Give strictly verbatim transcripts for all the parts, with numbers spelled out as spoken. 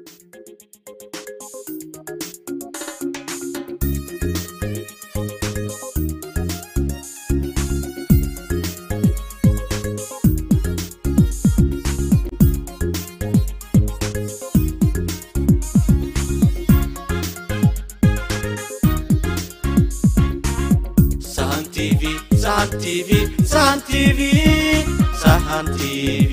Sahan T V, Sahan T V, Sahan T V.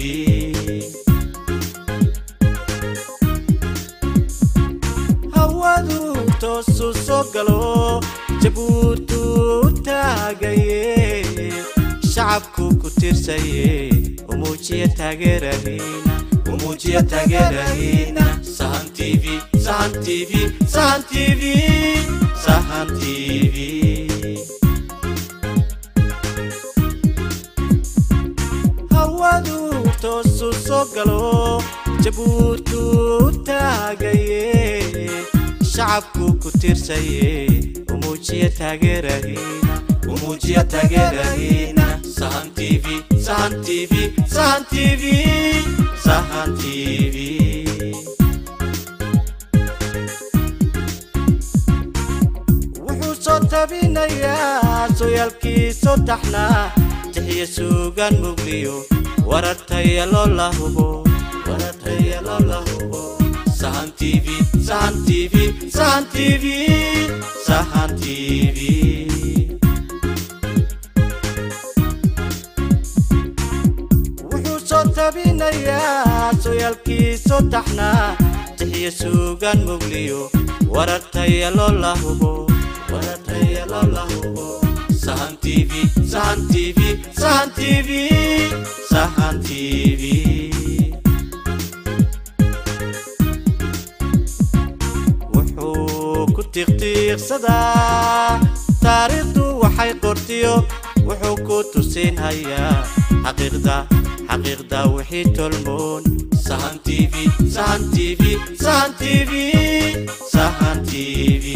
Hawadu tosu sogalo, Jabuuti taagaye, shacabku ku tirsaye, umujiya taageerahina, umujiya taageerahina. Sahan T V, Sahan T V, Sahan T V, Sahan T V. tosu sogalo Jabuuti taagaye shacabku ku tirsaye umujiya taageerahina umujiya taageerahina Sahan T V Sahan T V Sahan T V Sahan T V wuxuu soo tabinayaa sooyaalkiisu taxnaa تحية سوغان مغليو ورتايا لولا هبو ورتايا لولا هبو Sahan T V Sahan T V Sahan T V Sahan T V wuxuu soo tabinayaa sooyaalkiisu taxnaa تحية سوغان مغليو ورتايا لولا هبو ورتايا لولا هبو Sahan T V, Sahan T V, Sahan T V, Sahan T V. wuxuu ku tiqtiiq sadaa taariikhdu waxay qortiyo wuxuu ku tusin hayaa xaqiiqda xaqiiqda wixii tolmoon Sahan T V, Sahan T V, Sahan T V, Sahan T V.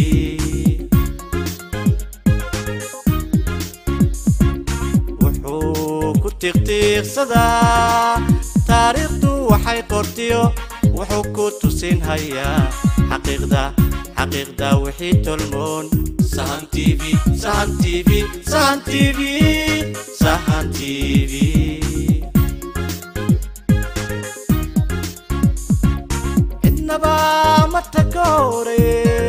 tiqtiiq sadaa taariikhdu waxay qortiyo wuxuu ku tusin hayaa xaqiiqda xaqiiqda wixii tolmoon Sahan T V Sahan T V Sahan T V Sahan T V innaba ma takoore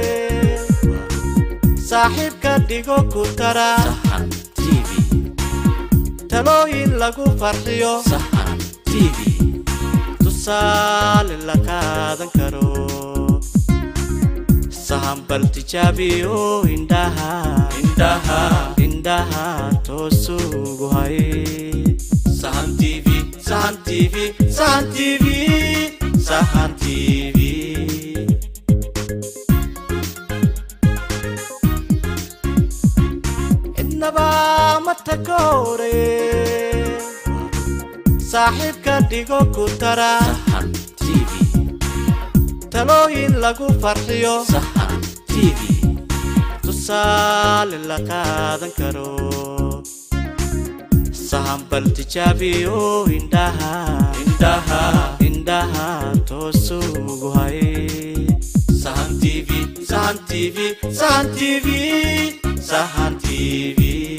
saaxiibka dhigo ku tara Sahan T V talooyin lagu farxiyo Sahan T V tusaale la qaadan karo sahan bal tijaabiyo indhaha indhaha indhaha toosugu hay Sahan T V Sahan T V Sahan T V Sahan T V innaba ma takoore saaxiibka dhigo ku tara Sahan T V talooyin lagu farxiyo Sahan T V tusaale la qaadan karo sahan bal tijaabiyo indhaha indhaha indhaha toosugu hay Sahan T V Sahan T V Sahan T V Sahan T V.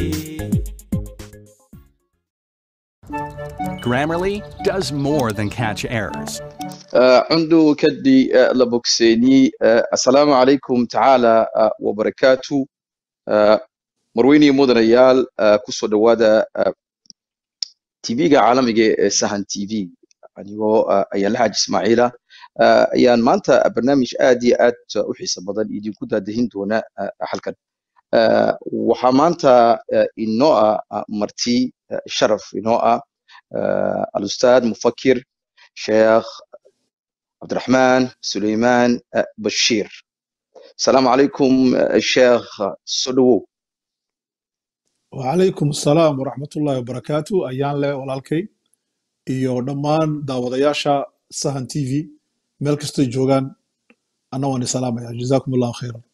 Grammarly does more than catch errors. عنده كدي لبوكسيني السلام عليكم تعالى وبركاته مرويني مدن ريال كسو دوادا تي في عالمي سهن تي في يعني هو ايان الحاج اسماعيل ايان مانتا برنامج ادي اد وحيس بدل يدي كودا دهين دونا حلقه وحمانتا انو مرتي شرف انو الاستاذ مفكر شيخ عبد الرحمن سليمان بشير. السلام عليكم الشيخ سدو. وعليكم السلام ورحمة الله وبركاته. أيان له ولالكي iyo dhammaan daawadayaasha Sahan T V meel kasta joogan ana waan salaamaya jazakumullahu khairan.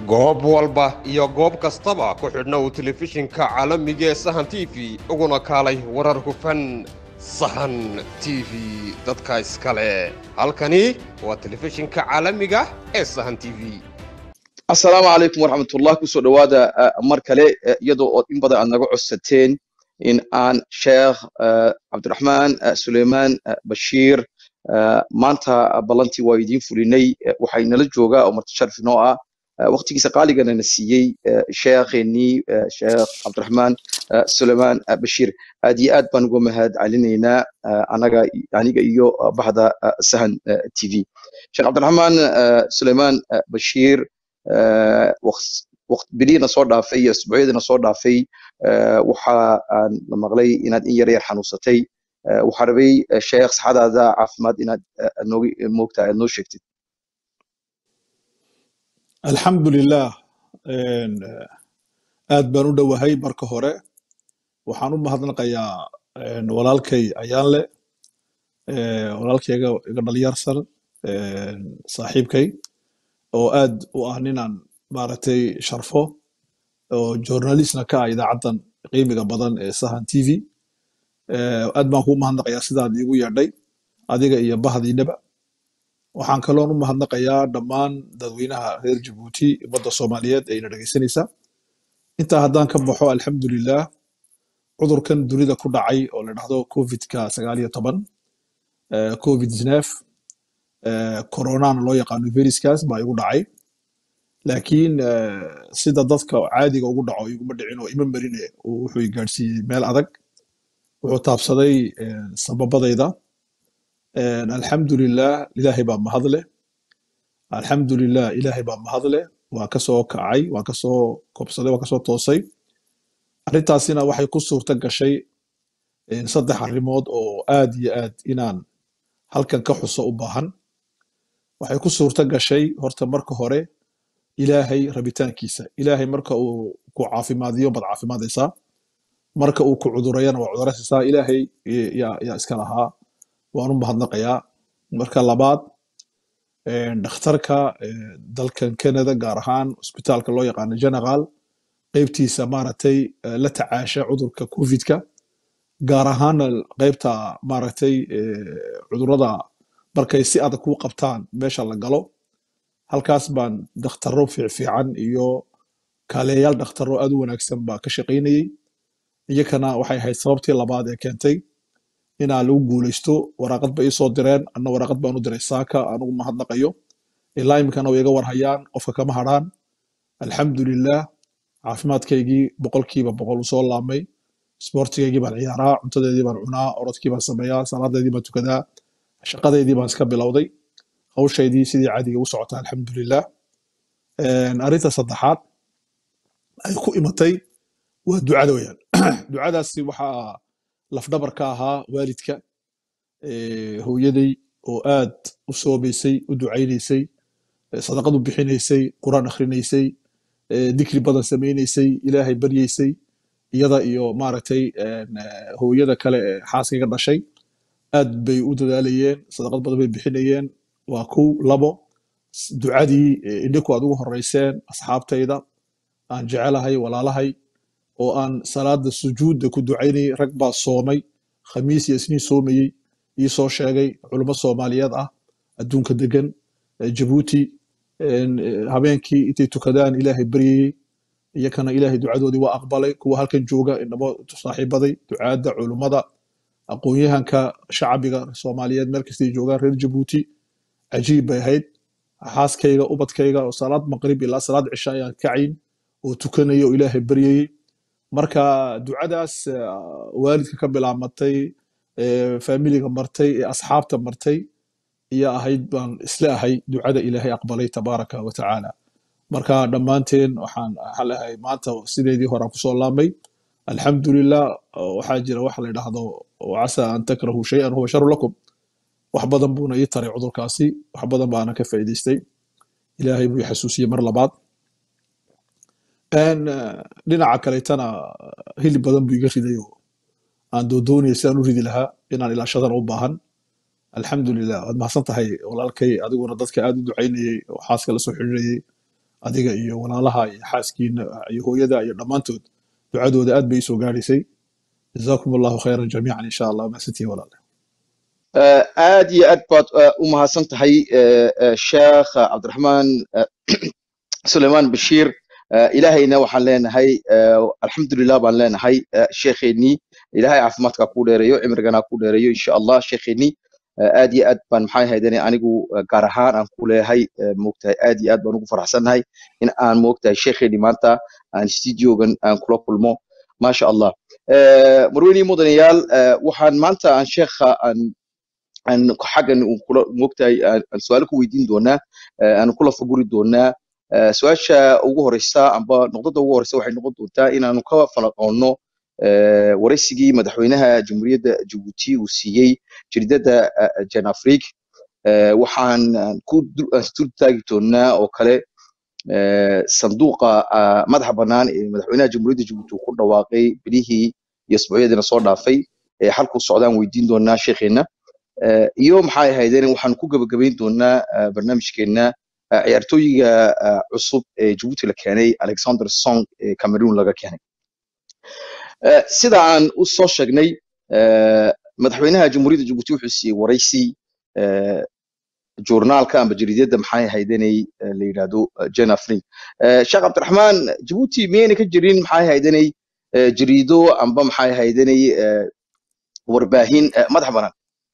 goob walba iyo goob kastaba ku xidhnow telefishinka caalamiga ee Sahan T V uguna kaalay warar hufan Sahan T V dadka iskale halkani waa telefishinka caalamiga ee Sahan T V. Assalaamu calaykum waraxmatullaahi kusoo dhawaada mar kale iyadoo oo in badan aad naga codsateen in aan Sheekh Cabdiraxmaan Suleymaan Bashiir maanta ballantii waa idiin fulinay waxay nala joogaa oo marti sharaf noo ah waqtigiisa qaaligana na siiyey sheekheennii Sheekh Cabdiraxmaan Suleymaan Bashiir aad iyo aad baan ugu mahad celinaynaa anaga aniga iyo bahda Sahan T V. Sheekh Cabdiraxmaan Suleymaan Bashiir waqt bilina soo dhaafay iyo isbuucyadina soo dhaafay waxa aan la maqlay inaad in yar yar xanuunsatay waxa rabay sheekh saxadaada caafimaad inaad nooga moogtaa noo sheegtid. alxamdulilah aad baan u dhowahay marka hore waxaan u mahadnaqayaa walaalkay ayaanle walaalkayga iga dhalinyarsan saaxiibkay oo aad u ah ninaan maaragtay sharfo oo journalistna ka ah idaacaddan qiimiga badan ee Sahan T V aad baan kuu mahadnaqayaa sidaad iigu yeedhay adiga iyo bahdiinaba waxaan kaloon u mahadnaqayaa dhammaan dadweynaha reer Jabuuti ummadda Soomaaliyeed ee ina dhageysanaysa intaa haddaan ka baxo alxamdulilah cudurkan dunida ku dhacay oo la dhahdo covid-ka sagaal iyo toban covid nineteen corona loo yaqaano viruskaas baa igu dhacay laakiin sida dadka caadiga ugu dhaco iguma dhicin oo ima marine wuxuu i gaadhsiiyey meel adag wuxuu taabsaday sababadayda alxamdulilah ilaahay baa mahadle alxamdulilah ilaahay baa mahadle waa ka soo kacay waa ka soo kobsaday waa ka soo toosay arrintaasina waxay ku suurta gashay saddex arrimood oo aad iyo aad inaan halkan ka xuso u baahan waxay ku suurta gashay horta marka hore ilaahay rabitaankiisa ilaahay marka uu ku caafimaadiyo bad caafimaadaysaa marka uu ku cudurayana waa cuduraysaa ilaahay yaa yaa iska lahaa waan u mahadnaqayaa marka labaad dhakhtarka dalkan Canada gaar ahaan isbitaalka loo yaqaano General qaybtiisa maaragtay la tacaasha cudurka covid-ka gaar ahaan qaybta maaragtay cudurada markay si adag ku qabtaan meesha la galo halkaas baan dhakhtarro fiican iyo kaaleyaal dhakhtarro aad u wanaagsan baa ka shaqaynayay iyakana waxay ahayd sababtii labaad ee keentay inaa lagu guulaysto waraaqad ba ii soo direen anna waraaqad baan u diray saaka anugu mahadnaqayo ilaa imikana way iga warhayaan qofka kama hadhaan alxamdulilah caafimaadkaygii boqolkiiba boqol u soo laabmay isboortigaygii baan ciyaaraa cuntadeedii baan cunaa orodkii baan sameeyaa salaadeedii baan tukadaa shaqadeedii baan iska bilowday hawshaydii sidii caadiga u socota alxamdulilah arrinta saddexaad ay ku imatay waa ducada weeyaan ducadaasi waxaa lafdhabar ka ahaa waalidka hooyaday oo aad u soobaysay u ducaynaysay sadaqad u bixinaysay quraan akhrinaysay dikri badan samaynaysay ilaahay baryaysay iyada iyo maaragtay hooyada kale ee xaaskayga dhashay aad bay u dadaalayeen sadaqad badan bay bixinayeen waa kow labo ducadii idinku aad ugu horeyseen asxaabtayda aan jecelahay walaalahay oo aan salaada sujuudda ku ducaynay rag baa soomay khamiis iyo isniin soomayey ii soo sheegay culimo Soomaaliyeed ah adduunka degan Jabuuti habeenkii intay tukadaan ilaahay baryayay iyakana ilaahay ducadoodii waa aqbalay kuwa halkan jooga inaba saaxiibaday ducaada culimada aqoonyahanka shacbiga Soomaaliyeed meel kasta ay joogaan reer Jabuuti cajiib bay ahayd xaaskayga ubadkayga oo salaad maqrib ilaa salaad cisha ayaan kacayn oo tukanaya oo ilaahay baryayay marka ducadaas waalidka ka bilaamatay familiga martay ee asxaabta martay iyo ahayd baan isla ahay ducada ilaahay aqbalay tabaaraka wa tacaala marka dhammaanteen waxaan halahay maanta sideedii hore ku soo laamay alxamdulilah waxaa jira wax la yidhaahdo wacasa an takrahu shay-an huwa sharu lakum wax badan buuna ii taray cudurkaasi wax badan baana ka faa'iidaystay ilaahay buu i xasuusiyey mar labaad dhinaca kaleetana hilib badan buu iga riday oo aan doodoonaya sidaan u ridi lahaa inaan ilaashadana u baahan alxamdulilah waad mahadsan tahay walaalkay adiguna dadka aad u ducaynayey oo xaaska la soo xiriirayey adiga iyo walaalaha iyo xaaskiina iyo hooyada iyo dhammaantood ducadooda aad bay soo gaadhisay jazaakum allahu khayran jamiican insha allah maasantiin walaale aad iyo aad baad u mahadsan tahay sheekh cabdiraxmaan sulaymaan bashiir ilaahayna waxaan leenahay alxamdulilah baan leenahay sheekheennii ilaahay caafimaadka ku dheereeyo cimrigana ku dheereeyo insha allah sheekheennii aad iyo aad baan maxay haydane anigu gaar ahaan aan ku leeyahay moogtahay aad iyo aad baan ugu faraxsannahay in aan moogtahay sheekheennii maanta aan studiogan aan kula kulmo maasha allah marweynii mudanayaal waxaan maanta aan sheekha aan aan xaggan kula moogtahay aan su'aalo ku weydiin doonaa aan kula faguri doonaa su-aasha ugu horeysa amba noqdada ugu horeysa waxay noqon doontaa inaanu ka falaqoonno waraysigii madaxweynaha jamhuuriyadda Djibouti uu siiyey jiridada Jan Afrique waxaan ku dul taagi doonaa oo kale sanduuqa madaxa bannaan ee madaxweynaha jamhuuriyadda Djibouti ku dhawaaqay bilihii iyo isbuucyadii soo dhaafay ee halku socdaan weydiin doonaa sheekheena iyo maxay ahaydeen waxaan ku gabagabayn doonaa barnaamijkeena ciyaartooyga cusub ee Djibouti la keenay Alexander Song ee Cameroon laga keenay sida aan u soo sheegnay madaxweynaha jamhuuriyadda Djibouti wuxuu siiyey waraysi journaalka amba jaridada maxay ahaydeenay la yiraahdo Jan Afrique sheekh cabdiraxmaan Djibouti miyayna ka jirin maxay ahaydeenay jariido amba maxay ahaydeenay warbaahin madax bannaan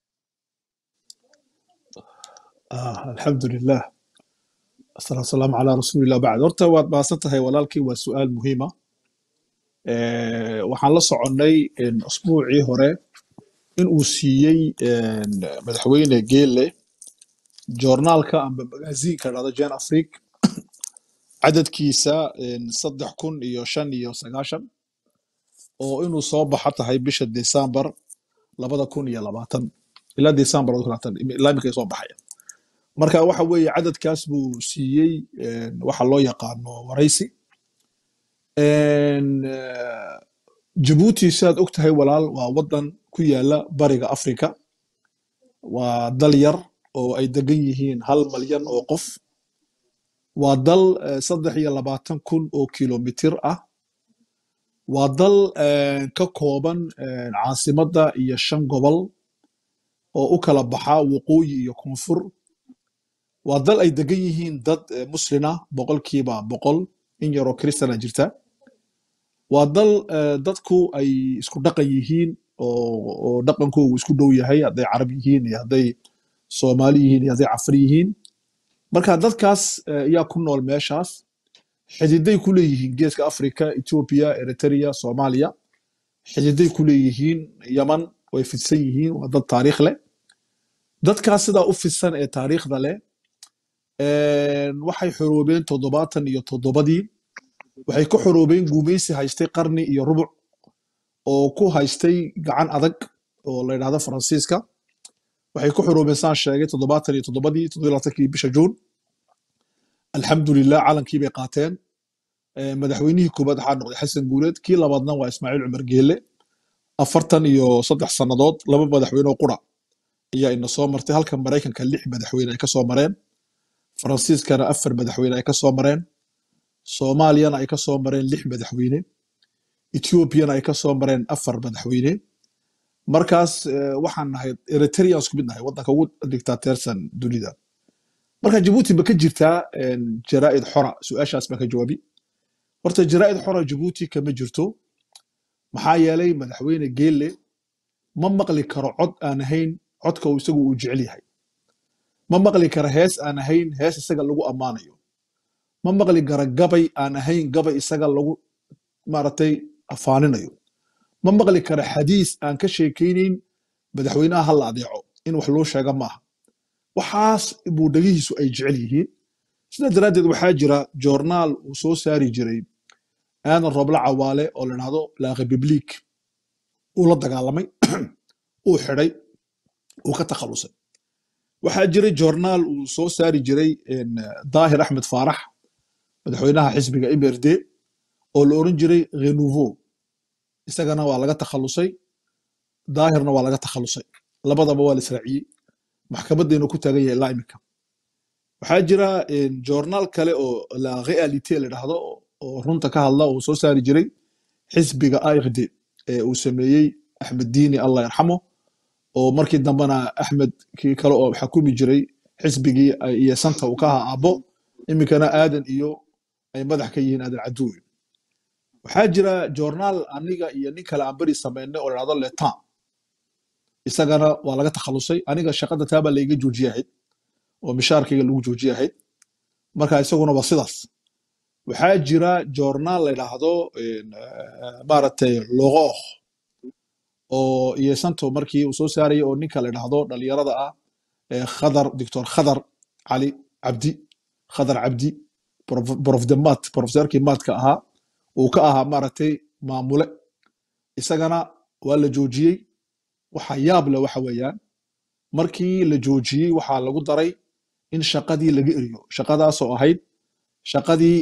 alxamdulilah الصلاة والسلام على رسول الله بعد horta waad baasantahay walaalkii waa su'aal muhiima waxaan la soconay usbuucii hore in uu siiyey madaxweyne Geele journaalka amba magaziinka dhada Jan Afrique cadadkiisa saddex kun iyo shan iyo sagaashan oo inuu soo baxo tahay bisha December labada kun iyo labaatan ilaa December ilaa imika soo baxaya marka waxa weeye cadadkaas buu siiyey waxa loo yaqaano waraysi Djibouti saad ogtahay walaal waa wadan ku yaala bariga Afrika waa dal yar oo ay degan yihiin hal malyan oo qof waa dal saddex iyo labaatan kun oo kilomitir ah waa dal ka kooban caasimadda iyo shan gobol oo u kala baxa waqooyi iyo koonfur waa dal ay degan yihiin dad muslina boqolkiiba boqol in yaroo kristana jirta waa dal dadku ay isku dhaqan yihiin oo dhaqankoodu isku dhow yahay hadday carab yihiin iyo hadday soomaali yihiin iyo hadday cafri yihiin marka dadkaas ayaa ku nool meeshaas xididay ku leeyihiin geeska afrika ethiopia eritrea soomaaliya xididay ku leeyihiin yaman way fidsan yihiin waa dad taariikh leh dadkaas sidaa u fidsan ee taariikhda leh waxay xoroobeen toddobaatan iyo toddobadii waxay ku xoroobeen guumaysi haystay qarni iyo rubuc oo ku haystay gacan adag oo la yidhaahdo faransiiska waxay ku xoroobeen saan sheegay toddobaatan iyo toddobadii toddobaaatankii bisha juun alxamdulilah calankii bay qaateen madaxweynihii koobaad waxaa noqday xasan guuleed kii labaadna waa ismaaciil cumar geele afartan iyo saddex sannadood laba madaxweyne oo qura ayaa ina soo martay halka maraykanka lix madaxweyne ay ka soo mareen faransiiskana afar madaxweyne ay ka soo mareen soomaaliyana ay ka soo mareen lix madaxweyne ethiopiana ay ka soo mareen afar madaxweyne markaas waxaan nahay eritrea isku mid nahay waddanka ugu dictateersan dunida marka Djibouti ma ka jirtaa jaraa'id xora su'aashaas ma ka jawaabi horta jaraa'id xora Djibouti kama jirto maxaa yeelay madaxweyne Geele ma maqli karo cod aan ahayn codka uu isagu uu jecel yahay ma maqli karo hees aan ahayn hees isaga lagu ammaanayo ma maqli karo gabay aan ahayn gabay isaga lagu maaragtay afaaninayo ma maqli karo xadiis aan ka sheekaynayn madaxweynaha hal adeeco in wax loo sheega maaha waxaas buu dhagihiisu ay jecel yihiin sida daraaddeed waxaa jira joornaal uu soo saari jiray aadan roble cawaale oo la dhahdo la republique uu la dagaalamay uu xidhay uu ka takhalusay waxaa jiray joornaal uu soo saari jiray daahir axmed faarax madaxweynaha xisbiga M R D oo la oran jiray renouveau isagana waa laga takhalusay daahirna waa laga takhalusay labadaba waa la israaciyey maxkamaddeenu ku taagan yahay ilaa imika waxaa jira joornaal kale oo la réalité la dhahdo oo runta ka hadla oo soo saari jiray xisbiga A F D ee uu sameeyey Axmed Diini Allah yarxamo oo markii dambana Axmed kii kale oo xukumi jiray xisbigii iyo santa uu ka ahaa abo iminkana aadan iyo ay madax ka yihiin aadan caduwi waxaa jira joornaal aniga iyo nin kale aan bari sameynay oo la dhahdo letan isagana waa laga takhalusay aniga shaqada taaba layga joojiyahay oo mishaarkayga lagu joojiyahay marka isaguna waa sidaas waxaa jira joornaal la yidhaahdo maaragtay loqooh oo iyo santo markii uu soo saarayay oo ninka la yidhaahdo dhalinyarada ah khadar doctor khadar cali cabdi khadar cabdi prof de mat professorkii maatka ahaa uu ka ahaa maaragtay maamule isagana waa la joojiyey waxa yaab leh waxa weeyaan markii la joojiyey waxaa lagu daray in shaqadii laga eriyo shaqadaasoo ahayd shaqadii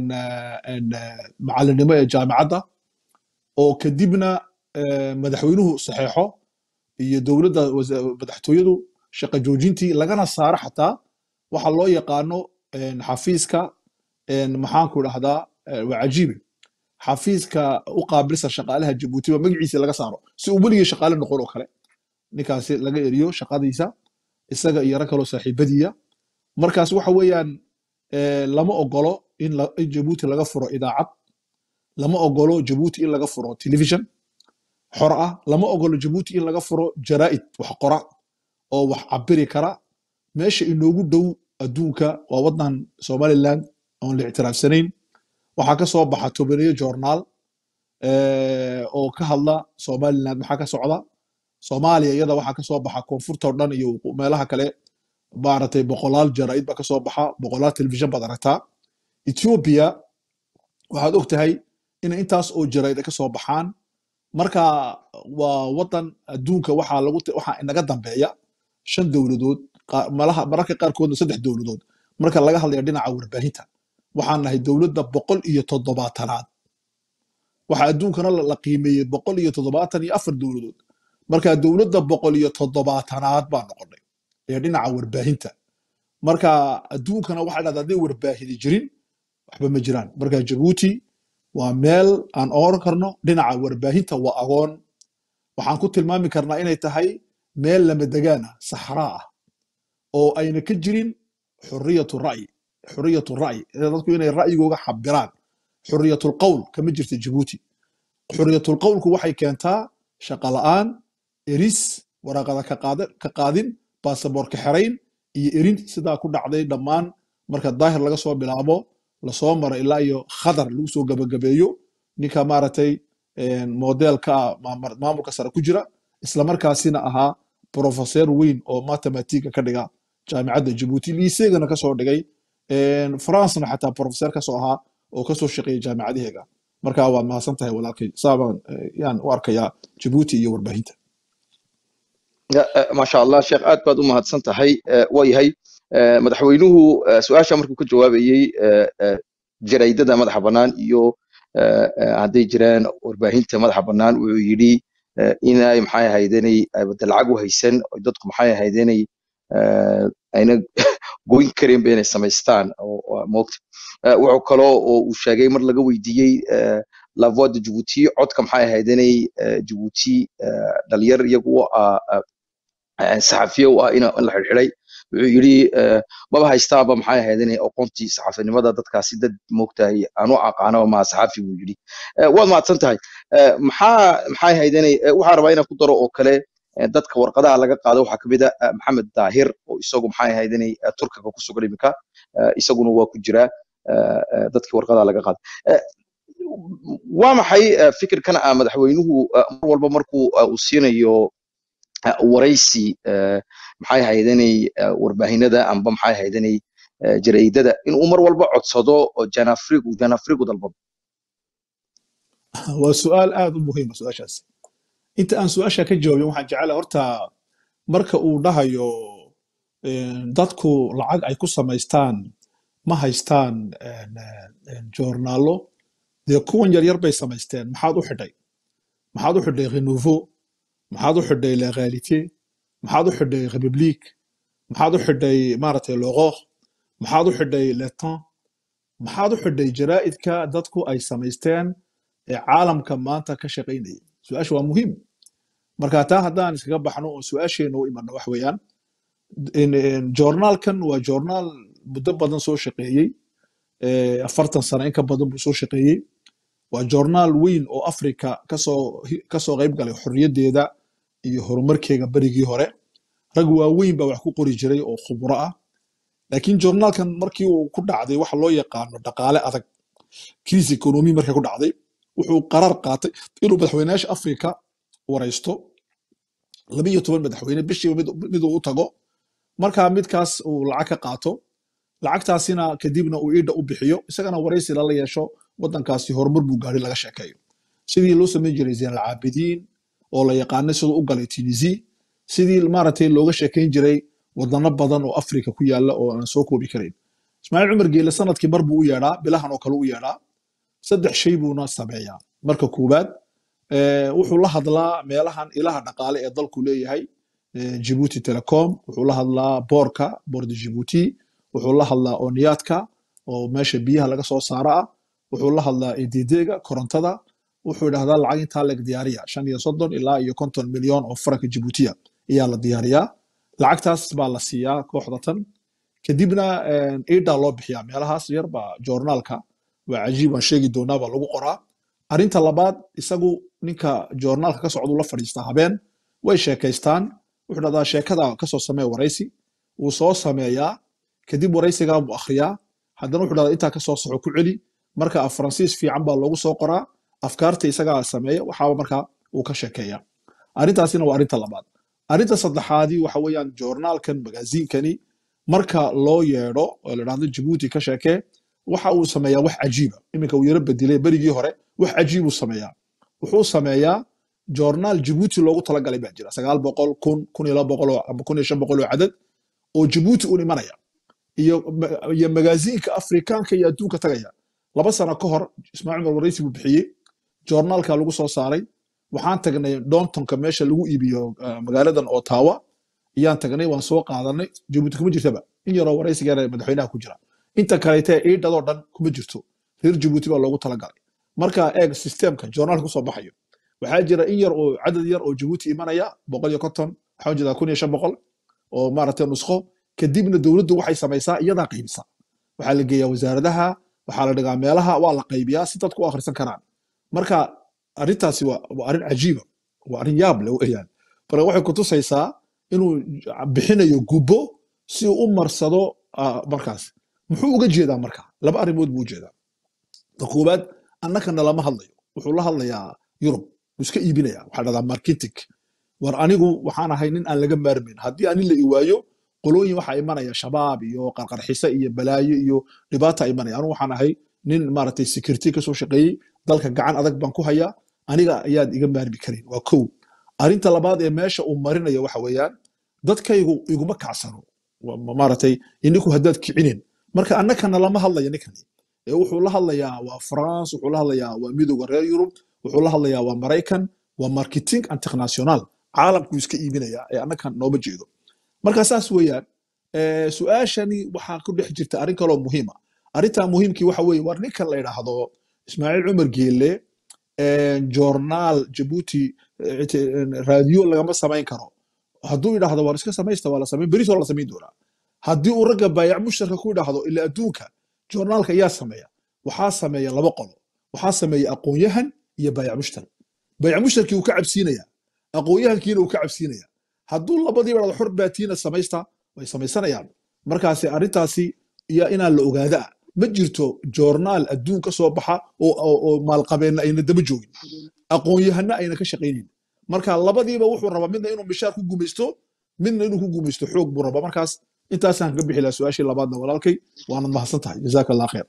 macalinimo ee jaamicadda oo kadibna madaxweynuhu saxeexo iyo dowladda madaxtooyadu shaqa joojintii lagana saaro xataa waxa loo yaqaano xafiiska maxaanku idhahdaa waa cajiibe xafiiska u qaabilsan shaqaalaha Djibouti ba magaciisa laga saaro si uu weligii shaqaale noqon oo kale ninkaasi laga eriyo shaqadiisa isaga iyo rag kale saaxiibadiya markaas waxa weeyaan lama ogolo in Djibouti laga furo idaacad lama ogolo Djibouti in laga furo television xor ah lama ogolo Djibouti in laga furo jaraa'id wax qora oo wax cabiri kara meesha inoogu dhow adduunka waa wadan Somaliland oo la ictiraafsanayn waxaa ka soo baxa tobaneeyo joornaal oo ka hadla Somaliland maxaa ka socda Soomaaliya iyada waxaa ka soo baxa koonfurta oo dhan iyo meelaha kale baaratay boqolaal jaraa'id ba ka soo baxa boqolaal television baad aragtaa Ethiopia waxaad ogtahay in intaas oo jaraa'id ka soo baxaan marka waa wadan adduunka waxaa lagu waxaa inaga dambeeya shan dowladood malaha mararka qaarkoodna saddex dowladood marka laga hadlayo dhinaca warbaahinta waxaan nahay dowladda boqol iyo toddobaatanaad waxa adduunkana la qiimeeyey boqol iyo toddobaatan iyo afar dowladood marka dowladda boqol iyo toddobaatanaad baan noqonay ee dhinaca warbaahinta marka adduunkana waxa dhahdaa hadday warbaahini jirin waxba ma jiraan marka Djibouti waa meel aan oran karno dhinaca warbaahinta waa agoon waxaan ku tilmaami karnaa inay tahay meel lama degaan ah saxraa ah oo ayna ka jirin xurriyatu ra'yi xurriyatu ra'yi dadku inay ra'yigooga xabiraan xurriyatul qawl kama jirto Djibouti xurriyatul qawlku waxay keentaa shaqo la'aan eris waraaqada ka qaadin ka qaadin baasaboorka xirayn iyo erin sidaa ku dhacday dhammaan marka daahir laga soo bilaabo la soo maray ilaa iyo khadar lagu soo gabagabeeyo ninka maaragtay modelka maamulka sare ku jira isla markaasina ahaa professor weyn oo mathematics ka dhiga jaamicadda Djibouti liiseegana ka soo dhigay France-na xataa professor ka soo ahaa oo ka soo shaqeeyay jaamicadaheega marka waa mahadsan tahay walaalkay saaban yaan u arkayaa Djibouti iyo warbaahinta ما شاء الله شيخ aad baad u mahadsan tahay waa yahay madaxweynuhu su'aasha markuu ka jawaabayay jaraydada madaxa banaan iyo haday jiraan warbaahinta madaxa banaan wuxuu yiri inay maxay ahaydeenay lacag u haysan oo dadku maxay ahaydeenay ayna goyn kareen inay samaystaan oo moogta wuxuu kale oo uu sheegay mar laga weydiiyay la voix de Djibouti codka maxay ahaydeenay Djibouti dhalinyar iyagu saxafiyo waa in la xirxiray wuxuu yiri maba haystaaba maxay ahaydeenay aqoontii saxafinimada dadkaasi dad moogtahay aanu aqaano ma saxafi buu yiri waad mahadsan tahay maxaa maxay ahaydeenay waxa rabaa inaan ku daro oo kale dadka warqadaha laga qaado waxa kamid ah Maxamed Daahir oo isagu maxay ahaydeenay Turkiga ku sugan imika isaguna waa ku jira dadka warqadaha laga qaado waa maxay fikirkan ah madaxweynuhu mar walba markuu uu siinayo waraysi maxay ahaydeenay warbaahinada amba maxay ahaydeenay jaraydada in uu mar walba codsado janafrigu janafrigu dalbado waa su'aal aad u muhiim ah su'aashaas inta aan su'aasha ka jawaabin waxaan jecelahay horta marka uu dhahayo dadku lacag ay ku samaystaan ma haystaan joornaalo dee kuwan yaryar bay samaysteen maxaad u xidhay maxaad u xidhay renouveau maxaad u xidhay la réalité maxaad u xidhay république maxaad u xidhay maaragtay loqooq maxaad u xidhay leton maxaad u xidhay jaraa'idka dadku ay samaysteen ee caalamka maanta ka shaqaynayay su-aasha waa muhiim marka taa haddaan iskaga baxno oo su-aasheena u imanno wax weeyaan joornaalkan waa joornaal muddo badan soo shaqeeyey afartan sano in ka badan buu soo shaqeeyey waa joornaal weyn oo afrika kasoo kasoo qayb galay xorriyaddeeda iyo horumarkeega berigii hore rag waaweyn baa wax ku qori jiray oo khubro ah laakiin joornaalkan markii uu ku dhacday waxa loo yaqaano dhaqaale adag kriis economy markay ku dhacday wuxuu qaraar qaatay inuu madaxweynayaasha afrika waraysto laba iyo toban madaxweyne bishiiba mid uu u tago markaa midkaas uu lacag ka qaato lacagtaasina kadibna uu iidha u bixiyo isagana waraysi lala yeesho waddankaasi horumar buu gaari laga sheekeeyo sidii loo samayn jiray zayn alcaabidiin oo la yaqaanay siduu u galay tunisi sidii maaragtay looga sheekayn jiray wadano badan oo afrika ku yaala oo aan soo koobi karayn ismaaciil cumar geele sanadkii mar buu u yeedhaa bilahan oo kale u yeedhaa saddex shay buuna sameeyaa marka koowaad wuxuu la hadlaa meelahan ilaha dhaqaale ee dalku leeyahay Djibouti Telecom wuxuu la hadlaa boorka boorda Djibouti wuxuu la hadlaa ooniyaadka oo meesha biyaha laga soo saaro ah wuxuu la hadlaa eedidega korontada wuxuu yidhahdaa lacag intaa leg diyaariya shan iyo soddon ilaa iyo konton milyan oo faranka Djiboutiya ayaa la diyaariyaa lacagtaas baa la siiyaa kooxda tan kadibna iidha loo bixiyaa meelahaas yar baa joornaalka waa cajiib aan sheegi doonaa baa lagu qoraa arrinta labaad isagu ninka joornaalka ka socda la fadhiistaa habeen way sheekaystaan wuxuu dhahdaa sheekada kasoo samee waraysi wuu soo sameeyaa kadib waraysigaa buu akhriyaa haddana wuxuu dhahdaa intaa kasoo saxo ku celi marka af faransiis fiican baa loogu soo qoraa afkaarta isagaa sameeya waxaaba markaa uu ka sheekeeyaa arrintaasina waa arrinta labaad arrinta saddexaadii waxa weeyaan joornaalkan magaasiinkani marka loo yeedho oo la dhahdo Djibouti ka sheekee waxa uu sameeyaa wax cajiiba iminka uu yara bedelay berigii hore wax cajiib uu sameeyaa wuxuu sameeyaa joornaal Djibouti loogu talagalay baa jira sagaal boqol kun kun iyo laba boqol ama kun iyo shan boqol oo cadad oo Djibouti u imanaya iyo iyo magaasiinka afrikaanka iyo adduunka tagaya laba sano ka hor Ismaaciil Umar waraysi buu bixiyey joornaalka lagu soo saaray waxaan tagnay Downtownka meesha lagu iibiyo magaaladan Ottawa iyaan tagnay waan soo qaadanay Djibouti kuma jirtaba in yaroo waraysigeena madaxweynaha ku jira inta kaleete iidhadoo dhan kuma jirto reer Djibouti baa loogu talagalay marka eeg systemka joornaalka soo baxayo waxaa jira in yar oo cadad yar oo Djibouti imanaya boqol iyo konton waxaa jira kun iyo shan boqol oo maaragtay nusqo kadibna dawladdu waxay samaysaa iyadaa qaybisaa waxaa la geeyaa wasaaradaha waxaa la dhigaa meelaha waa la qaybiyaa si dadku u akhrisan karaan marka arrintaasi waa arrin cajiiba waa arrin yaab leh weeyaan marka waxay ku tusaysaa inuu bixinayo gubbo si uu u marsado markaas muxuu uga jeedaa marka laba arrimood buu jeedaa ta koowaad annakana lama hadlayo wuxuu la hadlayaa Yurub iska iibinaya waxaa dhahdaa marketing war anigu waxaan ahay nin aan laga maarmin haddii ani la iwaayo qolooyin waxaa imanaya shabaab iyo qarqarxisa iyo balaayo iyo dhibaata imanaya anigu waxaan ahay nin maaragtay security ka soo shaqeeyey dalka gacan adag baan ku hayaa aniga ayaad iga maarmi karin waa kow arrinta labaad ee meesha uu marinayo waxa weeyaan dadkaygu iguma kacsano maaragtay ininku haddaad kicinin marka annakana lama hadlayo ninkani ee wuxuu la hadlayaa waa France wuxuu la hadlayaa waa midowga reer Yurub wuxuu la hadlayaa waa Maraykan waa marketing international caalamku iska iibinaya ee annakan nooma jeedo marka saas weeyaan ee su'aashani waxa ku dhex jirta arrin kale oo muhiim ah arrinta muhiimkii waxa weeye war ninkan la yiraahdo Ismaaciil Cumar Geelle ee joornaal Djibouti radio lagama samayn karo hadduu yiraahdo war iska samaysta wala samayn bari soo la samayn doonaa haddii uu ragga baayac mushtarka ku yiraahdo ilaa adduunka joornaalka ayaa sameeya waxaa sameeya laba qolo waxaa sameeya aqoon-yahan iyo baayac mushtar baayac mushtarkii uu ka cabsiinaya aqoon-yahankiina uu ka cabsiinaya hadduu labadii wada xor baatiina samaysta way samaysanayaan markaasi arrintaasi iyo inaan la ogaada ma jirto joornaal adduunka soo baxa oo oo maalqabeen ayna daba joogin aqoon-yahanna ayna ka shaqeynin marka labadiiba wuxuu rabaa midna inuu mishaar ku gumaysto midna inuu ku gumaysto xoog buu rabaa markaas intaasaan ka bixi lahaa su-aashii labaadna walaalkay waanad mahadsan tahay jazaaka allah kheer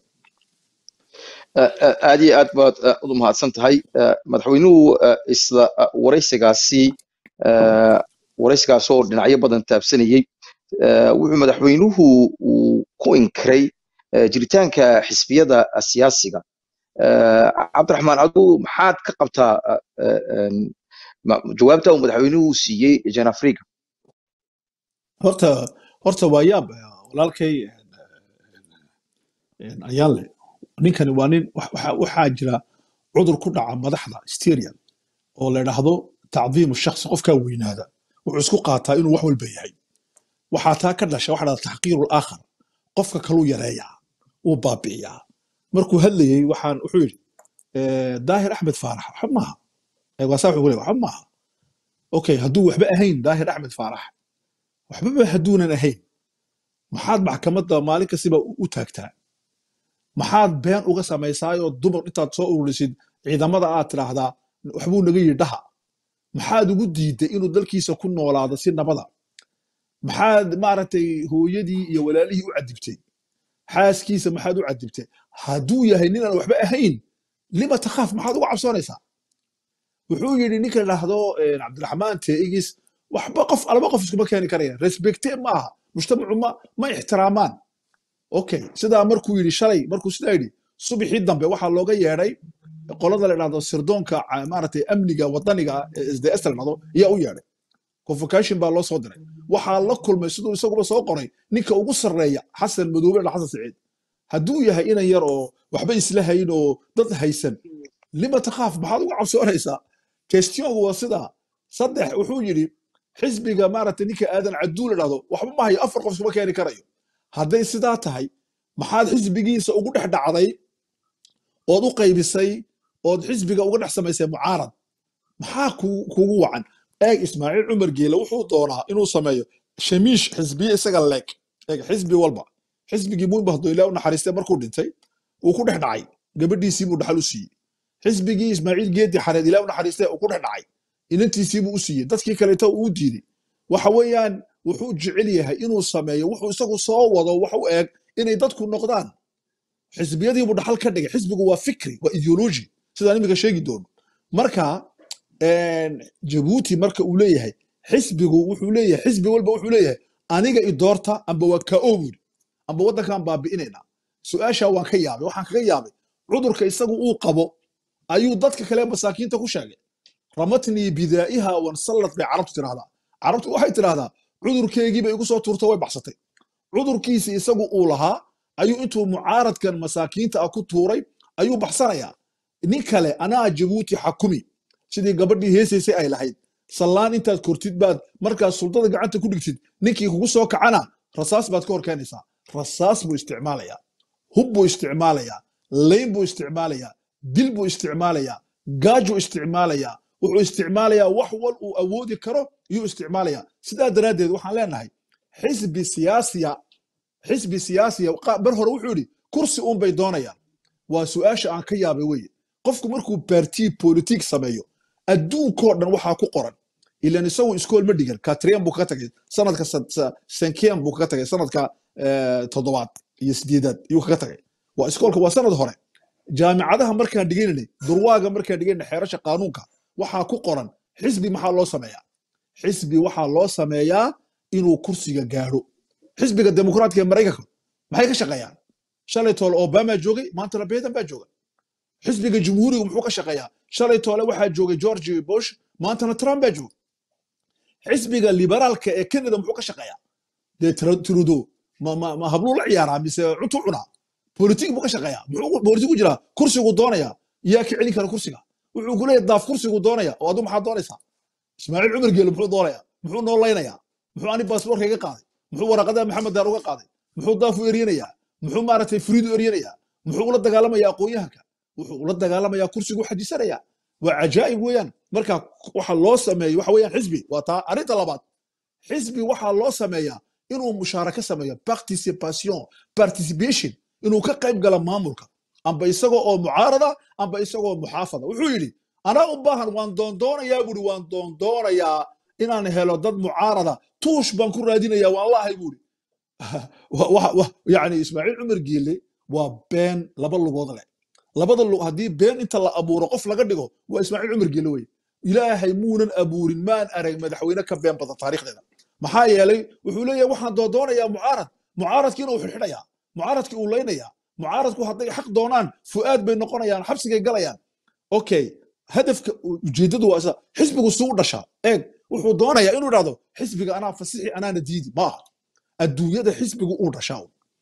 aad iyo aad baad udu mahadsan tahay madaxweynuhu isla waraysigaasi waraysigaas oo dhinacyo badan taabsanayey wuxuu madaxweynuhu uu ku inkiray jiritaanka xisbiyada siyaasiga cabdiraxmaan adigu maxaad ka qabtaa jawaabta uu madaxweynuhu siiyey Jan Afrika horta horta waa yaab walaalkay ayaan leh ninkani waa nin waxaa jira cudur ku dhaca madaxda styrian oo la yidhaahdo tacdiimu shakhsi qofkaa weynaada wuxuu isku qaataa inuu wax walba yahay waxaa taa ka dhasha waxa dhahda taxqiiru laakhar qofka kaluu yareeyaa uu baabi'iyaa markuu hadlayey waxaan wuxuu yidhi daahir axmed faarax waxba maaha waasaa wuxuu leeyahay waxba maaha okay hadduu waxba ahayn daahir axmed faarax waxbaba hadduunan ahayn maxaad maxkamadda maalin kastiba u taagtaa maxaad been uga samaysaayoo dumar intaad soo ururisid ciidamada aad tidhaahdaa waxbuu naga yidhi dhaha maxaad ugu diiday inuu dalkiisa ku noolaado si nabada maxaad maaragtay hooyadii iyo walaalihii u cadibtay xaaskiisa maxaad u cadibtay hadduu yahay ninaan waxba ahayn lima takhaaf maxaad uga cabsoonaysaa wuxuu yidhi ninka dhahdo cabdiraxmaan teigis waxba qof alaba qof iskuma keeni karaya respecte maaha mujtamacu ma ma ixtiraamaan okay sidaa markuu yidhi shalay markuu sidaa yidhi subaxii dambe waxaa looga yeedhay qolada la dhahdo sirdoonka maaragtay amniga wadaniga s d s la dhahdo ayaa u yeedhay convocation baa loo soo diray waxaa la kulmay siduu isaguba soo qoray ninka ugu sarreeya xasan madoobe dha xasan saciid hadduu yahay inan yar oo waxba isla hayn oo dad haysan lima takhaaf maxaad uga cabsoonaysaa questiongu waa sidaa saddex wuxuu yidhi xisbiga maaragtay ninka aadan cadduu la dhahdo waxba ma hayo afar qof iskuma keeni karayo hadday sidaa tahay maxaad xisbigiisa ugu dhex dhacday ood u qaybisay ood xisbiga uga dhex samaysay mucaarad maxaa kugu wacan eeg ismaaciil cumar geele wuxuu doonaa inuu sameeyo shamiish xisbiye isaga leeg eeg xisbi walba xisbigii muin bahdo ilaa u naxariistay markuu dhintay uu ku dhex dhacay gabadhiisii buu dhaxal u siiyey xisbigii ismaaciil geedi xareed ilaa u naxariistay uu ku dhex dhacay inantiisii buu u siiyey dadkii kaleeto uu diiday waxa weeyaan wuxuu jecel yahay inuu sameeyo wuxuu isagu soo wado wax u eeg inay dadku noqdaan xisbiyadii buu dhaxal ka dhigay xisbigu waa fikri waa ideology sidaan imika sheegi doono marka jabuuti marka uu leeyahay xisbigu wuxuu leeyahay xisbi walba wuxuu leeyahay aniga i doorta amba waa ka oobur amba waddankan baabi'inayna su-aashaa waan ka yaabay waxaan kaga yaabay cudurka isagu uu qabo ayuu dadka kale masaakiinta ku sheegay ramatnii bidaa'iha wansallad bay carabtu tidhahdaa carabtu waxay tidhahdaa cudurkeygii bay igu soo tuurto way baxsatay cudurkiisi isagu uu lahaa ayuu intuu mucaaradkan masaakiinta ah ku tuuray ayuu baxsanayaa nin kale anaa jabuuti xakumi sidii gabadhii heesaysay ay lahayd sallaan intaad kortid baad markaad suldada gacanta ku dhigtid ninkii kugu soo kacana rasaas baad ka hor keenaysaa rasaas buu isticmaalayaa hub buu isticmaalayaa layn buu isticmaalayaa dil buu isticmaalayaa gaajuu isticmaalayaa wuxuu isticmaalayaa wax wal uu awoodi karo iyuu isticmaalayaa sidaa daraaddeed waxaan leenahay xisbi siyaasiya xisbi siyaasiya bar hore wuxuu yidhi kursi uun bay doonayaan waa su-aasha aan ka yaabay weye qofku markuu baartii politik sameeyo adduunkoo dhan waxaa ku qoran ilan isagu iskool ma dhigan katriyan buu kaga tagay sanadka sankiyan buu kaga tagay sanadka toddobaad iyo sideedaad iyuu kaga tagay waa iskoolka waa sanad hore jaamicadaha markaan dhigaynanay durwaaga markaan dhigaynay xeerasha qaanuunka waxaa ku qoran xisbi maxaa loo sameeyaa xisbi waxaa loo sameeyaa inuu kursiga gaadho xisbiga dimuqraadka ee maraykanka maxay ka shaqeeyaan shalay toole obama joogay maantana bayden baa jooga xisbiga jumhuuriga muxuu ka shaqeeyaa shalay toole waxaa joogay george bush maantana trump baa jooga xisbiga liberaalka ee canada muxuu ka shaqeeyaa dee trudeau ma habluu la ciyaaraa mise cuntu cunaa politik buu ka shaqeeyaa muxuu politik ku jiraa kursigu doonaya yaa ka celin kara kursiga wuxuu ku leeyahay daaf kursigu doonaya oo adu maxaa doonaysaa ismaaciil cumar geele muxuu doonaya muxuu noo laynayaa muxuu ani baasboorka iga qaaday muxuu waraqada maxamed daar uga qaaday muxuu daaf u eryanayaa muxuu maaragtay furiid u eryanayaa muxuu ula dagaalamayaa aqoonyahanka wuxuu ula dagaalamayaa kursigu xajisanayaa waa cajaa'ib weeyaan marka waxa loo sameeyo waxa weeyaan xisbi waa taa arrinta labaad xisbi waxaa loo sameeyaa inuu mushaaraka sameeyo participation participation inuu ka qayb gala maamulka amba isagoo oo mucaarada amba isagoo muxaafada wuxuu yidhi anaa u baahan waan doondoonayaa buuri waan doondoonayaa inaan helo dad mucaarada tuush baan ku raadinayaa waan laahay buuri yani ismaaciil cumar geele waa been laba lugood leh labada lug haddii been inta la abuuro qof laga dhigo waa ismaaciil cumar geele wey ilaahay muunan abuurin maan arag madaxweyne ka been badan taariikhdeeda maxaa yeelay wuxuu leeyahay waxaan doondoonayaa mucaarad mucaaradkiina uu xidxidhayaa mucaaradkii uu laynayaa mucaaradku hadday xaq doonaan fu'aad bay noqonayaan xabsigay galayaan okay hadafka ujeeddadu waa isa xisbigu suu dhashaa eeg wuxuu doonayaa inuu idhahdo xisbiga anaa fasixi anaana diidi maaha adduunyada xisbigu uu dhashaa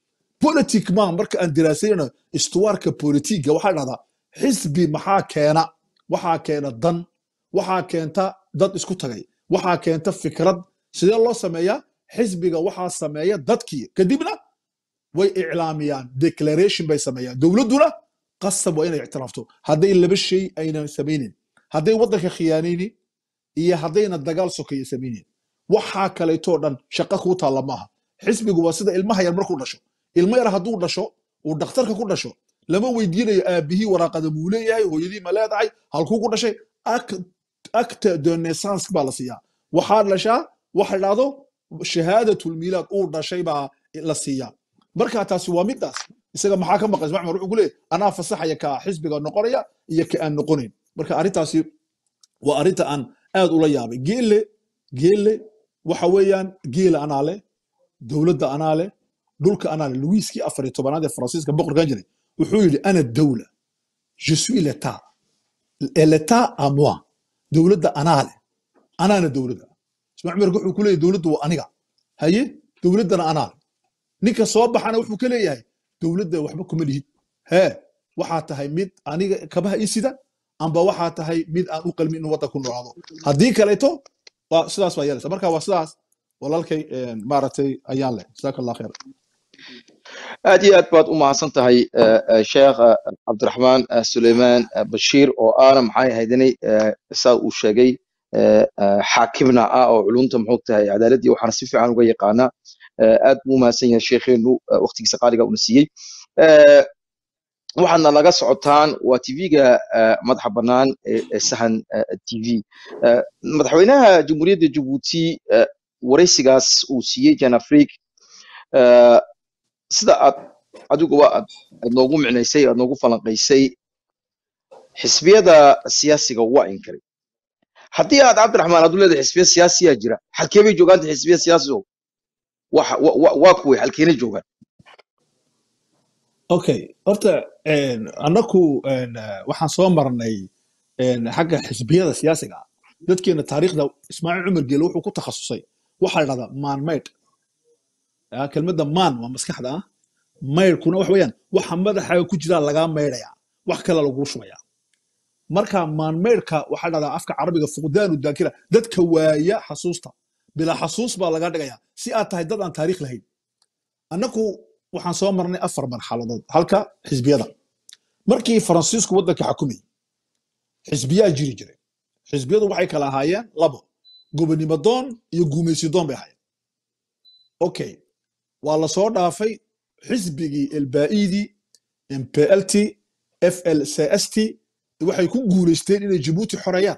politic ma marka aan diraasayno istuwaarka politiga waxaa dhahdaa xisbi maxaa keena waxaa keena dan waxaa keenta dad isku tagay waxaa keenta fikrad sidee loo sameeyaa xisbiga waxaa sameeya dadkii kadibna way iclaamiyaan declaration bay sameeyaan dowladuna qasab waa inay ictiraafto hadday laba shay aynan samaynin hadday waddanka khiyaanaynin iyo haddayna dagaal sokeeya samaynin waxaa kaleetoo dhan shaqo kuu taalla maaha xisbigu waa sida ilmaha yar markuu dhasho ilmo yar hadduu dhasho uu dhakhtarka ku dhasho lama weydiinayo aabihii waraaqada buu leeyahay hooyadii ma leedahay halkuu ku dhashay acte de naissance baa la siiyaa waxaa dhashaa waxa dhahdo shahaadatul miilaad uu dhashay baa la siiyaa marka taasi waa midaas isaga maxaa ka maqan ismaaciil wuxuu ku leeyahay anaa fasaxaya ka xisbiga noqonaya iyo ka aan noqonayn marka arrintaasi waa arrinta aan aad ula yaabay geelle geelle waxa weeyaan geela anaa leh dowladda anaa leh dhulka anaa leh luwiiskii afar iyo tobanaad ee faransiiska boqorkan jiray wuxuu yidhi ana dawla je suis l'état et l'état à moi dowladda anaa leh anaana dowladda ismaaciil marka wuxuu ku leeyahay dowladdu waa aniga haye dowladdana anaa leh ninka soo baxana wuxuu ka leeyahay dowladda waxba kuma lihid hee waxaa tahay mid aniga kabaha ii sida amba waxaa tahay mid aan u qalmin inuu waddanku noolaado haddii kaleeto waa sidaas baa yeelaysa marka waa sidaas walaalkay maaragtay ayaan leh jazaaka allah khayr aad iyo aad baad u mahadsan tahay sheekh cabdiraxmaan suleymaan bashiir oo aana maxay ahaydinay saa uu sheegay xaakimna ah oo culumta muxuu tahay cadaaladii waxaana si fiican uga yaqaanaa aad buu mahadsan yahay sheekheenu waqtigiisa qaaliga una siiyey waxaadna laga socotaan waa tv-ga madaxa bannaan ee sahan t v madaxweynaha jamhuuriyadda jabuuti waraysigaas uu siiyey jan afrig sida aad adiguba aad noogu micnaysay aad noogu falanqaysay xisbiyada siyaasiga waa inkaray haddii aad cabdiraxmaan aad u leedahay xisbiya siyaasiyaa jira halkee bay joogaanta xisbiya siyaasigo waa kuway halkeena joogaan okay horta annaku waxaan soo marnay xagga xisbiyada siyaasiga ah dadkeena taariikhda ismaaciil cumar geele wuxuu ku takhasusay waxaa la dhahdaa man mayd kelmadda man waa maskaxda ah maydkuna wax weeyaan waxa madaxaaga ku jiraa lagaa maydhayaa wax kale laguu shubayaa marka man maydka waxaa la dhahdaa afka carabiga fuqdaanu daakira dadka waaya xasuusta bilaa xasuus baa lagaa dhigayaa si aad tahay dad aan taariikh lahayn annaku waxaan soo marnay afar marxaladood halka xisbiyada markii faransiisku waddanka xukumayay xisbiyaa jiri jiray xisbiyadu waxay kala ahaayeen labo gobonimo doon iyo guumaysi doon bay ahaayeen okay waa la soo dhaafay xisbigii elbaa'idii m p l t f l c s t waxay ku guulaysteen inay jabuuti xoreeyaan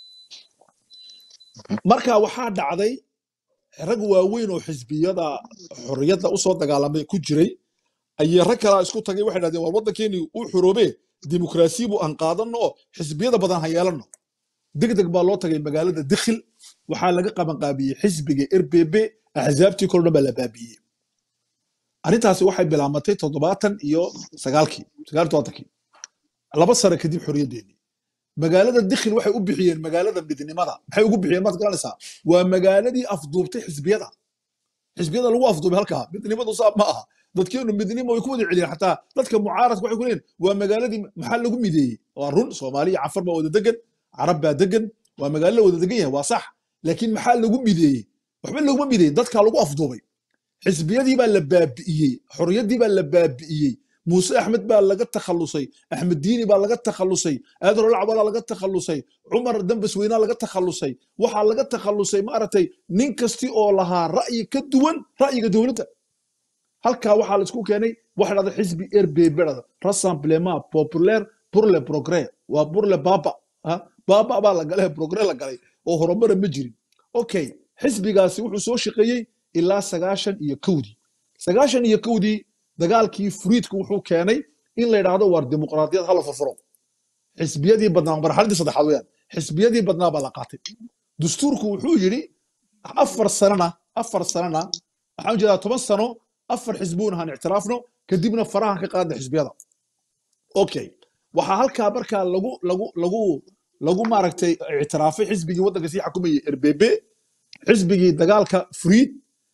marka waxaa dhacday rag waaweyn oo xisbiyada xorriyadda u soo dagaalamay ku jiray ayay rag kalaa isku tagay waxay dhahdeen war waddankeenii uu xoroobee dimuqraasiya buu aan qaadanno oo xisbiyada badan ha yeelanno degdeg baa loo tagay magaalada dikhil waxaa laga qabanqaabiyey xisbiga r b b axsaabtii kol dhan baa la baabiiyey arrintaasi waxay bilaamatay toddobaatan iyo sagaalkii sagaal toddobaatankii laba sano kadib xorriyaddeennii magaalada dikhil waxay u bixiyeen magaalada midnimada maxay ugu bixiyeen maad garanaysaa waa magaaladii afduubtay xisbiyada xisbiyada lagu afduubay halkaa midnimadu saab ma aha dadkeenu midnimo way ku wada celiyeen xataa dadka mucaaradka waxay ku leeyihin waa magaaladii maxaa lagu mideeyey waa run soomaaliya cafar baa wada degan carab baa degan waa magaalo la wada degan yahay waa sax laakiin maxaa lagu mideeyey waxba laguma mideeyey dadkaa lagu afduubay xisbiyadii baa la baabi'iyey xorriyaddii baa la baabi'iyey muuse axmed baa laga takhallusay axmed diini baa laga takhallusay aadar olacbalaa laga takhallusay cumar dambas weynaa laga takhallusay waxaa laga takhallusay maaragtay nin kasti oo lahaa ra'yi ka duwan ra'yiga dowladda halkaa waxaa la isku keenay waxa dhahda xisbi r b b dhahda rassemblement populaire pour le progrès waa pour le baba baba baa la galay progrès la galay oo horumara ma jirin okay xisbigaasi wuxuu soo shaqeeyey ilaa sagaashan iyo kowdii sagaashan iyo kowdii dagaalkii furiidku wuxuu keenay in la yidhaahdo waar dimuqraadiyad hala furfuro xisbiyadii badnaa marxaladii saddexaad weeyaan xisbiyadii badnaa baa la qaatay dastuurku wuxuu yidhi afar sanana afar sanana waxaan jeedaa toban sano afar xisbuun ahaan ictiraafno kadibna farahan ka qaadna xisbiyada okay waxaa halkaa markaa lagu lagu lagu lagu maaragtay ictiraafay xisbigii waddanka sii xukumayay r b b xisbigii dagaalka furiid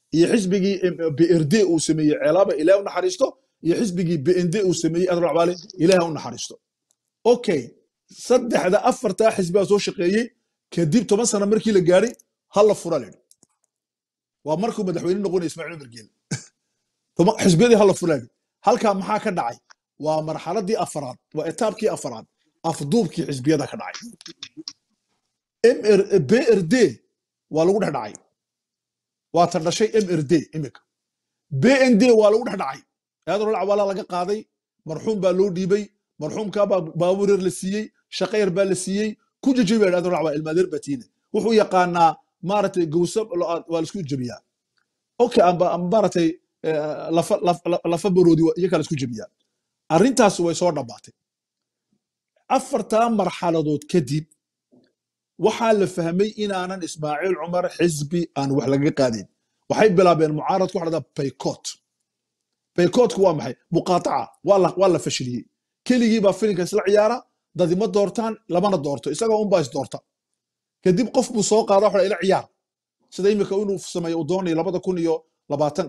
iyo xisbigii B R D uu sameeyey ceelaaba ilaahay u naxariisto iyo xisbigii B N D uu sameeyey adal cabaale ilaahay u naxariisto okay saddexda afarta xisbiga soo shaqeeyay kadib toban sano markii la gaaray hal la fura leeyahay waa markuu madaxweyne noqonay Ismaaciil Umar Geele toban xisbiyadii hal la fura leeyahay halka maxaa ka dhacay waa marxaladii afraad waa etaabkii afraad afduubkii xisbiyada ka dhacay M R B R D waa lagu dhex dhacay waa tan dhashay M R D imika B N D waa lagu dhex dhacay adal cabaale laga qaaday marxuum baa loo dhiibay marxuumka baabuur la siiyey shaqeeyr baa la siiyey ku jajabay adal cabaale ilmaadeer batiina wuxuu yaqaanaa maartay gowsab waa isku jabiyaa okay amba maartay lafa lafa baroodi iyo kala isku jabiyaa arintaas way soo dhabaatay afarta marxaladood kadib waxaa la fahmay inaanan Ismaaciil Umar xisbi aan wax laga qaadin waxay bilaabeen mucaarad ku xidhada boycott boycott waa maxay muqaataca waa la waa la fashiliyay keligii baa filinka isla ciyaara dadima doortaan labana doorto isaga un baa is doorta kadib qof buu soo qaada waxa ila ciyaar sida imika inuu sameeyo u doonayo labada kun iyo labaatan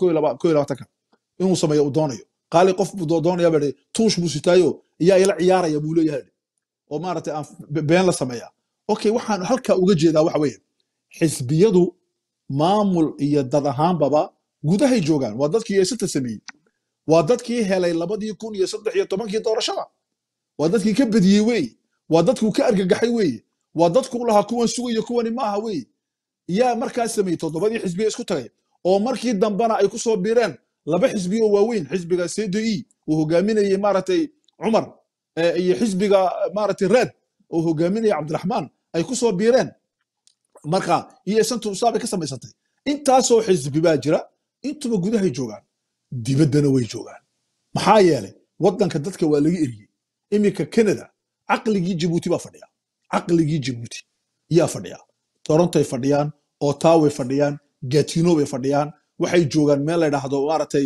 inuu sameeyo u doonayo qaali qof buu doonaya baa tuush buu sitaayo iyo ila ciyaaraya buu leeyahay oo maartay aan been la sameeyaa okay waxaan halka uga jeedaa waxa weeye xisbiyadu maamul iyo dad ahaan baba gudahay joogaan waa dadkii ay sita sameeyay waa dadkii helay labadii kun iyo saddex iyo tobankii doorashada waa dadkii ka badiyay weey waa dadkii ka argagaxay weey waa dadkii lahaa kuwan sugayo kuwani maaha weey yaa markaas sameeyay todobadii xisbiye isku tagay oo markii dambana ay ku soo biireen laba xisbiye oo waaweyn xisbiga C D E oo hogaaminayay maartay Umar iyo xisbiga maartay Red oo hogaaminayay Cabdiraxmaan ay ku soo biireen marka iyo santu saabay ka samaysatay intaasoo xisbi baa jira intuba gudahay joogaan dibaddana way joogaan maxaa yeelay wadanka dadka waa laga eriyay imika Canada aqligii Djibouti baa fadhiya aqligii Djibouti yaa fadhiya Toronto ay fadhiyaan Ottawa ay fadhiyaan Gatineau ay fadhiyaan waxay joogaan meel la yiraahdo maartay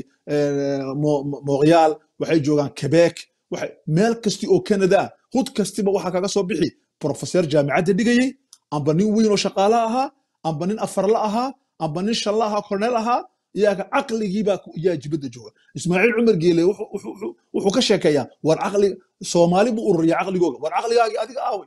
Montreal waxay joogaan Quebec waxay meel kasti oo Canada hud kastiba waxa kaga soo bixi professor jaamacadda dhigayay amba nin weyn oo shaqaale ahaa amba nin afar la ahaa amba nin shalla ahaa cornel ahaa iyaga aqligii baa yaa jibada jooga Ismaaciil Umar Geele wuxuu ka sheekayaa war aqli Soomaali buu ururiyaa aqligooga war aqligaaga adiga aaway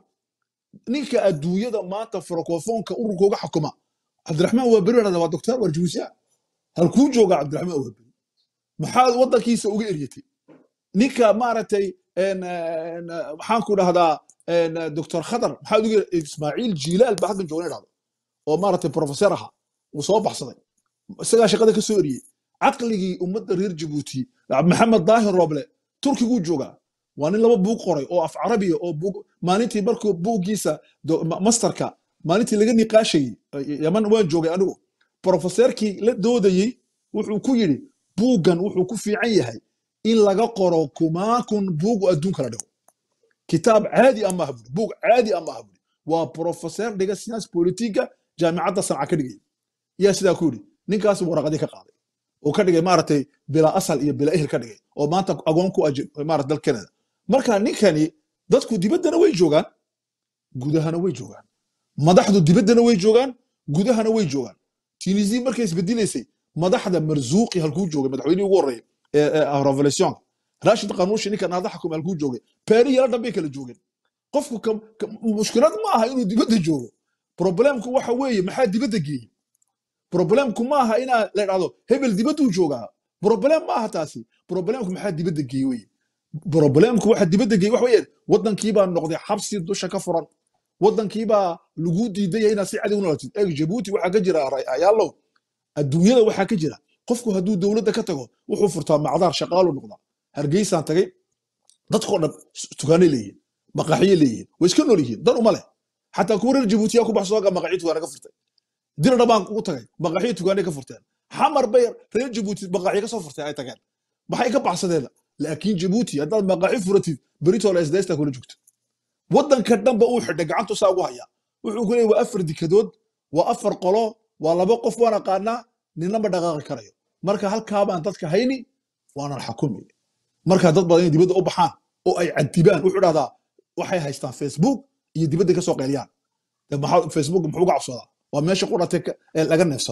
ninka adduunyada maanta francophone-ka ururkooga xukuma Cabdiraxmaan waa bariirada waa doctor warjuusiya halkuu jooga Cabdiraxmaan waa bari maxaa wadankiisa uga eriyatay ninka maartay een waxaan ku dhahdaa een doctor Khadar maxaa uga Ismaaciil Jilaal baa halkan joognay dhahdo oo maartay professor aha uu soo baxsaday isaga shaqada ka soo eriyay aqligii ummadda reer Djibouti Maxamed Daahir Roble Turkigu jooga waa nin laba buug qoray oo af Carabi oo buug maalintii markuu buugiisa masterka maalintii laga niqaashay Yaman waan joogay anigu professorkii la doodayay wuxuu ku yiri buugan wuxuu ku fiican yahay in laga qoro kuma kun buug adduunka la dhigo kitaab caadi ama habud buug caadi ama habud waa professor dhiga science politika jaamacadda Sanca ka dhigay yaa sidaa ku yiri ninkaas warqadii ka qaaday oo ka dhigay maartay bila asal iyo bila ehel ka dhigay oo maanta agoon ku ajib maartay dal Canada marka ninkani dadku dibaddana way joogaan gudahana way joogaan madaxdu dibaddana way joogaan gudahana way joogaan Tunisia markay isbedelaysay madaxda marzuuqi halkuu joogay madaxweynihii ugu horeeyay ee revolution Rashid Qanuushi ninka naada xukum halkuu joogay Paris yara dhanbay kala joogeen qofku mushkilad ma aha inuu dibadda joogo problemku waxa weeye maxaa dibadda geeyay problemku ma aha ina la yiraahdo hebel dibaddu joogaa problem ma aha taasi problemku maxaa dibadda geeyay problemku waxa dibadda geeyay wax weeye wadankii baa noqday xabsi dusha ka furan wadankii baa lagu diiday inaa si cadi u noolaato ee Djibouti waxa ka jira ayaalo adduunyada waxa ka jira qofku haduu dawladda ka tago wuxuu furtaa macdar shaqaalo noqda hargeysan tagay dadku dhan tukaanay leeyihiin maqaaxiye leeyihiin way iska nool yihiin dan uma leh xataa kuwa reer Djibouti ku baxsoo ga maqaaxiye tukaana ka furtay dir dhabaan ugu tagay maqaaxiye tukaanay ka furteen xamar bay reer Djibouti maqaaxiye ka soo furtay ay tageen maxay ka baxsadeen laakiin Djibouti haddaad maqaaxiye furatid berito la isdaysta kula joogto wadanka dhanba uu xidhay gacantu saa ugu haya wuxuu ku leeyahay waa afar dikadood waa afar qolo waa laba qof waana qaadnaa ninna ma dhaqaaqi karayo marka halkaa baan dadka hayni waana xukumi marka dad badan dibadda u baxaan oo ay cadibaan wuxuu dhahdaa waxay haystaan Facebook iyo dibadda ka soo qeyliyaan maxaa Facebook muxuu uga cabsadaa waa meesha quratay laga neefsado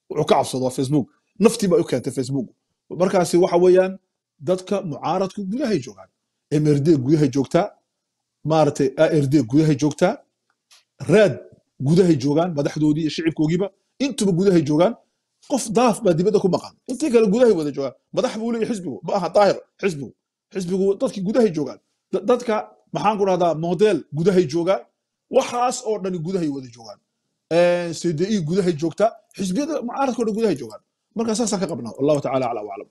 wuxuu ka cabsado waa facebook naftii baa u keentay facebook markaasi waxa weeyaan dadka mucaaradku gudahay joogaan M R D gudahay joogtaa maaragtay A R D gudahay joogtaa raad gudahay joogaan madaxdoodii iyo shicibkoogiiba intuba gudahay joogaan qof daaf baa dibadda ku maqan intii kale gudahay wada joogaan madax buu leeyahay xisbigu ma aha daahir xisbigu xisbigu dadkii gudahay joogaan dadka maxaan ku dhahdaa model gudahay joogaan waxaas oo dhani gudahay wada joogaan C D E gudahay joogta xisbiyada mucaaradka oo gudahay joogaan marka saasaan ka qabnaa wallahu tacaala acla wa aclam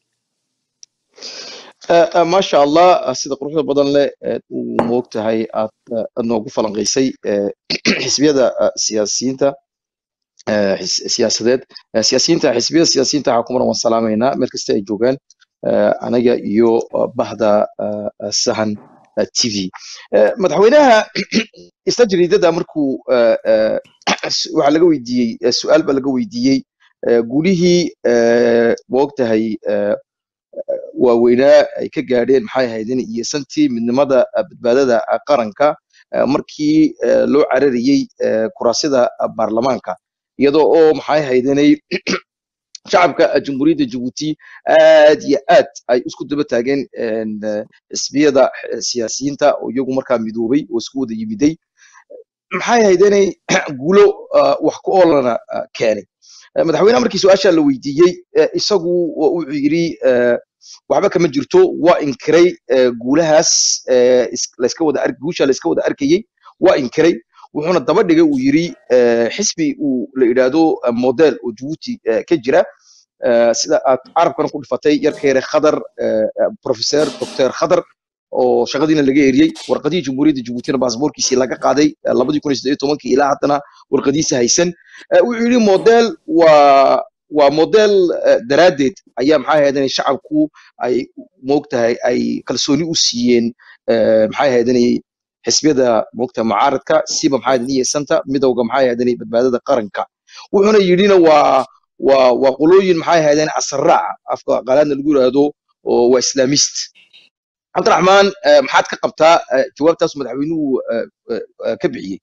ما شاء الله سيدة قروح بدن له وموقتها هي أنه قفل قيسي حسبية سياسيين تا سياسات سياسيين تا حسبية سياسيين تا حكومة والسلام هنا مركز تاي جوجان أنا جا يو بهذا السهن تي في مدحونها استجري ده مركو وعلى جوي دي السؤال بلا جوي دي قوليه وقتها هي waaweynaa ay ka gaadheen maxay ahaydeen iyo santii midnimada badbaadada qaranka markii loo carariyay kuraasida baarlamaanka iyadoo oo maxay ahaydeen shacabka jamhuuriyadda Djibouti aad iyo aad ay isku daba taageen xisbiyada siyaasiyiinta oo iyagu markaa midoobay oo isku wada yimiday maxay ahaydeen guulo wax ku oolana keenay madaxweynaha markii su'aasha la weydiiyay isagu wuxuu yiri waxba kama jirto waa inkiray guulahaas la iska wada ark guusha la iska wada arkayay waa inkiray wuxuuna daba dhigay uu yiri xisbi uu la yiraahdo model oo Djibouti ka jira sida aad arabkan ku dhifatay yarkeere khadar professor doctor khadar oo shaqadiina laga eeriyay warqadii jamhuuriyadda Djibouti baasaboorkiisa laga qaaday laba kun iyo siddeed iyo toban ilaa haddana warqadiisa haysan wuxuu yiri model waa waa model daraadeed ayaa maxay ahaydeen shacabku ay moogtahay ay kalsooni u siiyeen maxay ahaydeen xisbiyada moogta mucaaradka siba maxay ahaydeen santa midowga maxay ahaydeen badbaadada qaranka wuxuuna yirina waa waa waa qolooyin maxay ahaydeen asraac afka qalaadna lagu yiraahdo oo waa islamist عبد الرحمن maxaad ka qabtaa jawaabtaas madaxweynuhu ka bixiyay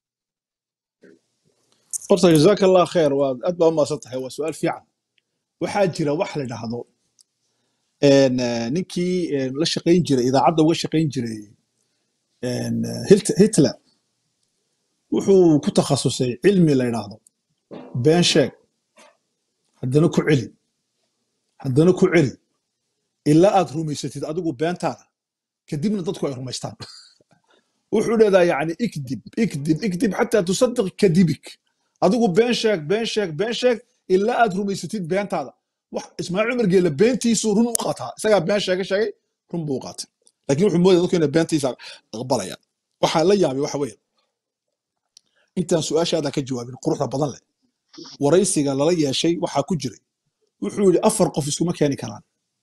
horta jazaak allah khair waa aad baa ma santahay waa su'aal fiican waxaa jira wax la dhahdo een ninkii la shaqeyn jiray idaacadda uga shaqeyn jiray een Hitler wuxuu ku takhasusay cilmi la yiraahdo been sheeg haddana ku celi haddana ku celi ilaa aad rumaysatid adigu beentaada كدبنا ضدكم يا رميستان وحول هذا يعني اكذب اكذب اكذب حتى تصدق كذبك أدوكو بينشك بينشك بينشك إلا أدرو ميستيد بينت هذا اسمع عمر قال بينتي سورون وقاتها سجى بينشك شيء رم بوقات لكن يروح مودي ذوك بينتي ساق غبرة يعني وحال لا يابي وحوين أنت سؤال هذا كجواب القروح بدل ورئيسي قال لي يا شيء وحا كجري وحول أفرق في سكو مكاني كلام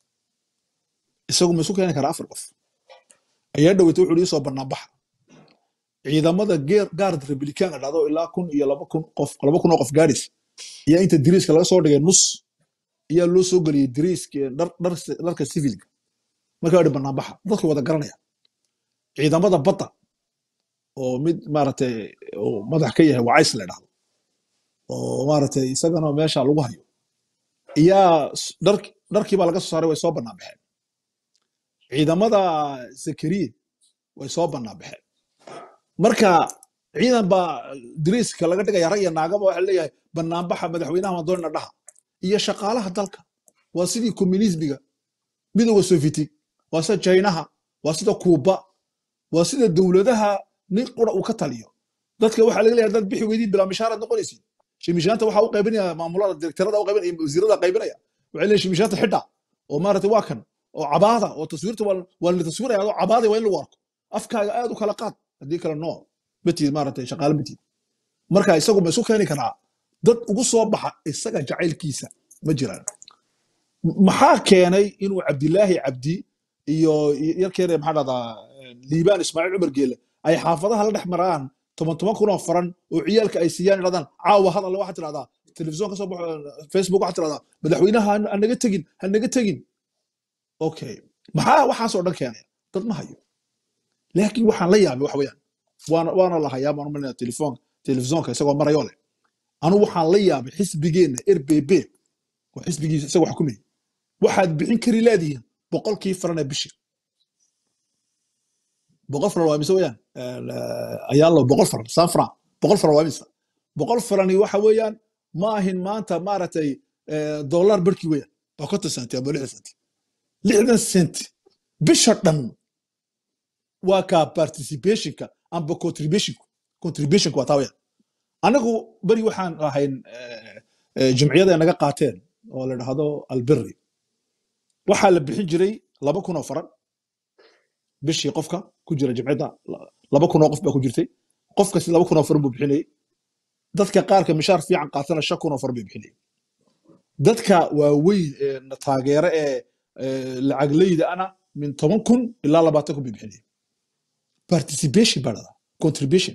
السوق مسوق يعني كان أفرق ayaa dhaweytay wuxuu ii soo barnaamij ciidamada gaard republican dhado ilaa kun iyo laba kun qof laba kun oo qof gaadis iyo inta diriiska laga soo dhigay nus iyo loo soo galiyay diriiska dhar dharka civilka markaa dhib barnaamij dadku wada garanaya ciidamada badda oo mid maaragtay oo madax ka yahay wacays la dhahdo oo maaragtay isagana meesha lagu hayo iyaa dhar dharkii baa laga soo saaray way soo barnaamijeen ciidamada Zakariya way soo banaabaxeen marka ciidan ba diriiska laga dhigay rag iyo naagaba waxa leeyahay banaanbaxa madaxweynaha doona dhaha iyo shaqaalaha dalka waa sidii communismiga midowga Soviyetic waa sida Chinaha waa sida Cuba waa sida dawladaha nin qura uu ka taliyo dadka waxa laga leeyahay dad bixi weydii bila mishaarad noqonaysi shimishaanta waxa uu qaybinaya maamulada direktarada uu qaybinaya wasiirada qaybinaya waxa leeyahay shimishaanta xidha oo maartay waa kan oo cabaada oo taswiirta wala taswiiraya oo cabaada waa in lagu arko afkaaga aad u kala qaad hadii kala noo batid maartay shaqaale batid marka isagu ma soo keeni karaa dad ugu soo baxa isaga jacaylkiisa ma jiraan maxaa keenay inuu Cabdilaahi Cabdi iyo yarkeere maxaa dhada Liibaan Ismaaciil Umar Geele ay xaafadaha la dhex maraan toban toban kun oo faran oo ciyaalka ay siiyaan radan caawa hadal waxa tirada television ka soo baxo Facebook waxa tirada madaxweynaha anaga tagin anaga tagin okay maxaa waxa soo dhan keenay dad ma hayo laakiin waxaan la yaabay wax weeyaan waana waana la hayaa ma umaleeyaa telefoon televisionka isagoo marayo leh anu waxaan la yaabay xisbigeena R B B oo xisbigiisa isaga xukumay waxaad bixin kari leedihiin boqolkii faran ee bishii boqol faran waa mise weeyaan ayaa loo boqol faran san franc boqol faran waa mise boqol farani waxa weeyaan ma ahin maanta maaragtay dollar barkii weeyaan waa konton senti ama lixdan senti lixdan senti bisha dhan waa ka participationka amba contributionka contributionka waa taa weeyaan anagu bari waxaan ahayn jimciyada naga qaateen oo la dhahdo albirri waxaa la bixin jiray laba kun oo faran bishii qofka ku jira jimciyada laba kun oo qof baa ku jirtay qofkasi laba kun oo faran buu bixinayay dadka qaarka mishaar fiican qaatana shan kun oo faran bay bixinayay dadka waaweyn ee taageere ee lacaglayda ana min toban kun ilaa labaatan kun bay bixinayay participation baa dhahdaa contribution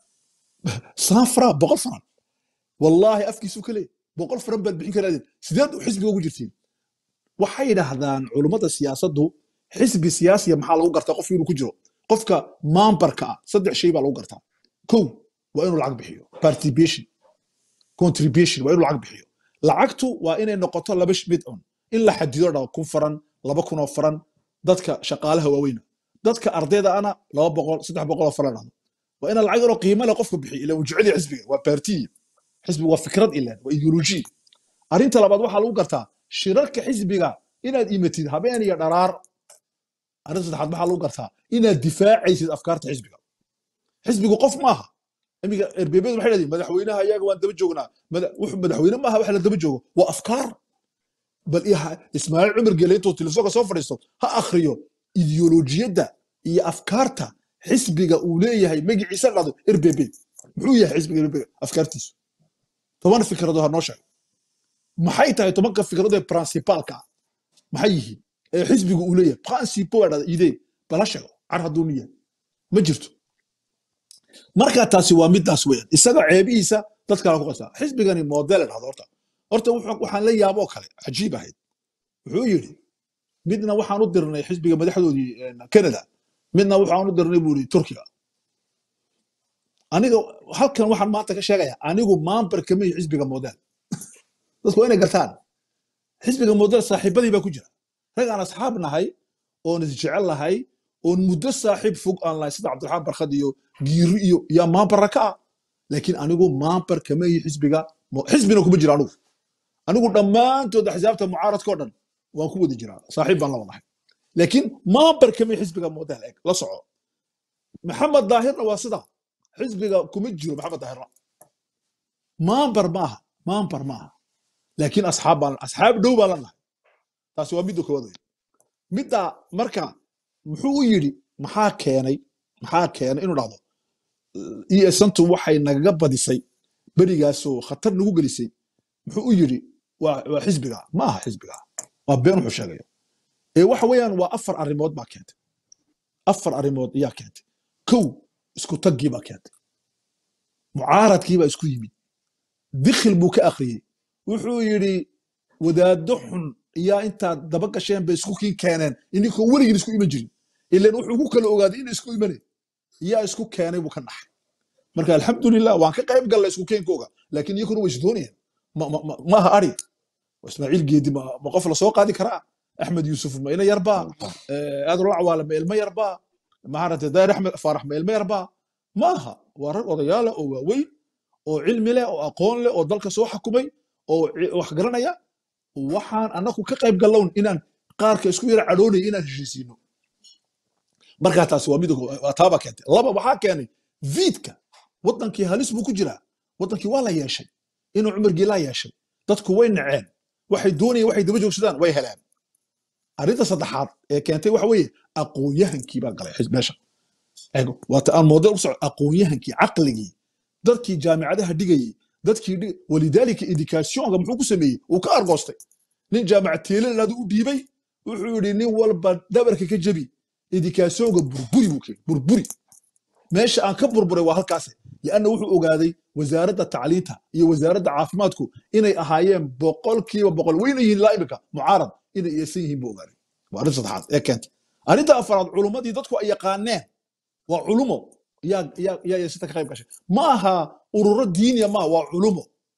san franc boqol faran wallahi afkiisu kale boqol faran baad bixin karaadeen sideed u xisbiga ugu jirtiin waxay yidhaahdaan culummada siyaasaddu xisbi siyaasiya maxaa lagu gartaa qofka inuu ku jiro qofka maambarka ah saddex shay baa lagu gartaa kow waa inuu lacag bixiyo participation contribution waa inuu lacag bixiyo lacagtu waa inay noqoto laba mid on in la xadido dhaw kun faran laba kun oo faran dadka shaqaalaha waaweyna dadka ardayda ana laba boqol saddex boqol oo faran dhahdo waa ina lacag yaroo qiimo leh qofka bixiyo ilaa uu jecel yahay xisbiga waa baartiy xisbiga waa fikrad ilaan waa ideology arrinta labaad waxaa lagu gartaa shirarka xisbiga inaad imatid habeen iyo dharaar arrinta saddexaad waxaa lagu gartaa inaad difaacaysid afkaarta xisbiga xisbigu qof maaha imiga erbeebadu waxay leeyihiin madaxweynaha iyaga waan daba joognaa wuxuu madaxweyne maaha waxa la daba joogo waa afkaar bal ismaaciil cumar geele intuu telefoonka soo fadhiisto ha akhriyo ideolojiyadda iyo afkaarta xisbiga uu leeyahay magaciisa dhado R B B muxuu yahay xisbiga R B B afkaartiisu toban fikradood ha noo sheeg maxay tahay tobanka fikradood ee principalka maxay yihiin ee xisbiga uu leeyahay principal dhada idee bala sheego car hadduu niyahay ma jirto marka taasi waa midaas weeyaan isaga ceebihiisa dadka la ku qastaa xisbigani model dhado horta horta waxaan la yaabo kale cajiib ahayd wuxuu yiri midna waxaan u dirnay xisbiga madaxdoodii Canada midna waxaan u dirnay buuri Turkiga aniga halkan waxaan maanta ka sheegayaa anigu maambar kamay xisbiga model dadku inay gartaan xisbiga model saaxiibadii baa ku jira rag aan asxaab nahay oo isjecel lahay oo muddo saaxiib fog aan lahayn sida Cabdiraxmaan Barkhad iyo Giiri iyo ya maambar ka laakiin anigu maambar kamay xisbiga xisbina kuma jira anigu anigu dhammaantood xisaabta mucaaradka oo dhan waan ku wada jiraa saaxiib baan la wadahay laakiin maambar kamay xisbiga model eeg la soco maxamed daahirna waa sida xisbiga kuma jiro maxamed daahirna maambar maaha maambar maaha laakiin asxaab baan asxaab dhow baan la nahay taasi waa midda koowaad midda marka muxuu u yidhi maxaa keenay maxaa keenay inuu dhahdo esantu waxay nagaga badisay berigaasoo khatar nagu gelisay muxuu u yidhi waa xisbiga ma aha xisbiga waa been wuxuu sheegayo ee waxa weeyaan waa afar arrimood baa keentay afar arrimood ayaa keentay kow isku taggii baa keentay mucaaradkii baa isku yimid dikhil buu ka akhriyey wuxuu yidhi wadaaddo xun iyaa intaad daba gasheen bay isku kiin keeneen ininkoo weligin isku iman jirin ilaan wuxuu ku kala ogaaday in isku imanay iyaa isku keenay buu ka dhaxay marka alxamdulilah waan ka qayb gallay isku keenkooga laakiin iyakuna way isdoonayeen maaha ari ismaaciil geedi ma qof la soo qaadi karaa axmed yuusuf ma ina yarbaa aadul acwaale ma ilmo yarbaa maaragtay daahir axmed faarax ma ilmo yarbaa maaha waa rag odayaala oo waaweyn oo cilmi leh oo aqoon leh oo dalka soo xakumay oo wax garanaya waxaan anaku ka qayb gallown inaan qaarka isku yara cadhoonay inaan heshiisiino markaa taasi waa mid waa taaba keentay laba waxaa keenay viidka wadankii halis buu ku jiraa wadankii waa la yeeshay inuu cumar geelaa yeeshay dadku way naceen waxay doonayeen waxay daba joogsadaan way heleen arrinta saddexaad ee keentay waxa weeye aqoonyahankii baa galay meesha eego waata aan model u soco aqoonyahankii caqligii dadkii jaamicadaha dhigayay dadkii walidaalika educationka muxuu ku sameeyey uu ka argoostay nin jaamacad teelelaadu u dhiibay wuxuu yidhi nin walba dabarka ka jabi educationka burburi buu keenay burburi meesha aan ka burburay waa halkaas lianna wuxuu ogaaday wasaaradda tacliinta iyo wasaaradda caafimaadku inay ahaayeen boqolkiiba boqol weyna yihiin laa imika mucaarad inay iyaysan yihiin buu ogaaday waa arrinta saddexaad ee keentay arrinta afaraad culummadii dadku ay yaqaaneen waa culumo yaa yaa yaa sita ka qayb gashay ma aha ururo diiniya ma waa culumo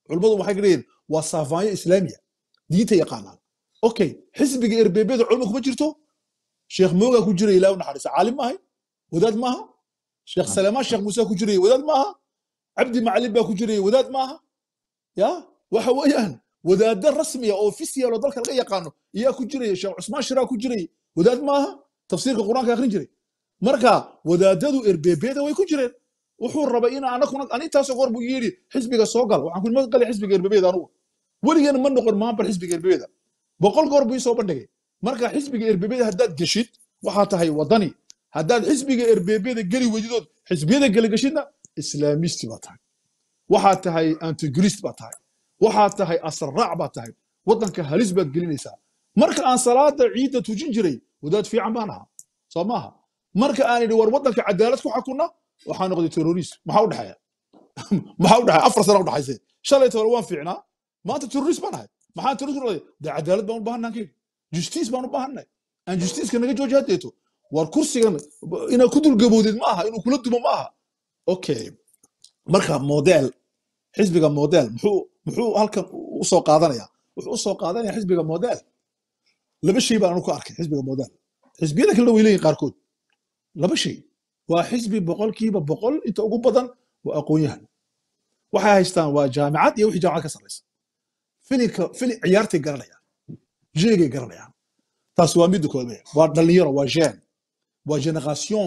علماء waxay gareen waa saafaayo islaamiya diinta yaqaanaan okay xisbiga erbeebada culmo kuma jirto sheekh mooga ku jiray ilaa naxariis caalim maahay wadaad maaha sheekh salama sheekh muuse ku jiray wadaad maaha abdi macalin baa ku jiray wadaad maaha ya waxa weeyaan wadaad rasmi ah oo official oo dalka laga yaqaano iyaa ku jiray sheekh Usmaan Shira ku jiray wadaad maaha tafsiirka quraanka akhrin jiray marka wadaadadu erbeebada way ku jireen wuxuu rabay in anakuna anintaas goor buu yiri xisbiga soo gal waxaan ku maqlay xisbiga erbeebada anu waligeena ma noqon maamul xisbiga erbeebada boqol goor buu soo bandhigay marka xisbiga erbeebada haddaad gashid waxa tahay wadani haddaad xisbiga erbeebada gali wadidood xisbiyada gali gashidna islaamisti baa tahay waxa tahay antigrist baa tahay waxa tahay asraac baa tahay wadanka halis baad gelinaysaa marka aan salaada ciida tujin jiray wadaad fiican baan ahaa soo maaha marka aan idhi war wadanka cadaalad ku xakuna waxaa noqday terrorist maxaa u dhaxaya maxaa u dhaxaya afar sano u dhaxaysay shalay toban waan fiicnaa maanta terrorist baan ahay maxaa terrorist noqday dee cadaalad baan u baahannahay justice baan u baahannahay aan justice-ka naga jooji haddeeto war kursigan inaad ku dulgabowdid ma aha inuu kula dumo ma aha okay marka model xisbiga model muxuu muxuu halkan u soo qaadanaya wuxuu u soo qaadanaya xisbiga model laba shay baan ku arkay xisbiga model xisbiyada kale way leeyihiin qaarkood laba shay waa xisbi boqolkiiba boqol inta ugu badan waa aqoon-yahan waxay haystaan waa jaamacad iyo wixii jaamacad ka sarreysa filinka filin ciyaartay garanayaan jeegay garanayaan taas waa mid kooban waa dhalinyaro waa jeen waa génération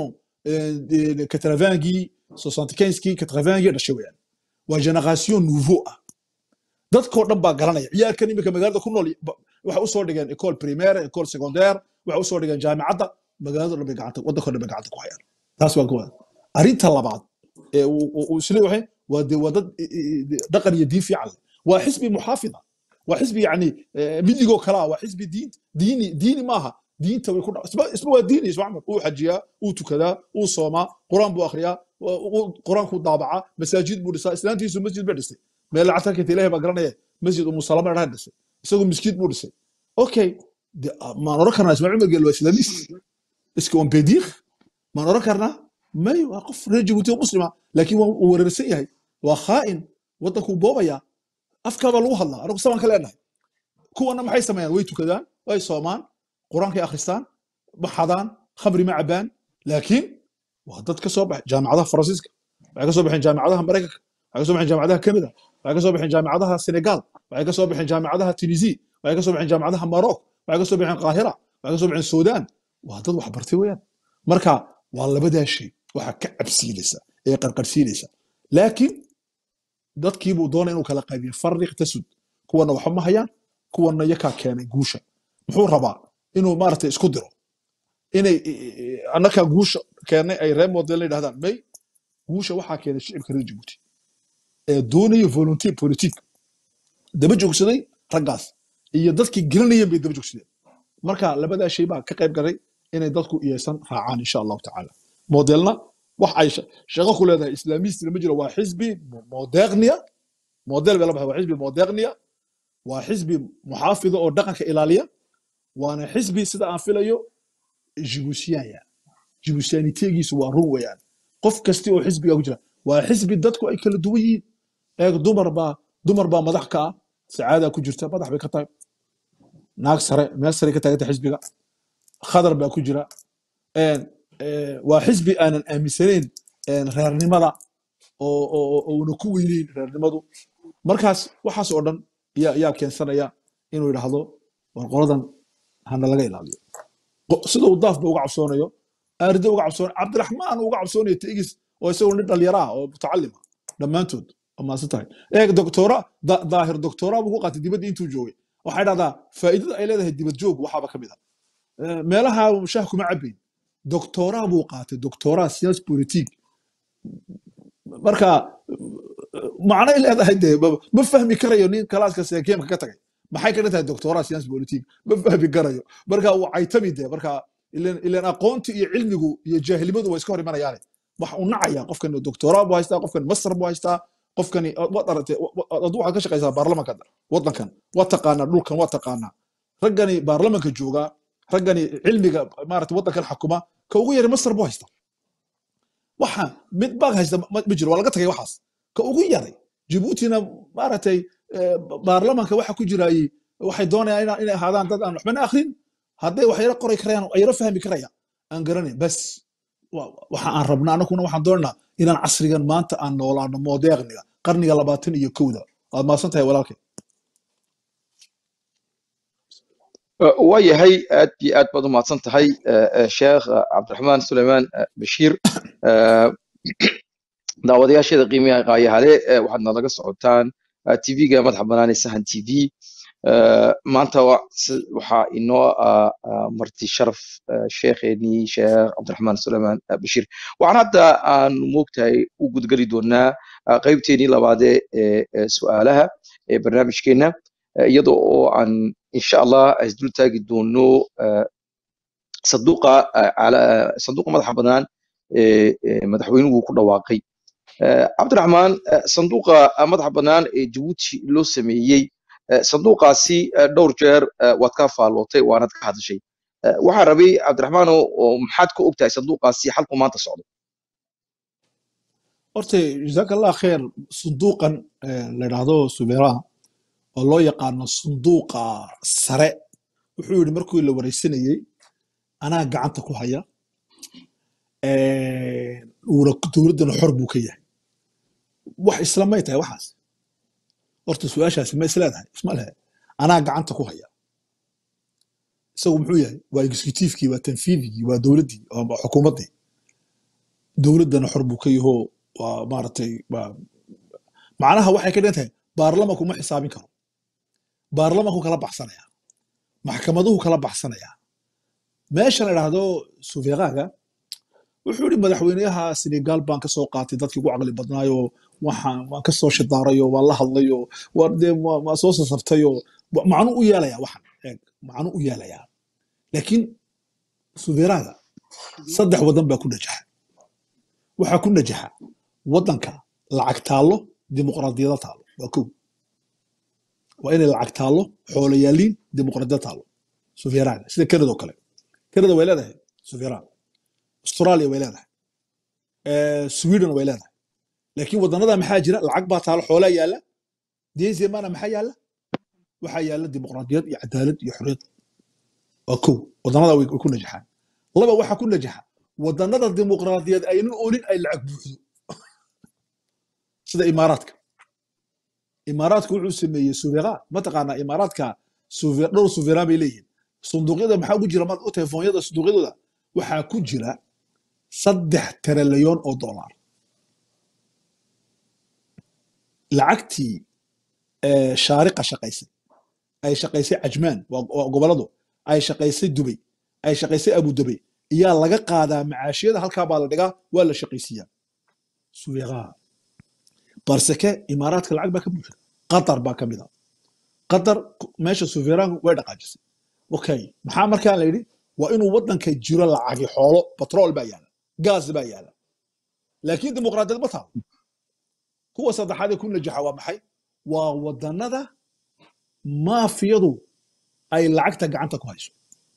quatre-vingts soixante-quinze quatre-vingts dhashay weeyaan waa génération nouveau ah dadkoo dhan baa garanaya ciyaarkan imika magaalada ku nool waxay u soo dhigeen école primaire école secondaire waxay u soo dhigeen jaamacadda magaalada dhan bay gacanta waddanka dhan bay gacanta ku hayaan taas waa kuwa arrinta labaad ee uu isla waxay waa de wadad dhaqan iyo diin fiican waa xisbi muxaafida waa xisbi yani midigoo kala waa xisbi diin diini diini maaha diinta way ku isba isba waa diini isma uu xajiyaa uu tukadaa uu soomaa quraan buu akhriyaa quraanku daabaca masaajid buu dhisaa islaantiisu masjid baa dhisay meel lacagta ilaahay baa garanaya masjid umu salama dhahay dhisay isagoo miskiid buu dhisay okay ma oran karnaa ismaaciil mageel waa islaamist iska on pedir ma oran karnaa may waa qof reer Jabuuti muslima laakiin waa weerarsan yahay waa khaa'in wadanku boobaya afkaaba lagu hadlaa anigu saban ka leenahay kuwana maxay sameeyaan way tukadaan way soomaan quraanka akhristaan baxadaan khamri ma cabaan laakiin waa dad ka soo baxay jaamacadaha Faransiiska waxay ka soo baxeen jaamacadaha Mareykanka waxay ka soo baxeen jaamacadaha Canada waxay ka soo baxeen jaamacadaha Senegal waxay ka soo baxeen jaamacadaha Tunisia waxay ka soo baxeen jaamacadaha Maroc waxay ka soo baxeen Qaahira waxay ka soo baxeen Suudaan waa dad wax bartay weeyaan marka waa labadaa shay waxa ka cabsiinaysa ee qarqarsiinaysa laakiin dadkii buu doonay inuu kala qaybiyo farriq tasud kuwana waxa ma hayaan kuwana yaka keenay guusha muxuu rabaa inuu maartay isku diro inay annaka guusha keenay ay reer model yiraahdaan may guusha waxa keenay shicibka reer Djibouti ee doonay volunteer politique daba joogsaday raggaas iyo dadkii gelinayeen bay daba joogsadeen marka labada shay baa ka qayb galay inay dadku iyaysan raacaan insha Allah ta'ala modelna wax ay shaqo ku leedahay islaamist ma jiro waa xisbi modernia model baa waa xisbi modernia waa xisbi muxaafido oo dhaqanka ilaaliya waana xisbi sida aan filayo Djiboutiya Djiboutiyaniteegiisu waa run weeyaan qof kasta oo xisbiga ku jira waa xisbi dadku ay kala duwan yihiin ee dumar baa dumar baa madax ka ah saacada ku jirta madax bay ka tahay naag sare meel sare ka taagta xisbiga khadar baa ku jira een waa xisbi aanan aaminsanayn reernimada oo oo oo ku weyneyn reernimadu markaas waxaas oo dhan yaa yaa keensanaya inuu yiraahdo war qoladan hana laga ilaaliyo sida uu daaf uga cabsoonayo ardo uga cabsoonayo Cabdiraxmaan uga cabsoonayo tigis oo isagoo nin dhalinyaro ah oo mutacallima dhamaantood ama sitaay ee doctora daahir doctora buu qaatay dibadda intuu joogay waxay dhahdaa faa'iidada ay leedahay dibad joog waxaba kamid ah meelaha shaah kuma cabin doctora buu qaatay doctora science politique marka macna leedahay ma fahmi karayo nin kalaaska seekeemka ka tagay maxay ka tahay doctora science politique ma fahmi karayo marka uu aytamide marka ileen ileen aqoonti iyo cilmigu iyo jahilnimadu way iska hor imanayaan wax uu nacaya qofkan doctora buu haystaa qofkan master buu haystaa qofkani wad aragtay dad waxa ka shaqeysaa baarlamaanka wadankan waa taqaana dhulkan waa taqaana ragani baarlamaanka jooga ragani cilmiga maartay wadankan xukuma ka ugu yar master buu haystaa waxa mid baa haysta ma jiro waa laga tagay waxaas ka ugu yaray Djibouti-na maaragtay baarlamaanka waxa ku jirayay waxay doonayaan inay inay ahaadaan dad aan waxbana akhrin hadday wax yaro qori karayaan ay yaro fahmi karayaan aan garanayn bas waxa aan rabnaa anaguna waxaan doonaynaa inaan casrigan maanta aan noolaano moodeeqniga qarniga labaatan iyo kowda waad maasan tahay walaalkay waayahay aad iyo aad baad u mahadsan tahay sheekh cabdiraxmaan suleymaan bashiir daawadayaasheeda qiimaha qaayahale waxaad nalaga socotaan tv-ga madaxa bannaan ee sahan t v maanta waxaa inoo marti sharaf sheekheenii sheekh cabdiraxmaan suleymaan bashiir waxaan hadda aan moogtahay u gudgeli doonaa qaybteenii labaadee ee su'aalaha ee barnaamijkeena iyadoo oo aan insha allah isdul taagi doono sanduuqa sanduuqa madaxa bannaan ee madaxweynuhu ku dhawaaqay cabdiraxmaan sanduuqa madaxa bannaan ee jabuuti loo sameeyey sanduuqaasi dhowr jeer waad ka faallootay waanad ka hadashay waxaan rabay cabdiraxmaan oo maxaad ka ogtahay sanduuqaasi xalku maanta socdo horta jazaaka allah kheer sanduuqan la yidhaahdo subera oo loo yaqaano sanduuqa sare wuxuu yidhi markii la wareysanayey anaa gacanta ku haya dowladdana xor buu ka yahay wax islamay tahay waxaas horta su-aashaasi ma isleedahay isma lehe anaa gacanta ku haya isagu muxuu yahay waa executivekii waa tanfiidigii waa dowladdii waa xukuumaddii dowladdana xor buu ka yaho waa maaragtay waa macnaha waxay ka dhigan tahay baarlamanku ma xisaabin karo baarlamanku kala baxsanaya maxkamaduhu kala baxsanaya meesha la idhaahdo sufeqaaga wuxuu yidhi madaxweynaha senegal baan ka soo qaatay dadkii ugu caqli badnaayo waxaan waan ka soo shidaarayo waan la hadlayo waan soo sasabtayo macnu u yeelaya waxan eeg macnu u yeelaya laakiin sufeqaaga saddex wadan baa ku najaxa waxaa ku najaxa wadanka lacag taallo dimuqraadiyada taallo waa kow waa inay lacag taallo xoolo yaaliin dimuqraadiyada taallo sufeqaaga sida kanada oo kale kanada way leedahay sufeqaaga استراليا ويلادها أه سويدن ويلادها لكن ودندا maxaa jira lacag baa taalo xoolo yaala deen zeemana maxaa yaala waxa yaala dimuqraadiyad iyo cadaalad iyo xorriyad oo kow wadannada way ku najaxaan laba waxa ku najaxa wadannada dimuqraadiyad aynu oolin ay lacag buuxdo sida imaaraadka imaaraadku wuxuu sameeyay suuqa ma taqaana imaaraadka suuqa dhowr suuqyada bay leeyihiin sanduuqyada maxaa ku jira ma u telefoonyada sanduuqyadooda waxaa ku jira saddex trilyan oo dollar lacagtii shaariqa shaqaysay ay shaqaysay cajmaan waa goboladu ay shaqaysay dubay ay shaqaysay abu dhabi iyaa laga qaadaa macaashiyada halkaa baa la dhigaa waa la shaqaysiiyaa suuqaha barseke imaaraadka lacag baa ka buuxda qatar baa ka mid ah qatar meesha suuqyaraanku way dhaqaajisay okay maxaa markaa la yidhi waa inuu waddanka jiro lacagi xoolo batrool baa yaala gaas baa yaala laakiin dimuqraadiyad ma taalo kuwa saddexaad ee ku najaxa waa maxay waa wadannada maafiyadu ay lacagta gacanta ku hayso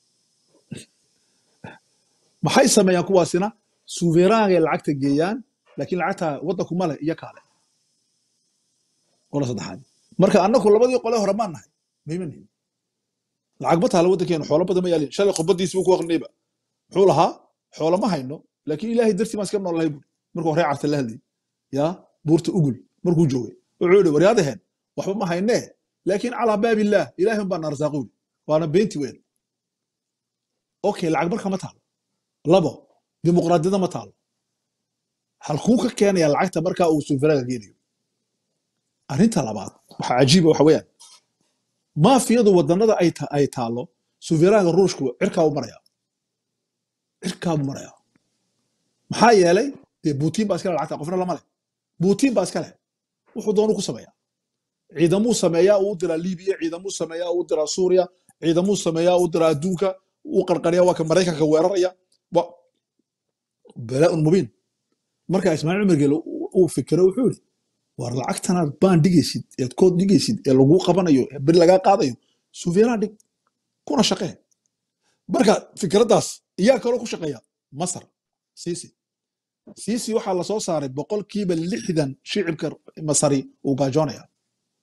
maxay sameeyaan kuwaasina suuqyaraangay lacagta geeyaan laakiin lacagta waddanku ma leh iyo kaale qola saddexaad marka annagu labadii qole hore maan nahay maymanin lacag ma taalo waddankeena xoolo badan ma yaalin shalay khudbadiisi buu ku aqrinayba muxuu lahaa xoolo ma hayno laakiin ilaahay dartii baan iska noolahay buuri markuu horey carta la hadlayay yaa buurta ugul markuu joogay wuxuu yidhi waryaadaheen waxba ma haynee laakiin calaa baabillaah ilaahay baan na arsaaqooli waana beenti weyn okay lacag marka ma taalo labo dimuqraadiyada ma taalo halkuu ka keenaya lacagta markaa uu suufaraga geenayo arrinta labaad waxa cajiiba waxa weeyaan maafiyadu wadannada ay ay taalo suufaraga ruushku cirkaa u maraya cirkaa u maraya maxaa yeelay dee buutiin baa iska leh lacagta qofna lama leh buutiin baa iska leh wuxuu doonu ku sameeyaa ciidamuu sameeyaa uu diraa liibiya ciidamuu sameeyaa uu diraa suuriya ciidamuu sameeyaa uu diraa adduunka uu qarqariya waa ka maraykanka weeraraya balaa-un mubiin marka ismaaciil cumar geele uu fikiro wuxuu yidhi war lacagtanaad baan dhigaysid eed kood dhigaysid ee laguu qabanayo beri lagaa qaadayo suufyaraan dhig kuna shaqee marka fikraddaas iyaa kaloo ku shaqeeya masar siisi siisi waxaa lasoo saaray boqolkiiba lixdan shicibka masari uu gaajoonaya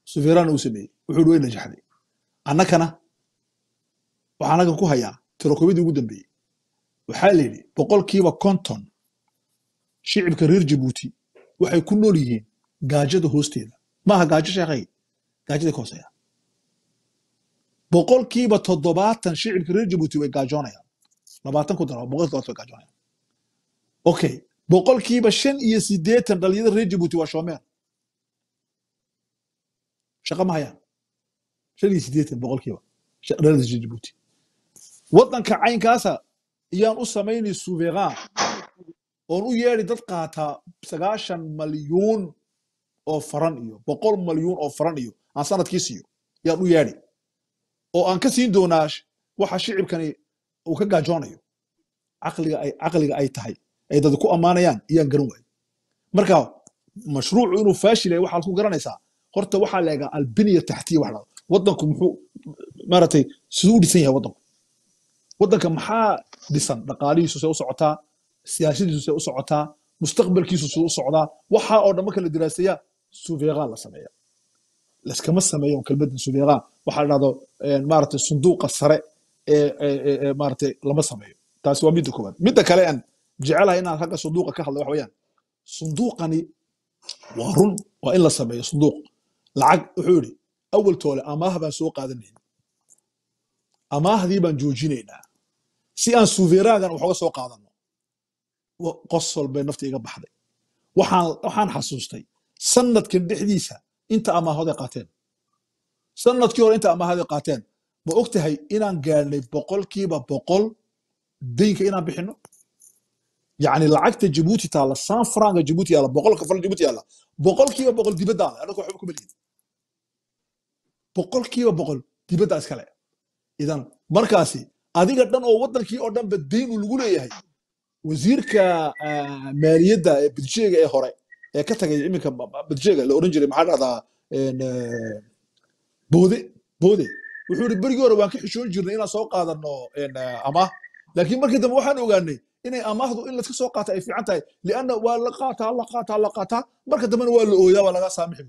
سوفيران وسمي وحول وين نجحني أنا كنا وأنا كنت هيا تركوبيدي قدام بي وحالي بقول كيوا كونتون شعب كرير جيبوتي waxay ku nool yihiin gaajada hoosteeda maaha gaajo shaqay gaajada koosaya boqolkiiba toddobaatan shicibka reer Djibouti way gaajoonayaan labaatan ku daro boqolkiiba way gaajoonayaan okay boqolkiiba shan iyo siddeetan dhalinyarada reer Djibouti waa shoomeer shaqa ma hayaan shan iyo siddeetan boqolkiiba reer Djibouti wadanka caynkaasa iyaan u samaynay souverain oon u yeedhi dad qaataa sagaashan malyuun oo faran iyo boqol malyuun oo faran iyo aan sanadkii siiyo yaan u yeedhi oo aan ka siin doonaa waxa shicibkani uu ka gaajoonayo caqliga ay caqliga ay tahay ay dad ku ammaanayaan iyaan garan waayay marka mashruucu inuu faashil yahay waxaad ku garanaysaa horta waxaa la eegaa albiniya taxtiya wax wadanku muxuu maaragtay siduu dhisan yahay wadanku wadanka maxaa dhisan dhaqaalihiisu see u socotaa siyaasadiisu see u socotaa mustaqbalkiisu see u socdaa waxaa oo dhan marka la diraasayaa souverain la sameeya laskama sameeyo kelmadda souverain waxaa la dhahdo maaragtay sunduuqa sare ee maaragtay lama sameeyo taasi waa midda koowaad midda kale aan jecelahay inaan ragga sunduuqa ka hadlo waxa weeyaan sunduuqani waa run waa in la sameeyo sunduuq lacag wuxuu yidhi awal toole amaah baan soo qaadanayn amaahdii baan joojinaynaa si aan souveraingan wax uga soo qaadano qosol bay nafta iga baxday waxaan waxaan xasuustay sanadkan dhexdiisa inta amaahood ay qaateen sanadkii hore inta amaahood ay qaateen ma ogtahay inaan gaarnay boqolkiiba boqol deynka inaan bixino yacni lacagta Djibouti taala san franca Djibouti yaala boqolka fal Djibouti yaala boqolkiiba boqol dibadda ah anaka waxba ku melihin boqolkiiba boqol dibadda iskale idan markaasi adiga dhan oo wadankii oo dhan ba deyn uu lagu leeyahay wasiirka maaliyadda ee Belgiga ee hore ee ka tagay iminka Belgiga la oran jiray maxaa dhahdaa boode boode wuxuu yiri berigi hore waan ka xishoon jirnay inaan soo qaadano amaah laakiin markii dambe waxaan ogaanay inay amaahdu in la iska soo qaato ay fiican tahay lianna waa la qaataa la qaataa la qaataa marka dambena waa la ooyaa waa laga saamixi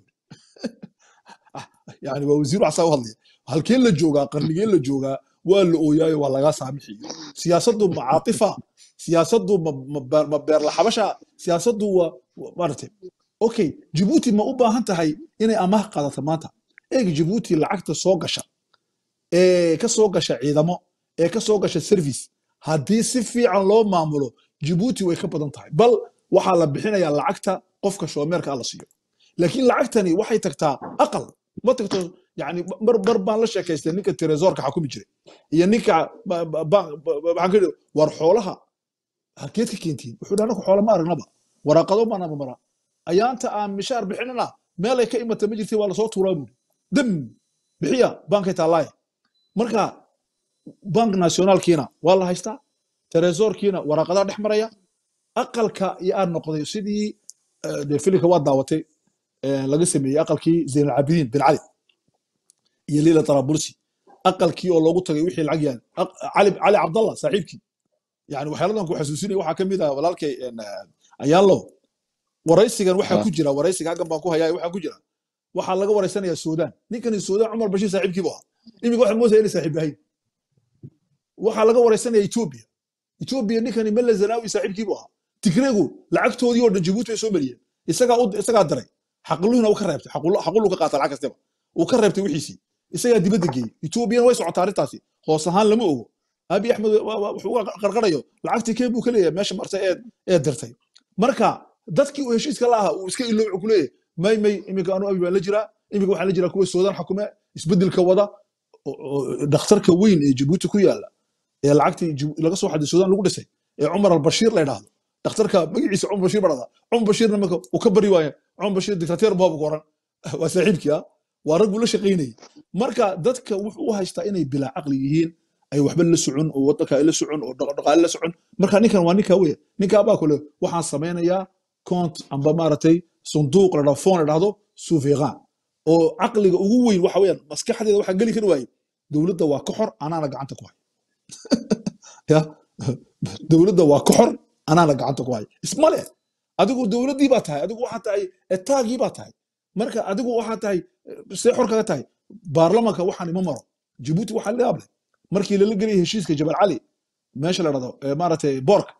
yani waa wasiir wax soo hadlay halkeen la joogaa qarnigeen la joogaa waa la ooyaayo waa laga saamixiyo siyaasaddu macaatifa siyaasaddu ma beer la xabasha siyaasaddu waa maartay okay Djibouti ma u baahan tahay inay amaah qaadato maanta eeg Djibouti lacagta soo gasha ee ka soo gasha ciidamo ee ka soo gasha service haddii si fiican loo maamulo Djibouti way ka badan tahay bal waxaa la bixinayaa lacagta qofka shoomeerka la siiyo laakiin lacagtani waxay tagtaa aqal ma tagto yani mar mar baan la sheekaystay ninka Trezorka xukumi jiray iyo ninka waxaan ka war xoolaha halkeed ka keentiin wuxuu dhaana ku xoolo ma aragnaba waraaqado ma naba mara ayaanta aan mishaar bixinana meel ay ka imata ma jirtay waa la soo tuuraa buu dam bixiya banka taalaay marka bank national kiina waa la haystaa Trezor kiina waraaqada dhex maraya aqalka iyo aan noqday sidii de filika waa daawatay laga sameeyay aqalkii Zayn al-Abidin bin Ali iyo Leila Tarabulsi aqalkii oo loogu tagay wixii lacag yaan Ali Ali Abdullah saaxiibkii yani waxyaaladan ku xasuusinay waxa kamid ah walaalkay ayaalo waraysigan waxa ku jira waraysiga hagan baan ku hayaa waxa ku jira waxa laga waraysanayaa Suudaan ninkan Suudaan Umar Bashir saaxiibkii buu imiga waxa moosay inay saaxiib yahay waxa laga waraysanayaa Ethiopia Ethiopia ninkan Malla Zanaawi saaxiibkii buu Tigreegu lacagtoodii oo dhan Djibouti ay soo mariyeen isaga isaga daray xaqluhuna uu ka reebtay xaqlu xaqlu ka qaatay lacag kasta uu ka reebtay wixiisi isaga dibadda geeyay Ethiopia way socotaa arintaasi hoos ahaan lama ogo Abi Ahmed wuxuu qarqarayo lacagtii kee buu ka leeyahay meesha martay ee ee dirtay marka dadkii uu heshiiska la ahaa uu iska ilooc ku leeyahay may may imika aanu abi baan la jira imika waxa la jira kuwa Suudaan xukume isbedelka wada dhakhtarka weyn ee Djibouti ku yaala ee lacagtii laga soo xaday Suudaan lagu dhisay ee Umar al-Bashir la yiraahdo dhakhtarka magaciisa Umar Bashir barada Umar Bashir marka uu ka bari waayay Umar Bashir dictator boob qoran waa saaxiibkii ah waa rag uu la shaqeynay marka dadka wuxuu u haystaa inay bila aqli yihiin ay waxba la socon oo wadanka ay la socon oo dhaqaale la socon marka ninkan waa ninka weey ninka baa kale waxaan sameeynaya compte amba maartay sanduuq la dhafoon dhahdo souverain oo aqliga ugu weyn waxa weeyaan maskaxdeeda waxa gali kar waayay dawladda waa ka xor anaana gacanta ku hay ya dawladda waa ka xor anaana gacanta ku hay ismale adigu dawladdii baa tahay adigu waxa tahay etaagii baa tahay marka adigu waxa tahay see xor kaga tahay baarlamanka waxaan ima maro Djibouti waxa la yaab leh markii la geliyay heshiiska Jabal Ali meesha la dhado maaragtay boorka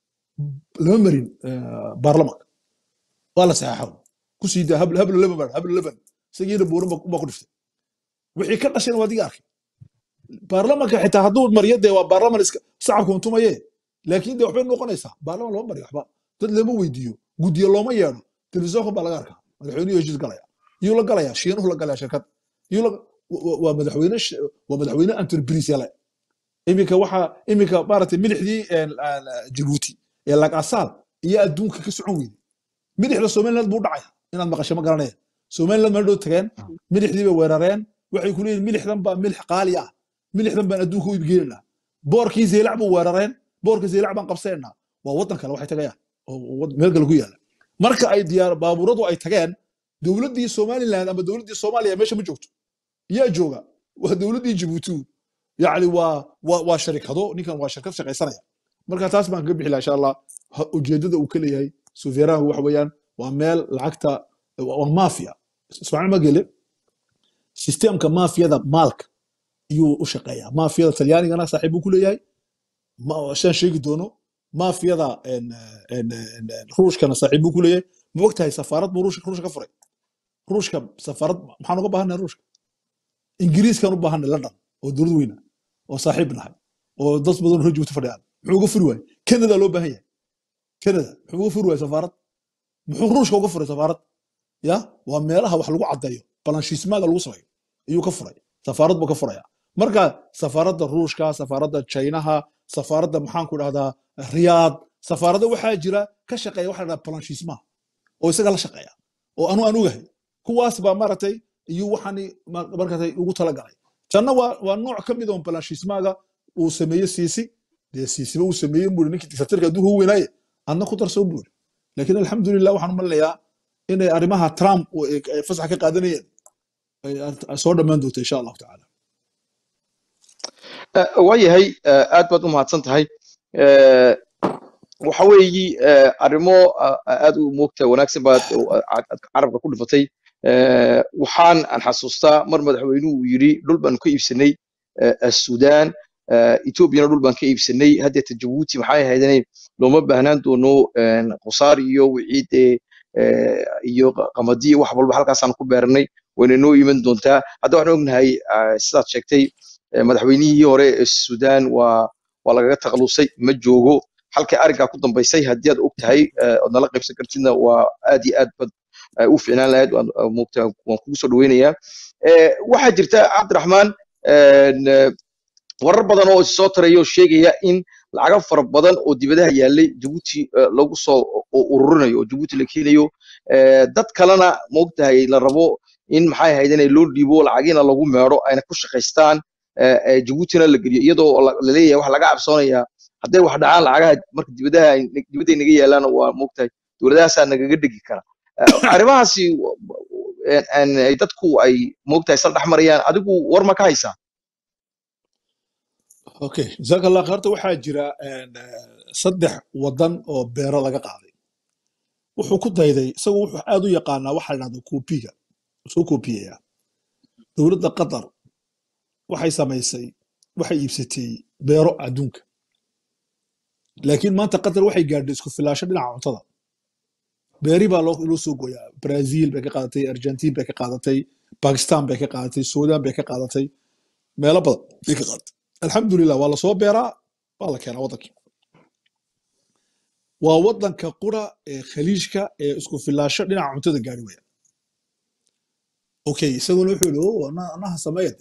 lama marin baarlamanka waa la saxaxo ku sii daa habl habl leban habl leban sagiina buuran ba ku dhiftay wixii ka dhashay waa diga arkay baarlamanka xitaa hadduu mariyade waa baarlaman iska shacabku untumaye laakiin de waxbay noqonaysaa baarlaman loo mariyo waxba dad lama weydiiyo gudiyo looma yeedho televisionka baa laga arkaa madaxweynuhu heshiis galaya yuu la galaya shiinuhu la galaya shirkad yuu la waa madaxweyne waa madaxweyne enterprise yale iminka waxa iminka maaragtay milixdii Djibouti ee lag asaal iyo adduunka ka socon weeyay milixda Soomaaliland buu dhacay inaad maqasho ma garanay Soomaaliland ma dhow tageen milixdii bay weerareen waxay ku leeyihiin milixdan baa milix qaali ah milixdan baan adduunka u iibgeynaa boorkii zeelac buu weerareen boorka zeelac baan qabsaynaa waa wadan kale waxay tagayaan oo meel kale ku yaala marka ay diyaar baabuuradu ay tageen dawladdii Soomaaliland ama dawladdii Soomaaliya meesha ma joogto yaa jooga waa dawladdii Djibouti يعني waa waa waa sharikado ninkan waa shirkad shaqaysanaya marka taas baan ka bixilaa insha Allah ujeedada uu ka leeyahay Sovereign wax weeyaan waa meel lacagta waa mafia Ismaaciil Magele systemka mafiyada maalka iyo u shaqeeya mafiyada Talyaanigana saaxiib uu ku leeyahay ma shan sheegi doono mafiyada en en Ruushkana saaxiib uu ku leeyahay ma waqtahay safaarad Ruushka Ruushka ka furay Ruushka safaarad maxaan uga baahanay Ruushka Ingiriiskan u baahanay London oo dawlad weyn oo saaxiib nahay oo dad badan oo Djibouti fadhiyaan muxuu uga furi waayay Canada loo baahan yahay Canada muxuu uga furi waayay safaarad muxuu Ruushka uga furay safaarad ya waa meelaha wax lagu cadeeyo balanshiismaaga lagu sameeyo ayuu ka furay safaarad buu ka furaya marka safaaradda Ruushka safaaradda Chinaha safaaradda maxaan ku dhahdaa Riyadh safaaradda waxa jira ka shaqeeya waxa la balanshiismaa oo isaga la shaqeeya oo anu aan ogahay kuwaas baa maratay iyo waxaan markaasay ugu tala galay tanna waa waa nooc ka mid ah balanshiismaaga uu sameeyay siisi de siisi uu sameeyay buu ninkii dictatorka aduu weynaaye anna ku darso buu laakiin alxamdulillah waxaan malayaa in arimaha Trump ay fasax ka qaadanayeen ay soo dhamaan doonto insha Allah ta'ala waayahay aad baad u mahadsan tahay waxa weeyi arimo aad u moogta wanaagsan baad carabka ku dhifatay waxaan aan xasuustaa mar madaxweynuhu uu yiri dhul baan ka iibsanay Suudaan Ethiopia dhul baan ka iibsanay hadda Djibouti maxay ahaydeen looma baahnaan doono qosaar iyo wiciide iyo qamadi wax walba halkaas aan ku beernay wayna noo iman doontaa hadda waxaan ognahay sidaad sheegtay madaxweynihii hore ee Suudaan waa waa laga taqalusay ma joogo halka ariga ku dambeysay hadii aad ogtahay oo nala qaybsan kartidna waa aad iyo aad bad u fiicnaan lahayd moogta waan kugu soo dhaweynayaa waxaa jirta Cabdiraxmaan warar badan oo soo tarayo sheegaya in lacag fara badan oo dibadaha yaalay Djibouti lagu soo ururinayo Djibouti la keenayo dad kalena moogtahay la rabo in maxay ahaydeen loo dhiibo lacagina lagu meero ayna ku shaqeystaan Djiboutina la geliyo iyadoo la leeyahay wax laga cabsoonaya haday wax dhacaan lacagaha marka dibadaha dibadda inaga yeelaan waa moogtahay dawladahaas naga dhigi kara arrimahaasi aan ay dadku ay moogtahay sal dhaxmarayaan adigu war ma ka haysaa okay jazakallah khairta waxa jira saddex wadan oo beero laga qaaday wuxuu ku dayday isagu wuxuu aad u yaqaanaa waxa la yiraahdo koobiga soo koobiyaya dawladda Qatar waxay samaysay waxay iibsatay beero adduunka laakiin maanta Qatar waxay gaadhay isku filaasho dhinaca cuntada beeri baa loo loo soo gooyaa Brazil bay ka qaadatay Argentina bay ka qaadatay Pakistan bay ka qaadatay Suudaan bay ka qaadatay meelo badan bay ka qaadatay alxamdulillah waa la soo beeraa waa la keenaa wadankii waa wadanka qura ee khaliijka ee isku filaasho dhinaca cuntada gaari weeyaa okay isagoo wuxuu leeyahay ana ana sameeyay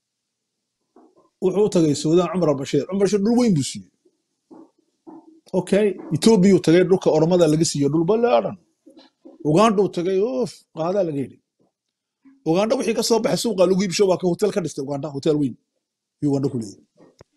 wuxuu tagay Suudaan Umar Bashir Umar Bashir dhul weyn buu siiyay okay Ethiopia uu tagay dhulka oromada laga siiyo dhul balaaran Uganda uu tagay oof qaada laga yiri Uganda wixii ka soo baxay suuqa lagu iibsho waa ka hotel ka dhistay Uganda hotel weyn Uganda ku leeyahay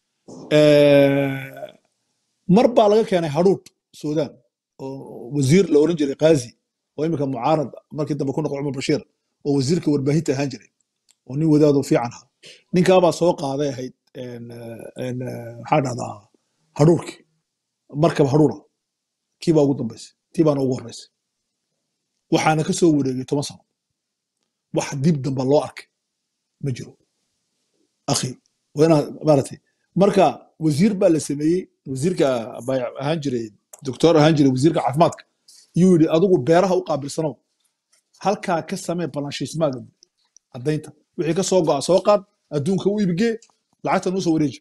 ee mar baa laga keenay Haruut Suudaan oo wasiir la oran jiray Qazi oo imika mucaarad markii dambe ku noqday Umar Bashir oo wasiirka warbaahinta ahaan jiray oo nin wadaado fiican ah ninka baa soo qaaday ahayd een een waxa dhacdaa Haruurki markab Haruura kiiba ugu dambeysay tiibana ugu horeysay waxaana ka soo wareegay toban sano واحد ديب دم الله أرك مجرو أخي وأنا مارتي مركا وزير بالسمي وزير كا هانجري دكتور هانجري وزير كعفماتك يوري أدوغو بيرها وقابل سنو هل كا كسامي بلانشي اسمه عدينتا وحي كسوقع سوقات أدون كوي بيجي لعتا نوسو وريج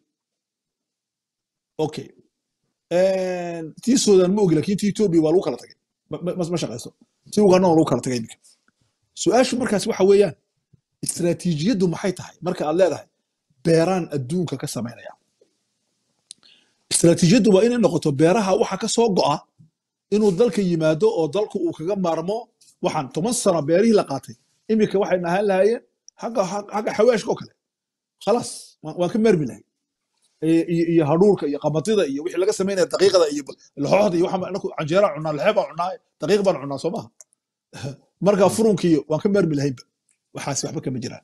أوكي ان تي سودان موغ لكن تي توبي waa lagu kala tagay ma shaqeyso si ugana lagu kala tagay imika su'aashu markaas waxa weeyaan istiraatiijiyadu maxay tahay marka aad leedahay beeraan adduunka ka sameynaya istiraatiijiyadu waa inay noqoto beeraha waxa ka soo go'a inuu dalka yimaado oo dalku uu kaga maarmo waxaan toban sano beerihii la qaatay imika waxay nahaan lahaayeen xagga xagga xawaashka oo kale خلاص waan ka marmi lahay iyo haduurka iyo qamatida iyo wixii laga sameeyay daqiiqada iyo laxooxda iyo waxa anaku canjeera cunaa laxeeba cunaa daqiiq baan cunaa Soomaha marka furunkii waan ka marmi lahayn waxaas waxba kama jiraan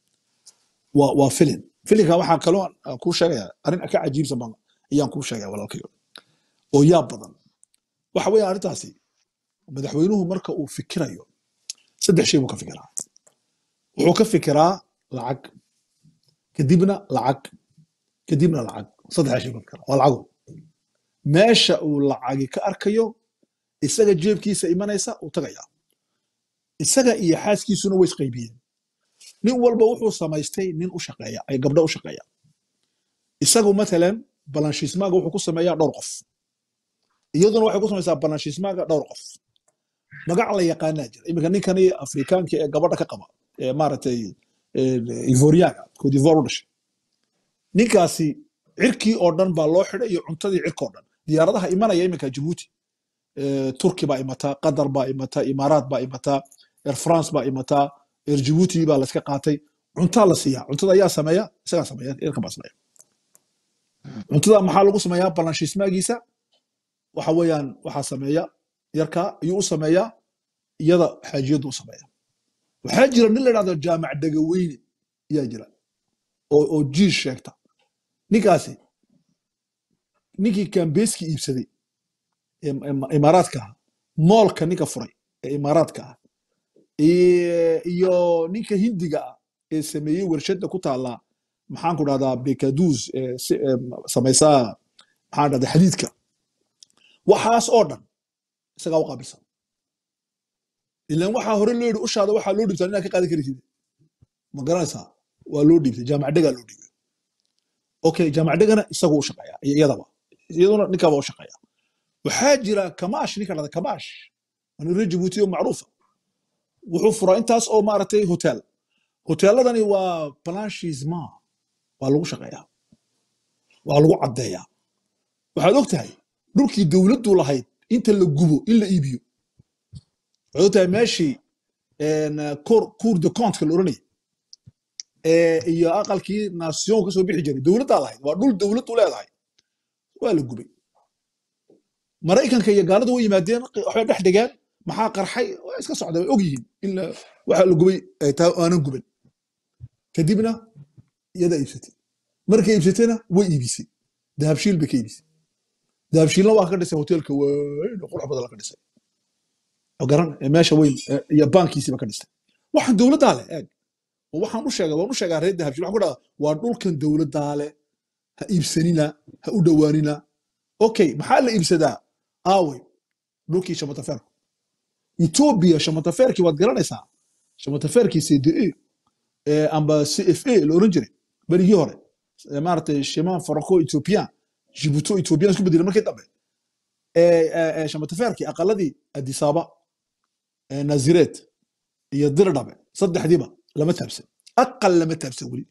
waa waa filin filinka waxa kaloo ku sheegaya arin ka cajiibsan baan ayaan ku sheegay walaalkayo oo yaab badan waxa weeyaan arintaasi madaxweynuhu marka uu fikirayo saddex shay uu ka fikiraa wuxuu ka fikiraa lacag kadibna lacag kadibna lacag saddex shay ka fikiraa waa lacag meesha uu lacag ka arkayo isaga jeebkiisa imanaysa uu tagaya isaga iyo xaaskiisuna way isqaybiyeen nin walba wuxuu samaystay nin u shaqeeya ay gabdho u shaqeeya isagu matalan balanshismaaga wuxuu ku sameeyaa dhowr qof iyaduna waxay ku samaysaa balanshismaaga dhowr qof magac la yaqaanaa jira iminka ninkani afrikaanka ee gabadha ka qaba ee maaragtay ivoriyaga Côte d'Ivoire u dhashay ninkaasi cirkii oo dhan baa loo xidhay iyo cuntadii cirka oo dhan diyaaradaha imanaya iminka Djibouti turki baa imataa qatar baa imataa imaaraat baa imataa air france baa imataa air Djibouti baa la iska qaatay cunta la siiyaa cuntada ayaa sameeya isaga sameeya irka baa sameeya cuntada maxaa lagu sameeyaa balanshismaagiisa waxa weeyaan waxa sameeya yarka ayuu u sameeyaa iyada xaajiyadu u sameeya waxaa jira nin la yiraahdo jaamac dagaweyne yaa jira oo oo jiis sheegta ninkaasi ninkii kambeeski iibsaday imaaraadka moolka ninka furay ee imaaraadka iyo ninka hindiga ee sameeyay warshada ku taala maxaan ku dhahdaa Bekaduz samaysaa maxaan dhahdaa xadiidka waxaas oo dhan isaga u qaabilsan ilaan waxa hore loo yiri ushaada waxa loo dhibtaa inaad ka qaadi kartid ma garanaysaa waa loo dhibtay jaamac dhaga loo dhibay okay jaamac dhagana isagu u shaqeeya iyadaba iyaduna ninka waa u shaqeeya waxaa jira kamaash ninka dhada kamaash anu reer Djibouti oo macruufa wuxuu furaa intaas oo maaragtay hotel hoteeladani waa blanchissement waa lagu shaqeeyaa waa lagu cadeeyaa waxaad ogtahay dhulkii dawladdu lahayd inta la gubo in la iibiyo waxaad ogtahay meeshii cour de compte la oranayay iyo aqalkii nation ka soo bixi jiray dawladda lahayd waa dhul dawladdu leedahay waa la gubay maraykanka iyo gaaladu way yimaadeen waxay dhex dhigeen maxaa qarxay iska socday og yihiin in waxa la gubay ay taa aanan guban kadibna iyada iibsatay markay iibsatayna way iibisay dahabshiil bay ka iibisay dahabshiilna waa ka dhisay hoteelka weyn oo qurux badan la ka dhisay oo garan meesha weyn iyo bankiisiba ka dhisay waxaan dawladda leh eeg waxaan u sheegay waan u sheegay reer dahabshiil waxaan ku dhahaa waa dhulkan dawladda leh ha iibsanina ha u dhawaanina okay maxaa la iibsadaa aaway dhulkii shamataferku Ethiopia shamataferkii waad garanaysaa shamataferkii C D A ee amba C F A la oran jiray barigii hore maartay shimaan farqo Ethiopia Djibouti Ethiopia isku bedelay markii dambe ee shamataferkii aqaladii Addis Ababa ee Naziret iyo Dirdhabe saddexdiiba lama taabsan aqal lama taabsan wali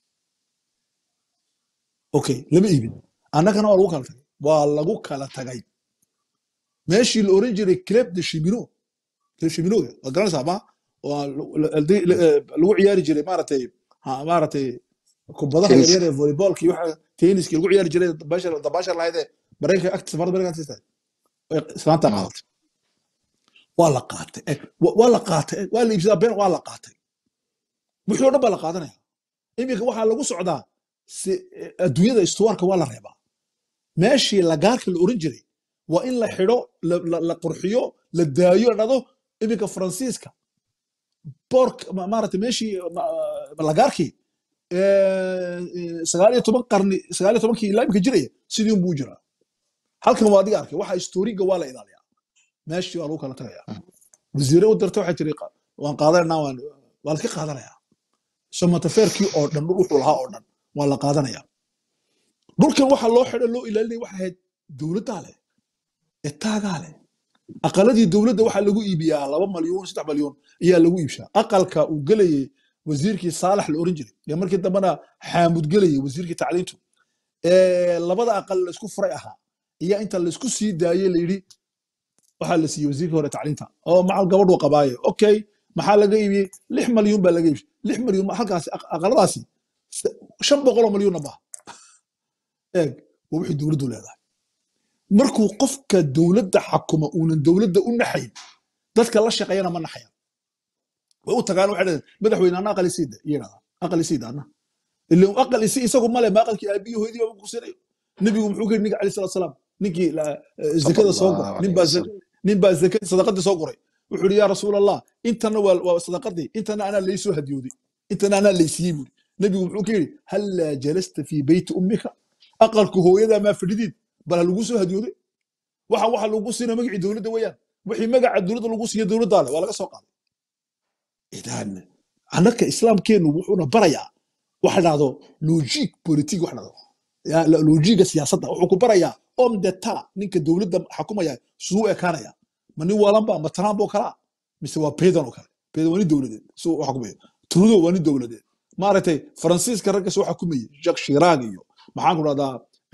okay lama iibin annagana waa lagu kala tagay waa lagu kala tagay meeshii la oran jiray club de Chimino club Chimino waa garanaysaa ma lagu ciyaari jiray maartay maartay kubadaha yaryar ee volleyballkii waxa tenniskii lagu ciyaari jiray dabashar dabashar lahayd bareenka agta safarda bareenka siistay islaanta qaadatay waa la qaatay waa la qaatay waa la iibsadaa been waa la qaatay wixii oo dhan baa la qaadanaya iminka waxaa lagu socdaa adduunyada istuwaarka waa la reebaa meeshii lagaarka la oran jiray waa in la xidho la qurxiyo la daayo dhado iminka Faransiiska بورك مارت ماشي لقاركي sagaal iyo toban qarni sagaal iyo tobankii ilaa imka jiraya sidii un buu jiraa halkan waa adiga arkay waxa historiga waa la ilaaliyaa meeshii waa lagu kala tagayaa wasiire u dartay waxay tiri waan qaadanaynaa waan waa la ka qaadanayaa somataferkii oo dhan dhul wuxuu lahaa oo dhan waa la qaadanayaa dhulkan waxa loo xidhay loo ilaalinay waxa ahayd dowladda leh etaagaa leh aqaladii dowladda waxa lagu iibiyaa laba malyan saddex malyan ayaa lagu iibshaa aqalka uu gelayay wasiirkii saalax la oran jiray iyo markii dambana xaamud gelayay wasiirkii tacliintu ee labada aqal la isku furay ahaa iyo inta la isku sii daayay la yiri waxa la siiyay wasiirkii hore tacliinta oo macal gabadhu qabaayo okay maxaa laga iibiyay lix malyan baa laga iibshay lix malyan halkaas aqaladaasi shan boqol malyan ba eeg wixii dowladdu leedahay markuu qofka dowladda xakuma uunan dowladda u naxayn dadka la shaqeeyana ma naxayaan way u tagaan waxay dhahdeen madaxweynaha aqal isiida yiraahdaa aqal isiida ana ilaa aqal isi isagu male ma aqalkii aabiyo hooyadii baa ku sinayo nabigu muxuu ka niga cali salaam ninkii zakada soo goray nin baa nin baa zakada sadaqada soo goray wuxuu yiri yaa rasuulallah intana waa sadaqadii intana ana leeysoo hadiyooday intana ana leeysiyay buu nabigu muxuu ka yiri hal jalasta fi bayt ummika aqalku hooyada ma fadhidid bal lagu soo hadiyooday waxa waxa lagu siinay magaci dowladda weeyaan wixii magaca dowladda lagu siiyay dowladda waa laga soo qaaday idan anaka islaamkeenu wuxuuna barayaa waxa dhacdo logic politique waxa dhacdo ya logiga siyaasadda wuxuu ku barayaa om data ninka dowladda xukumaya suu ekaanaya mani walanba ma Trump oo kala mise waa Biden oo kale Biden wani dowladeed suu xukumaya Trudeau wani dowladeed maartay Faransiiska ragga soo xukumayay Jacques Chirac iyo maxaan ku radaa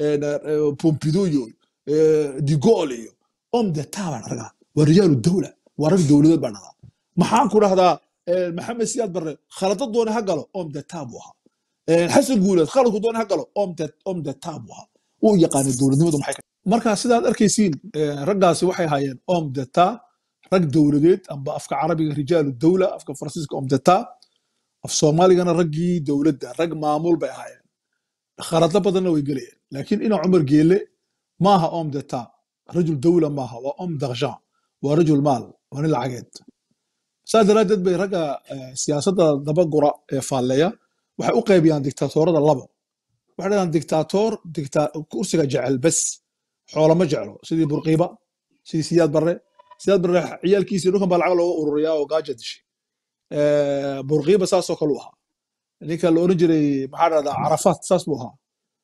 Pompidou iyo De Gaulle iyo om data baan ragaa waa rijaal dowlad waa rag dowladeed baan ragaa maxaan ku radaa محمد سياد بري خلطت دوني هقلو أم دا تابوها حسن قولت خلطت دوني هقلو أم دا أم دا تابوها ويقان الدولة نمدو محيكا مركا سيداد أركيسين رقاسي وحي هايين أم دا تا رق دولديت أم بأفكا عربي رجال الدولة أفكا فرنسيسك أم دا تا أف صومالي أنا رقي دولة دا رق معمول بي هايين خلطت بدنا ويقلي لكن إنو عمر قيلي ماها أم دا تا رجل دولة ماها وأم دغجان ورجل مال ونالعقيد سادرادد bay raga siyaasadda daba gura ee faallaya waxay u qaybiyaan diktaatoorada labo waxay dhahaan diktaatoor dikta kursiga jecel bas xoolo ma jeclo sidii burqiiba sidii siyaad barre siyaad barre ciyaalkiisii dhulkan baa lacag looga ururiyaa oo gaaja dishay burqiiba saasoo kale u ahaa ninka la oran jiray maxaa dhahdaa carafaat saas buu ahaa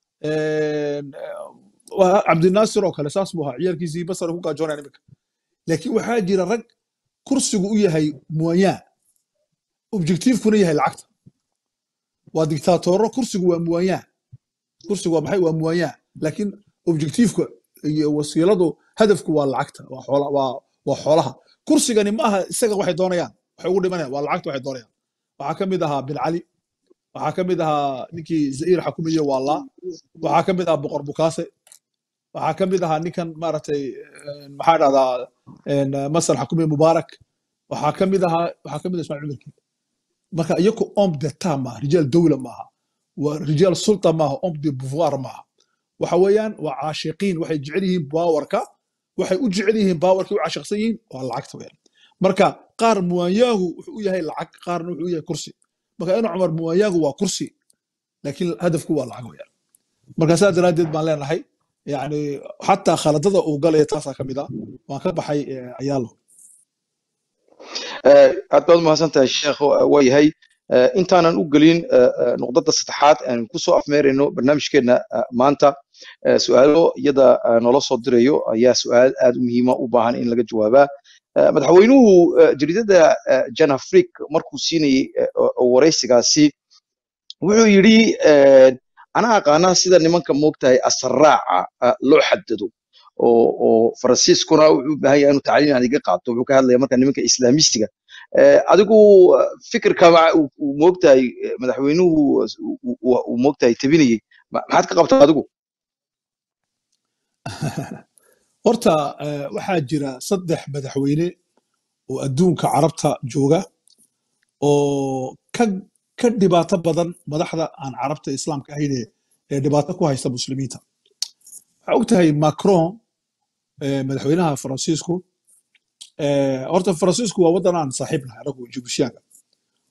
cabdinaasir oo kale saas buu ahaa ciyaalkiisii basar ku gaajoonaya iminka laakiin waxaa jira rag kursigu u yahay moyen objectivekuna yahay lacagta waa dictatorro kursigu waa moyen kursigu waa maxay waa moyen laakiin objectiveka iyo wasiiladu hadafku waa lacagta waa xoola waa waa xoolaha kursigani ma aha isaga waxay doonayaan waxay ugu dhimanayaan waa lacagta waxay doonayaan waxaa ka mid ahaa bin cali waxaa ka mid ahaa ninkii zaire xakumiye waallah waxaa ka mid ahaa boqor bukaase waxaa ka mid ahaa ninkan maaragtay maxaa dhahdaa masar xakumiye mubaarak waxaa ka mid ahaa waxaa ka mid ah ismaaciil cumarkii marka iyaku om deta maaha rijaal dowla maaha waa rijaal sulta maaha om de pouvoir maaha waxa weeyaan waa caashiqiin waxay jecel yihiin baawarka waxay u jecel yihiin baawarkii u caashiqsan yihiin waa lacagta weeyaan marka qaar muwayaagu wuxuu u yahay lacag qaarna wuxuu u yahay kursi marka ina cumar muwayaagu waa kursi laakiin hadafku waa lacag weeyaan marka saa daraadeed baan leenahay يعني حتى خلطته وقال يتاسع كمدا وان كبحي عياله aad baad mahadsantahay sheekh waayahay intaanan u gelin noqdada saddexaad aan ku soo afmeerayno barnaamijkeena maanta su'aalo iyada nolo soo dirayo ayaa su'aal aad u muhiim ah u baahan in laga jawaabaa madaxweynuhu jariidada Jan Afrik markuu siinayay wareysigaasi wuxuu yiri ana aqaana sida nimanka moogtahay asraaca loo xadado oo oo Faransiiskuna wuxuu u baahan yahay inuu tacliin adiga qaato wuxuu ka hadlayaa marka nimanka islaamistiga adigu fikirka uu moogtahay madaxweynuhu uu moogtahay tabinayay maxaad ka qabtaa adigu horta waxaa jira saddex madaxweyne oo adduunka carabta jooga oo ka ka dhibaato badan madaxda aan carabta islaamka ahayn ee dhibaato ku haysta muslimiinta waxa ogtahay Macron madaxweynaha Faransiisku horta Faransiisku waa wadan aan saaxiibnahay anagu Jibuutiyaanka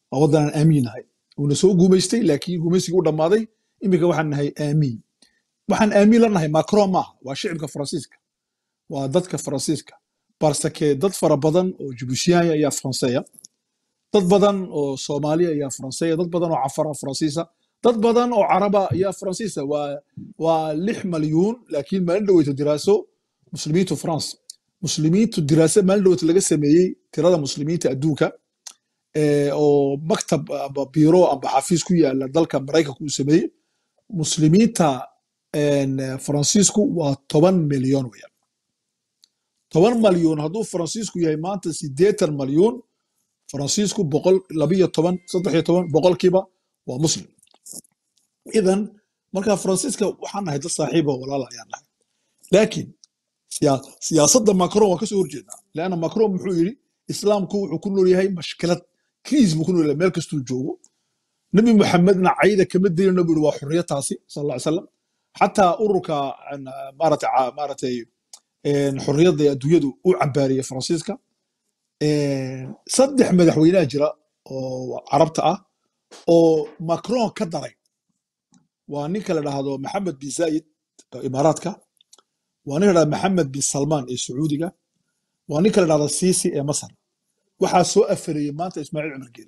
waddan aan aamiinahay uuna soo guumaystay laakiin guumaysigii u dhammaaday iminka waxaan nahay aamiin waxaan aamiin la nahay macron maaha waa shicibka faransiiska waa dadka faransiiska barsake dad fara badan oo jibuutiyaaya ayaa faranseeya dad badan oo soomaaliya ayaa faranseeya dad badan oo cafara faransiisa dad badan oo caraba ayaa faransiisa waa waa lix malyuun laakiin maalin dhaweyto diraaso muslimiintu france muslimiintu diraaso maalin dhaweyto laga sameeyey tirada muslimiinta adduunka oo maktab amba biro amba xafiis ku yaala dalka maraykanka uu sameeyey muslimiinta faransiisku waa toban milyan weeyaan toban malyuun hadduu faransiisku yahay maanta siddeetan malyuun faransiisku boqol labiyo toban saddex iyo toban boqolkiiba waa muslim idan marka faransiiska waxaan nahay dad saaxiiba walaala ayaan nahay laakiin siyaasadda macron waa kasoo horjeednaa leanna macron muxuu yidhi islaamku wuxuu ku nool yahay mashkilad kriis buu ku nool yahay meel kastuu joogo nabi maxamedna cayda kama daynana buu yidhi waa xurriyataasi sal alla ly salam xataa ururka maaragtay maaragtay xurriyadda adduunyadu u cambaariyey faransiiska saddex madaxweynaha jira oo carabta ah oo macron ka daray waa ninka la dhahdo maxamed bin zaayid imaaraadka waa ninka la dhahdo maxamed bin salmaan ee sacuudiga waa ninka la dhahdo siisi ee masar waxaa soo afareeyey maanta ismaaciil cumar geele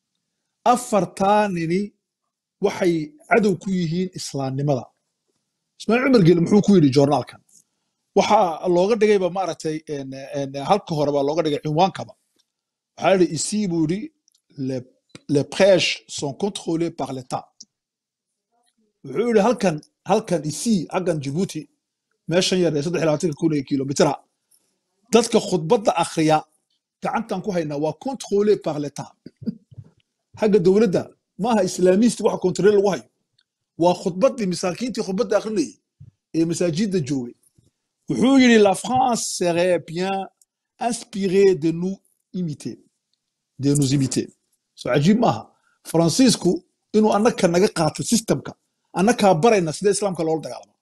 afartaa nini waxay cadow ku yihiin islaamnimada ismaaciil cumar geele muxuu ku yidhi joornaalkan waxaa looga dhigayba maaragtay halka hore baa looga dhigay cinwaankaba waxaa yidhi ici buu yidhi les prêches sont contrôlés par l'état wuxuu yidhi halkan halkan ici halkan Djibouti meeshan yar ee saddex iyo labaatanka kun ee kilomitira dadka khudbadda akhriya gacantan ku haynaa waa contrôlé par l'état xagga dowladda maaha islaamiist waxa contrôlé lagu hayo waa khudbaddii masaakiintii khudbadda akhrinayay ee masaajidda joogay wuxuu yidhi la France serait bien inspirée de nous imiter de nous imiter so cajiib maaha faransiisku inuu annaka naga qaato systemka annakaa barayna sida islaamka loola dagaalamo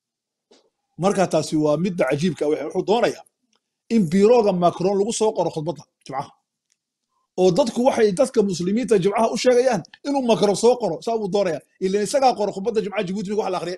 marka taasi waa midda cajiibka wuxuu doonayaa in biirooga macron lagu soo qoro khudbadda jimcaha oo dadku waxay dadka muslimiinta jimcaha u sheegayaan inuu macron soo qoro saa buu doonayaa ilaan isagaa qoro khudbadda jimcaha Djibouti wax la akhriye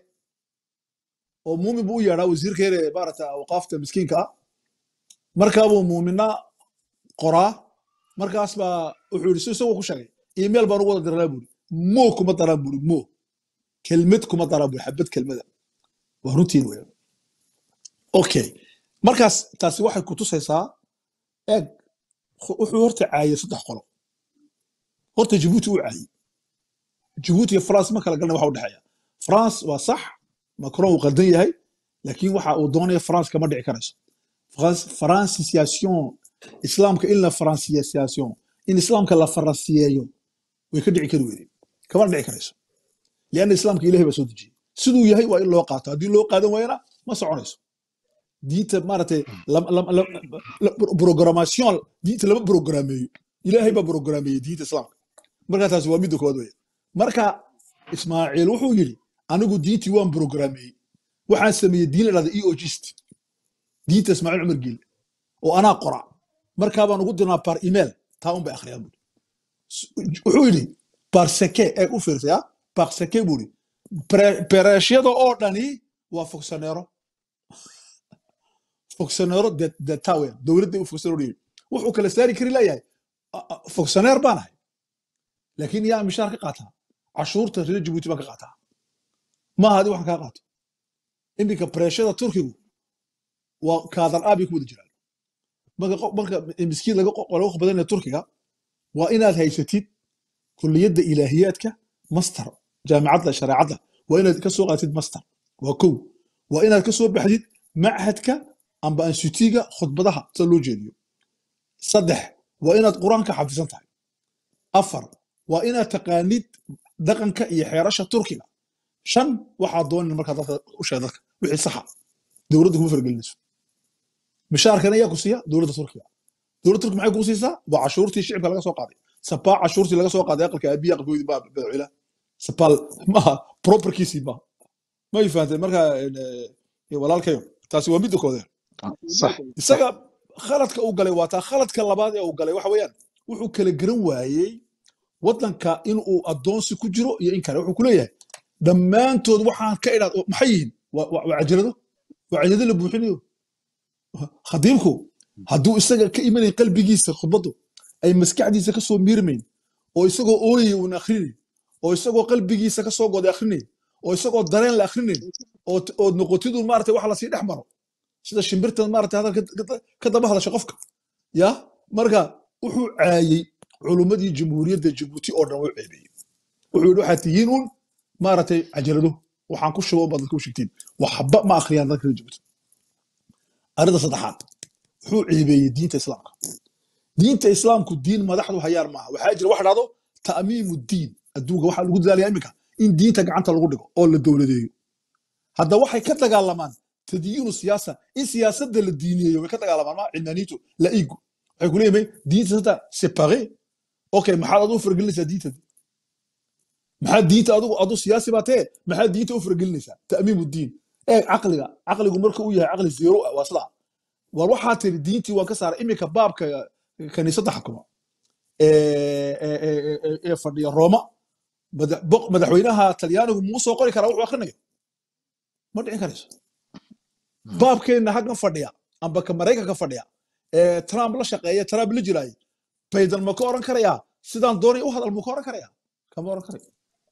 oo muumin buu u yeedhaa wasiirka yare maaragta awqaafta miskiinka ah markaa buu muumina qoraa markaas baa wuxuu yidhi si isagoo ku sheegay email baan ugu wada diranaa buuri mo kuma daraan buuri mo kelmad kuma daraan buuri xabad kelmada waa runtiin weeyaan okay markaas taasi waxay ku tusaysaa eeg wuxuu horta caayay saddex qolo horta Djibouti uu caayay Djibouti iyo France ma kala galna waxa u dhaxeeya France waa sax macron uu qaldan yahay laakiin waxa uu doonaya France kama dhici karayso francisation islaamka in la francisation in islaamka la faransiyeeyo way ka dhici kari weydeen kama dhici karayso lianna islaamka ilaahay baa soo dejiyey siduu yahay waa in loo qaato haddii loo qaadan waayana ma soconayso diinta maaragtay programmation diinta lama programmeeyo ilaahay baa programmeeyey diinta islaamka marka taasi waa midda koowaad weeye marka ismaaciil wuxuu yidhi anigu diintii waan programmeeyey waxaan sameeyey diin la dhahda eogist diinta ismaaciil cumar geele oo anaa qora markaa baan ugu dirnaa par email taa un bay akhriyaan buuri wuxuu yidhi barseke ee u fiirsaya barseke buuri bereeshyada oo dhani waa fonctionnaire fonctionnaire de tawe dowladda u fonctionnaire wuxuu kala saari kari leeyahay fonctionnaire baan ahay laakiin yaa mishaar ka qaataa cashuurta reer Djibouti baan ka qaataa maaha adi waxaan kaa qaato iminka bereeshyada turkigu waa kaadar aabi ku wada jiraan marka miskiin laga laga badanaya turkiga waa inaad haysatid kulliyadda ilaahiyaadka master jaamacadda shareecadda waa inaad ka soo qaatid master waa kow waa inaad ka soo baxdid machadka amba institutiga khudbadaha sida loo jeediyo saddex waa inaad qur-aanka xafisan tahay afar waa inaad taqaanid dhaqanka iyo xeerasha turkiga shan waxaa doonin markaa dadka u sheeg dadka wixii saxa dowladda kuma fargelinayso mishaarkan ayaa ku siiya dowladda turkiga dowladda turkiga maxay ku siisaa waa cashuurtii shicibka laga soo qaaday sabaa cashuurtii laga soo qaaday aqalka abiya aqalkoodii baa badcila sabal maaha properkiisii maaha ma ifaantay markaa walaalkayo taasi waa midda koodeen صح isaga khaladka uu galay waa taa khaladka labaad ee uu galay waxa weeyaan wuxuu kala garan waayey waddanka inuu addoonsi ku jiro iyo in kale wuxuu ku leeyahay dhammaantood waxaan ka idhaad maxay yihiin waa waa- waa cajalado waa cajalado la buuxinayo khadiibku hadduu isaga ka imanayn qalbigiisa khudbaddu ay maskaxdiisa ka soo miirmayn oo isagoo ooyay uun akhrinayn oo isagoo qalbigiisa ka soo goday akhrinayn oo isagoo dareen la akhrinayn oo oo noqotidu maaragtay wax lasii dhex maro sida shimbirtan maaragtay hadal ka- ka- ka daba hadasha qofka ya marka wuxuu caayay culummadii jamhuuriyadda jabuuti oo dhan wuu ceebeeyey wuxuu yidhi waxaad tihiin un maaragtay cajalado waxaan ku shubo baad dadka u sheegtiin waxba ma akhriyaan dadka reer jabuuti arrinta saddexaad wuxuu ceebeeyey diinta islaamka diinta islaamku diin madaxdu hayaan maaha waxaa jira wax dhahdo ta'miimu diin adduunka waxaa lagu dadaalayaa iminka in diinta gacanta lagu dhigo oo la dowladeeyo hadda waxay ka dagaalamaan tadyiinu siyaasa in siyaasadda la diiniyeeyo way ka dagaalamaan ma cilmaaniyiintu la iigu waxay ku leeyihiin diinta sata separe okay maxaad adigu fargelinaysaa diinta maxaad diinta adigu adigu siyaasi baa tee maxaad diinta u fargelinaysaa ta'miimu diin ee caqliga caqligu marka uu yahay caqli zero ah waa sidaa war waxaa tiri diintii waan ka saaray iminka baabka kaniisadda xukuma ee ee- ee- ee- ee fadhiya rooma mada- boq- madaxweynaha talyaanigu muu soo qori karaa wuxuu akhrinayo ma dhicin karayso baabkeenna haggan fadhiya amba ka maraykanka fadhiya ee trump la shaqeeya trump la jiraayay baydan ma ka oran karayaa sidaan doonay u hadal muu ka oran karayaa kama oran karayo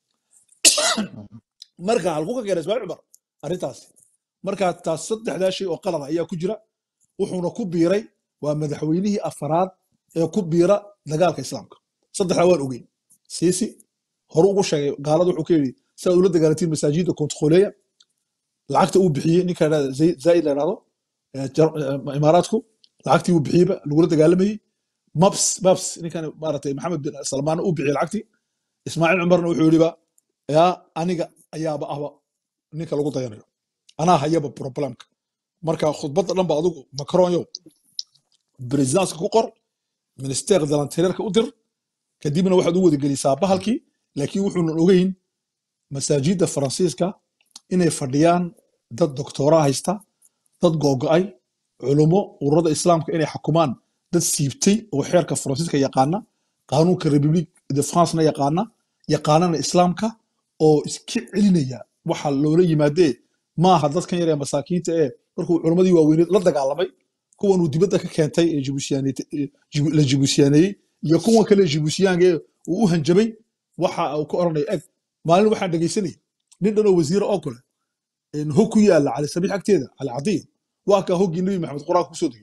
marka halku ka keenay ismaaciil cumar arrintaasi marka taas saddexdaa shay oo qalada ayaa ku jira wuxuuna ku biiray waa madaxweynihii afaraad ee ku biira dagaalka islaamka saddexdaa waan ogeyn siisi hore ugu sheegay gaalada wuxuu ka yidhi si aad ula dagaalantiin masaajidda kontkoleya lacagta uu bixiyey ninka la yidhahdo Zay- zaid la yidhahdo ee jar- ee imaaraadku lacagtii uu bixiyeyba lagula dagaalamayey mabs mabs ninkan maaragtay maxamed bin salmaanna uu bixiyey lacagtii ismaaciil cumarna wuxuu yidhiba yaa aniga ayaaba ahba ninka lagu dayanayo anaa hayaba problemka marka khudbadda dhan ba adigu macronyo بريزانس كوقر منستير دلانتيرك ودر كديبنا واحد ود جليسا بهالكي لكن وحنا نوجين مساجد فرانسيسكا إن فرديان ضد دكتوراه هيستا ضد جوجاي علماء ورد الإسلام كإن حكومان ضد سيبتي وحيرك فرانسيسكا يقانا قانون كريبيبليك دي فرانسنا يقانا يقانا الإسلام كا أو إسكي علينيا وحال لولي مادة ما هذا كان يرى مساكين تأه مركو علماء دي واوين لا دقالمي kuwan uu dibadda ka keentay ee Djibouti la Djibouti iyo kuwan kale Djibouti uu u hanjabay waxa uu ka oranay ag maalin waxaan dhageysanay nin dhan oo wasiir oo kale in hog ku yaala cali sabiix agteeda cali cadiin waa ka hoggii nabi maxamed quraan ku soo degay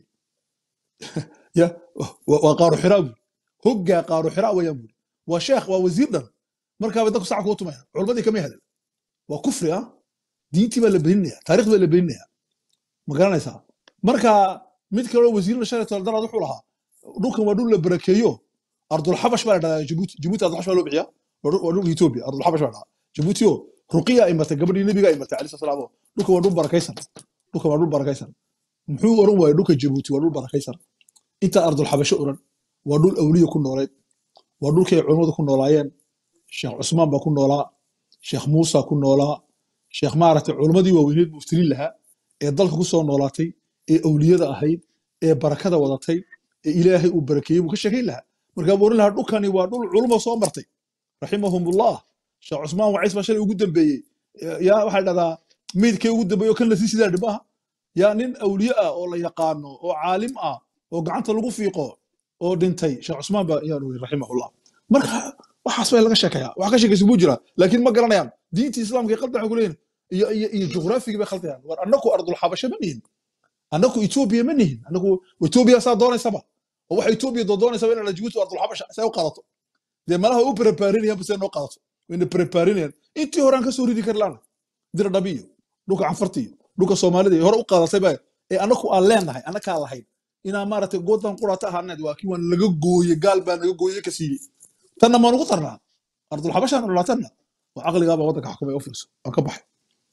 ya waa qaaru xiraab hogga qaaru xiraab wayaan buri waa sheekh waa wasiir dhan marka dadku sac ku tumaya culmadii kama hadal waa kufri ah diintii baa la beeninaya taariikhda baa la beeninaya ma garanaysaa marka mid kale oo wasiirna shalay daraad wuxuu lahaa dhulkan waa dhul la barakeeyo ardul xabash baa la dhahaa jabuuti jabuuti ardul xabash baa loo bixiya waa dhul Ethiopia ardul xabash baa la dhahaa jabuuti oo ruqiya ay martay gabadhii nabiga ay martay cali salaam dhulkan waa dhul barakaysan dhulkan waa dhul barakaysan muxuu oran waayay dhulka jabuuti waa dhul barakaysan inta ardul xabash oran waa dhul awliya ku nooleed waa dhulkay culimadu ku noolaayeen sheekh Usmaan baa ku noolaa sheekh Muusa ku noolaa sheekh maaragtay culimadii waaweyneed muftiriin lahaa ee dalka ku soo noolaatay ee awliyada ahayd ee barakada wadatay ee ilaahay uu barakeeyey buu ka sheekeyn lahaa marka buu oran lahaa dhulkani waa dhul culimo soo martay raximahumullah sheekh Usmaan waciis baa shalay ugu dambeeyey yaa waxaa dhahdaa meydkay ugu dambeeyo kan la sii sidaa dhibaha yaa nin awliye ah oo la yaqaano oo caalim ah oo gacanta lagu fiiqo oo dhintay sheekh Usmaan baa yaa nuuri raximahullah marka waxaas bay laga sheekayaa wax ka sheekaysi buu jira laakiin ma garanayaan diinta islaamka ee qaldan ku leeyahay iyo iyo iyo juqraafiga bay khaldayaan war annagu ardul xabasha ma nihin annagu Ethiopia ma nihin annagu Ethiopia saa doonaysaba oo waxa Ethiopia doonaysaba in la Djibouti ardul xabasha say u qaadato dee malaha u preparinayaan bas noo qaadato wayna preparinayaan intii horaan ka soo ridi karlaan dir dhabiyo dhulka canfartiyo dhulka Soomaalida hore u qaadatay baa ee annagu aan leenahay annaka lahayn ina maaragtay goodan quraata ahaanad waa kii waan laga gooyay gaal baa naga gooyay ka siiyay tanna ma nagu tarnaa ardul xabasha aan ulaatana waa aqligaaba wadanka xukumay u fiirso aan ka baxay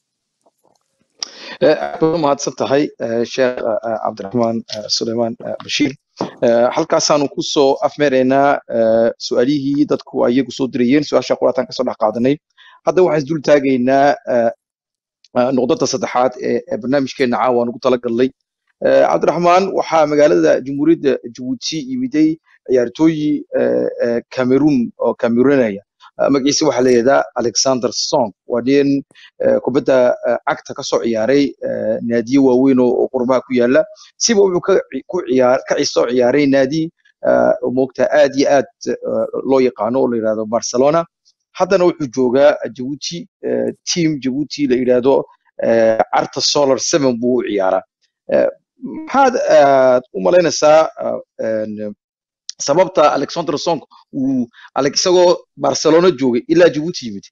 mahadsan tahay sheekh cabdiraxmaan suleymaan bashiir halkaasaanu ku soo afmeeraynaa su-aalihii dadku ayagu soo dirayeen su-aasha quraataan kasoo dhex qaadanay hadda waxaan isdul taagaynaa nuqdada saddexaad ee barnaamijkeena caawa aan ugu talagalnay cabdiraxmaan waxaa magaalada jamhuuriyadda jabuuti yimiday ciyaartooyi Cameroon oo Cameroonaya magaciisa waxa la yiraahdaa Alexander Song waa nin kubadda cagta ka soo ciyaaray naadiyo waaweyn oo qurbaha ku yaala siba wuxuu ka ku ciyaar ka soo ciyaaray naadi oo moogta aad iyo aad loo yaqaano oo la yiraahdo Barcelona haddana wuxuu joogaa Djibouti team Djibouti la yiraahdo Arta Solar seven buu ciyaaraa maxaad u malaynaysaa sababta Alexander Song uu isagoo Barcelona joogay ilaa Djibouti yimid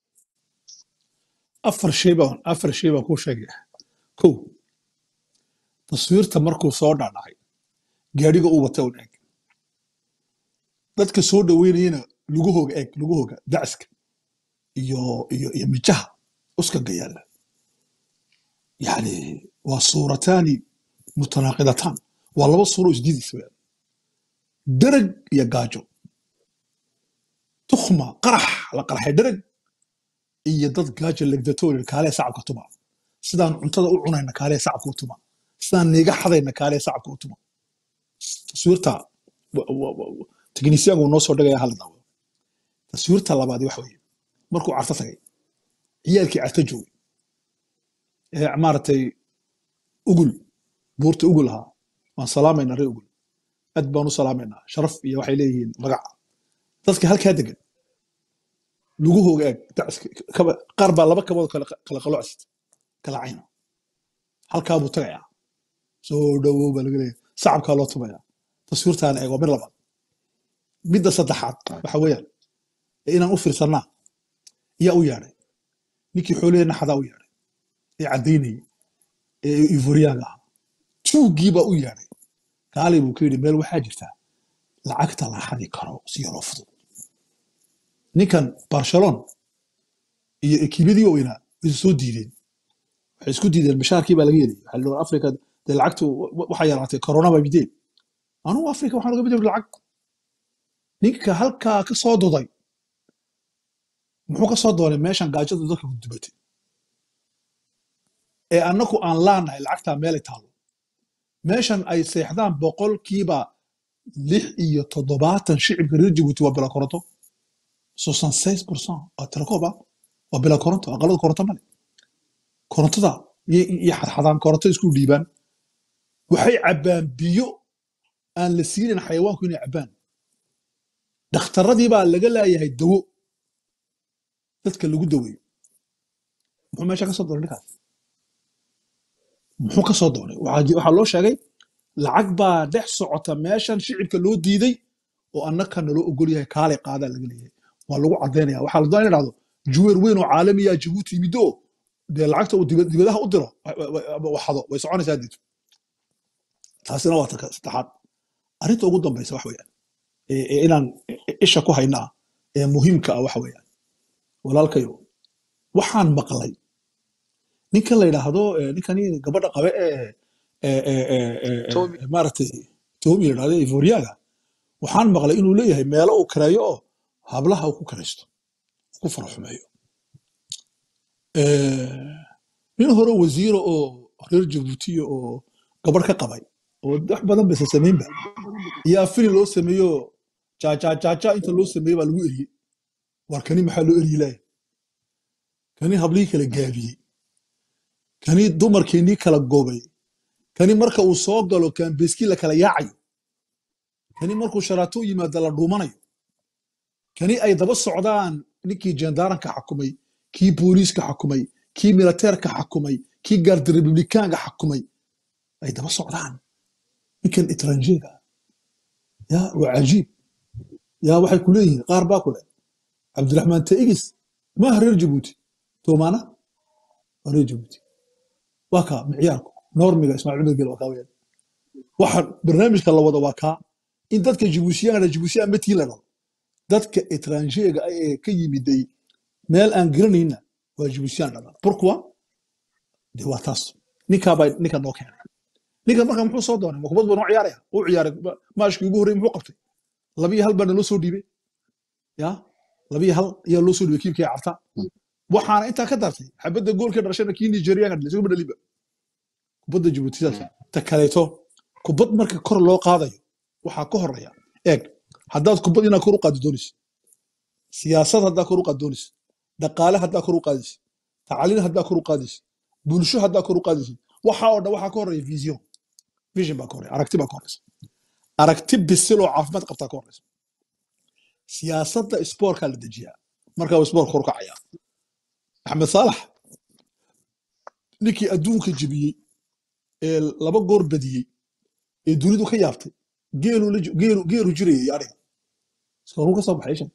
afar shay baan afar shay baan ku sheegay kow taswiirta markuu soo dhacay gaariga uu watay uu eeg dadka soo dhaweynayna lugahooga eeg lugahooga dacska iyo iyo iyo mijaha uska gayaala yani waa suurataani mutanaaqidatan waa laba suuro isdiidaysa درج يا جاجو تخمة قرح لقرح درج يضد جاجو اللي قدتول الكالي صعب كتوما سدان عنتظر عنا إن كالي صعب كتوما سدان نيجا حدا إن كالي صعب كتوما تصويرتا تكنيسيا ونص ولا جاي هلا داو تصويرتا الله بعد وحوي مركو عرفتها عيالك عرتجوي عمارتي أقول بورت أقولها ما سلامة نري أقول أد بانو سلامنا شرف يا waxay leeyihiin magac dadka halka degan luguhu eeg qarba laba kabood kala kala qalocst kala cayna halka buu tagaya soo dhawow baa laga leeyahay sacabka loo tumaya taswiirtaan eego mid labaad midda saddexaad waxa weeyaan inaan u fiirsanaa yaa u yeeray ninkii xoolaheena xadaa u yeeray ee cadeynay ee Ivoriaga tuugiiba u yeeray قالي بوكيري ميل waxaa jirta lacagta la xadi karo si yar oo fudud ninkan Barcelona iyo ekibadii weyna way soo diideen waxay isku diideen mashaarkii baa laga yeelay waxa loo Afrika de lacagtu waxa yaraatay corona ba bideen anu Afrika waxaan uga bideen lacag ninka halka ka soo doday muxuu ka soo doonay meeshan gaajada dadka ku dubatay ee annaku aan laanahay lacagta meel ay taalo meeshan ay seexdaan boqolkiiba lix iyo toddobaatan shicibka reer Djibouti waa bila koronto soixante-seize pour cent oo tirakoba waa bila koronto aqalada koronto male korontada iyo xadxadaan koronto isku dhiibaan waxay cabaan biyo aan la siinin xayawaanku inay cabaan dhakhtaradii baa laga laayahay dawo dadka lagu daweeyo muxuu meesha ka soo doonay ninkaas muxuu ka soo doonay waxa loo sheegay lacag baa dhex socota meeshan shicibka loo diiday oo annaka naloo ogol yahay kaale qaada laga leeyahay waa lagu cadeynaya waxa la doonay inaado juweer weyn oo caalami ah Djibouti mido de lacagta uu dibadaha u diro waxado way soconaysaa dib taasina waa ta saddexaad arrinta ugu dambaysa wax weeyaan ee inaan isha ku haynaa ee muhiimka ah wax weeyaan walaalkayo waxaan maqlay ninka la yiraahdo ninkani gabadha qabe ee ee maartay Tomi yiraahdo Ivoriaga waxaan maqlay inuu leeyahay meelo uu kareeyo oo hablaha uu ku kareysto ku farxumeeyo ee nin hore wasiir oo reer Djibouti oo gabadh ka qabay oo wax badan bas sameeyba iyo afri loo sameeyo ja ja ja ja inta loo sameeyo baa lagu eriyay warkani maxaa loo eriyay kani hablii kala gaabiyay kani dumarkeenii kala goobay kani marka uu soo galo kan beski la kala yaacayo kani markuu sharaato yimaado la dhuumanayo kani ay daba socdaan ninkii jandaranka xukumay kii booliiska xukumay kii militeerka xukumay kii gaard republikaanka xukumay ay daba socdaan ninkan itranjeega ya waa cajiib ya waxay ku leeyihiin qaar baa ku leh Cabdiraxmaan Taigis ma reer Djibouti toomana reer Djibouti waka micyaarku normiga Ismaaciil Medgel waa kaaween waxa barnaamijka la wada waa ka in dadka Djiboutiyaanka Djiboutiyan ma tiilano dadka itranjeega ay ka yimiday meel aan garanayna waa Djiboutiyan dhala pourquoi de waa taas ninka bay ninka noo keenay ninka marka muxuu soo doonay makubad buu noo ciyaaraya uu ciyaaray maashkii ugu horeeyay muxuu qabtay labiyo hal baan loo soo dhiibay ya labiyo hal iyo loo soo dhiibay kiibkii carta waxaana inta ka dartay xabada goolka dharashada kii Nigeria ka dhashay ma dhaliba kubadda Djibouti ta kaleeto kubad marka kor loo qaadayo waxa ka horeeya eeg haddaad kubad inaad kor u qaadi doonayso siyaasad haddaa kor u qaadi doonayso dhaqaale haddaa kor u qaadayso tacliin haddaa kor u qaadayso bulsho haddaa kor u qaadayso waxaa oo dhan waxaa ka horreeya vision vision baa ka horreeya aragti baa ka horreysa aragti bisil oo caafimaad qabtaa ka horreysa siyaasadda isboorkaa la dejiyaa markaa isboorka kor u kacaya axmed saalax ninkii adduunka jebiyey ee laba goor badiyey ee dunidu ka yaabtay geelu geelu geelu jirayay ariga iskoolku ka soo baxay shan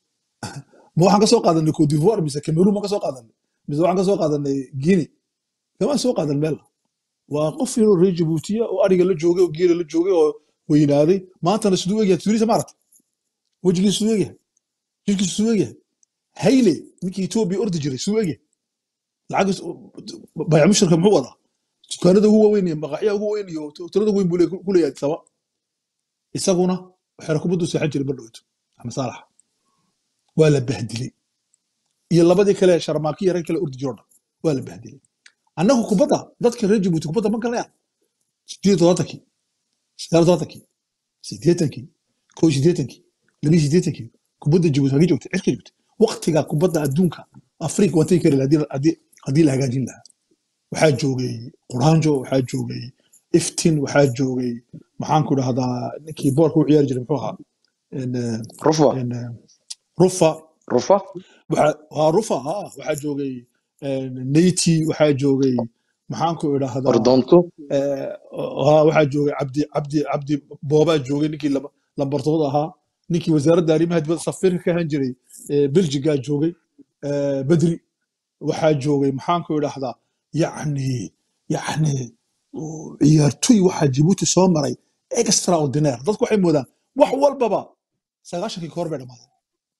ma waxaan ka soo qaadanay Cote d'Ivoire mise Cameroon ma ka soo qaadanay mise waxaan ka soo qaadanay Guinea kama soo qaadan meel waa qof yaro reer Djibouti oo ariga la joogay oo geela la joogay oo weynaaday maantana sidoo eegay Tunisia maarta wajigiisa sidoo eegay jirkiisa sidoo eegay hayle ninkii Ethiopia ordi jiray sidoo eegay lacag bayع mushtarka muxuu wadaa dukaanada ugu waaweyn iyo maqaaxiyaha ugu weyn iyo tirada weyn buu ku leeyahay saba isaguna waxay kubaddu saxan jiray badhowto ama saalax waa la bahdilay iyo labadii kale sharmaaki yaran kale ordi jirona waa la bahdilay annagu kubadda dadka reer Djibouti kubadda ma galayaan sideed iyo toban sagaal iyo toban sideetan kow iyo sideetan laba iyo sideetan kubadda Djibouti waxay joogtay cirka joogtay waqtiga kubadda adduunka Afrika wantay kare hadii hadii hadii la hagaajin lahaa waxaa joogay quraanjo waxaa joogay iftin waxaa joogay maxaan ku dhahdaa ninkii boorka u ciyaari jiray muxuu ahaa rufa rufa rufa waa rufa haa waxaa joogay neyti waxaa joogay maxaan ku idhaahdaa ordonto haa waxaa joogay cabdi cabdi cabdi boobaa joogay ninkii lambartooda ahaa ninkii wasaaradda arrimaha dibadda safiirka ka ahaan jiray beljigaa joogay بدري waxaa joogay maxaan ku idhaahdaa yacni yacni ciyaartoy waxaa Djibouti soo maray extraordinaire dadku waxay moodaan wax walbaba sagaashankii ka hor bay dhamaadeen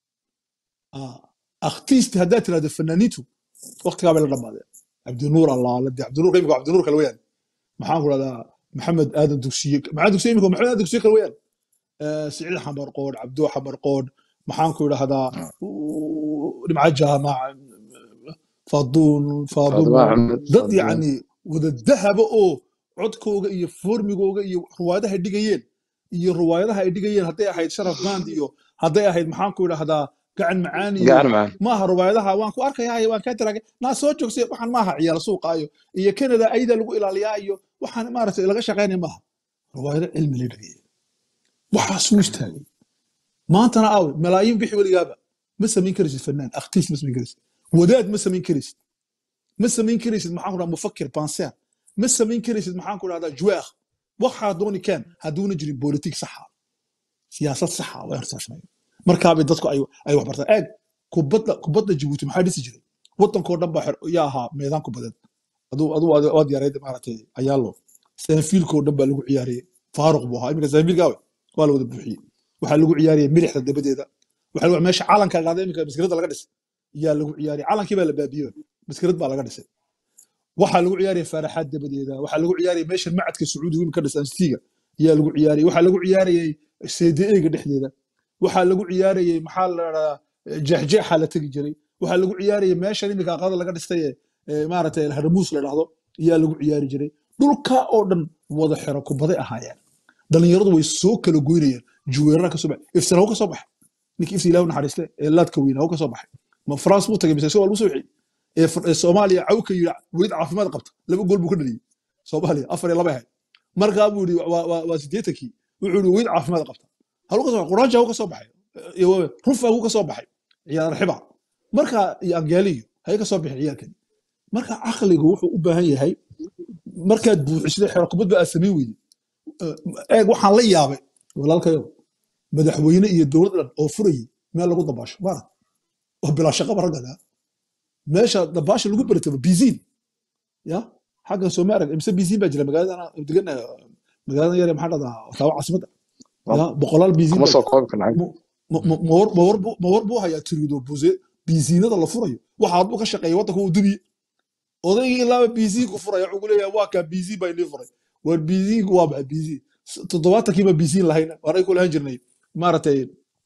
akhtiisti haddaad tiraahdo fanaaniintu waqtigaa bay la dhamaadeen cabdinuur allaale de cabdinuur imika cabdinuur kale weyaan maxaan ku idhahdaa maxamed aadan dugsiye maxamed dugsiye imika maxamed aadan dugsiye kale weyaan siciid xamar qood cabdo xamar qood maxaan ku idhaahdaa مع جامع فاضون فاضون ضد يعني وذا الذهب او عدكوغا iyo formigooga iyo ruwaadaha dhigayeen iyo ruwaadaha ay dhigayeen haday ahayd sharaf band iyo haday ahayd maxaan ku idhaahdaa gacan macaan iyo maaha ruwaadaha waan ku arkayaa waan ka tiraagay na soo joogsay waxaan maaha ciyaar suuqaayo iyo Canada ayda lagu ilaaliyaa iyo waxaan maartay laga shaqeynay maaha ruwaada cilmi la dhigay waxa soo istaagay maantana aw malaayiin bixi waligaaba ما سمين كريس الفنان اختيس ما سمين كريس وداد ما سمين كريس ما سمين كريس محاكم مفكر بانسير ما سمين كريس محاكم هذا جواخ وحا دوني كان هدون جري بوليتيك صحة سياسة صحة ويرساش مايو مركابي دادكو ايو ايو حبرتا ايد كوبادة كوبادة جيبوتي محا ديسي جري وطن كور دنبا حر ياها ميدان كوبادة ادو ادو ادو ادو ياريد مارتي ايالو سنفيل كور دنبا لغو عياري فاروق بوها اميكا سنفيل قاوي والو ودى بوحي وحا لغو عياري مريح دبديدا waxa lagu meesha calanka qaaday imika biskirada laga dhisay yaa lagu ciyaari calankii baa la baabiyo biskirad baa laga dhisay waxa lagu ciyaari faraxad dabadeeda waxa lagu ciyaari meesha macadka Sacuudiga imika dhisan stiga yaa lagu ciyaari waxa lagu ciyaariyay C D A-ga dhexdeeda waxa lagu ciyaariyay maxaa la raraa jahjaha la tagi jiray waxa lagu ciyaariyay meesha imika qaada laga dhistay maaragtay harmuus la dhahdo yaa lagu ciyaari jiray dhulka oo dhan wada xiro kubaday ahaayeen dhalinyaradu way soo kala goynayeen juweerara ka soo baxay ifsanaw ka soo baxay ninkii ifsi ilaahu naxariiste ee laadka weyn oo ka soo baxay ma France buu tagay mise soo lagu soo wixii ee Soomaaliya cawka yiri wid caafimaad qabta laba gool buu ka dhaliyay Soomaaliya afar iyo laba ahayd markaa buu yiri waa waa sideetankii wuxuu yiri wid caafimaad qabta halu ka soo quraanjo ka soo baxay iyo rufa uu ka soo baxay ciyaar xiba markaa iyo angaaliyo hay ka soo bixin ciyaarkan marka aqligu wuxuu u baahan yahay markaad buuxisay xero kubad baa sameey weeyay ee waxaan la yaabay walaalkayo madaxweyne iyo dawlad oo furay meel lagu dabaasho baa oo bila shaqo baragada meesha dabaasho lagu bartay biziin ya xagga Soomaaliya imse biziin baa jira magaalada degan magaalada yar maxaa dhada tawa caasimada ya boqolaal biziin ma soo koob kan moor moor moor buu hayaa tiriido buuse biziinada la furayo waxa aad ka shaqeeyay wadanka uu dubi odayga ilaa biziin ku furayo ugu leeyahay waa ka biziin bay leeyahay war biziin waa baa biziin toddobaatan kiiba biziin lahayna waray ku lahan jirnay maartay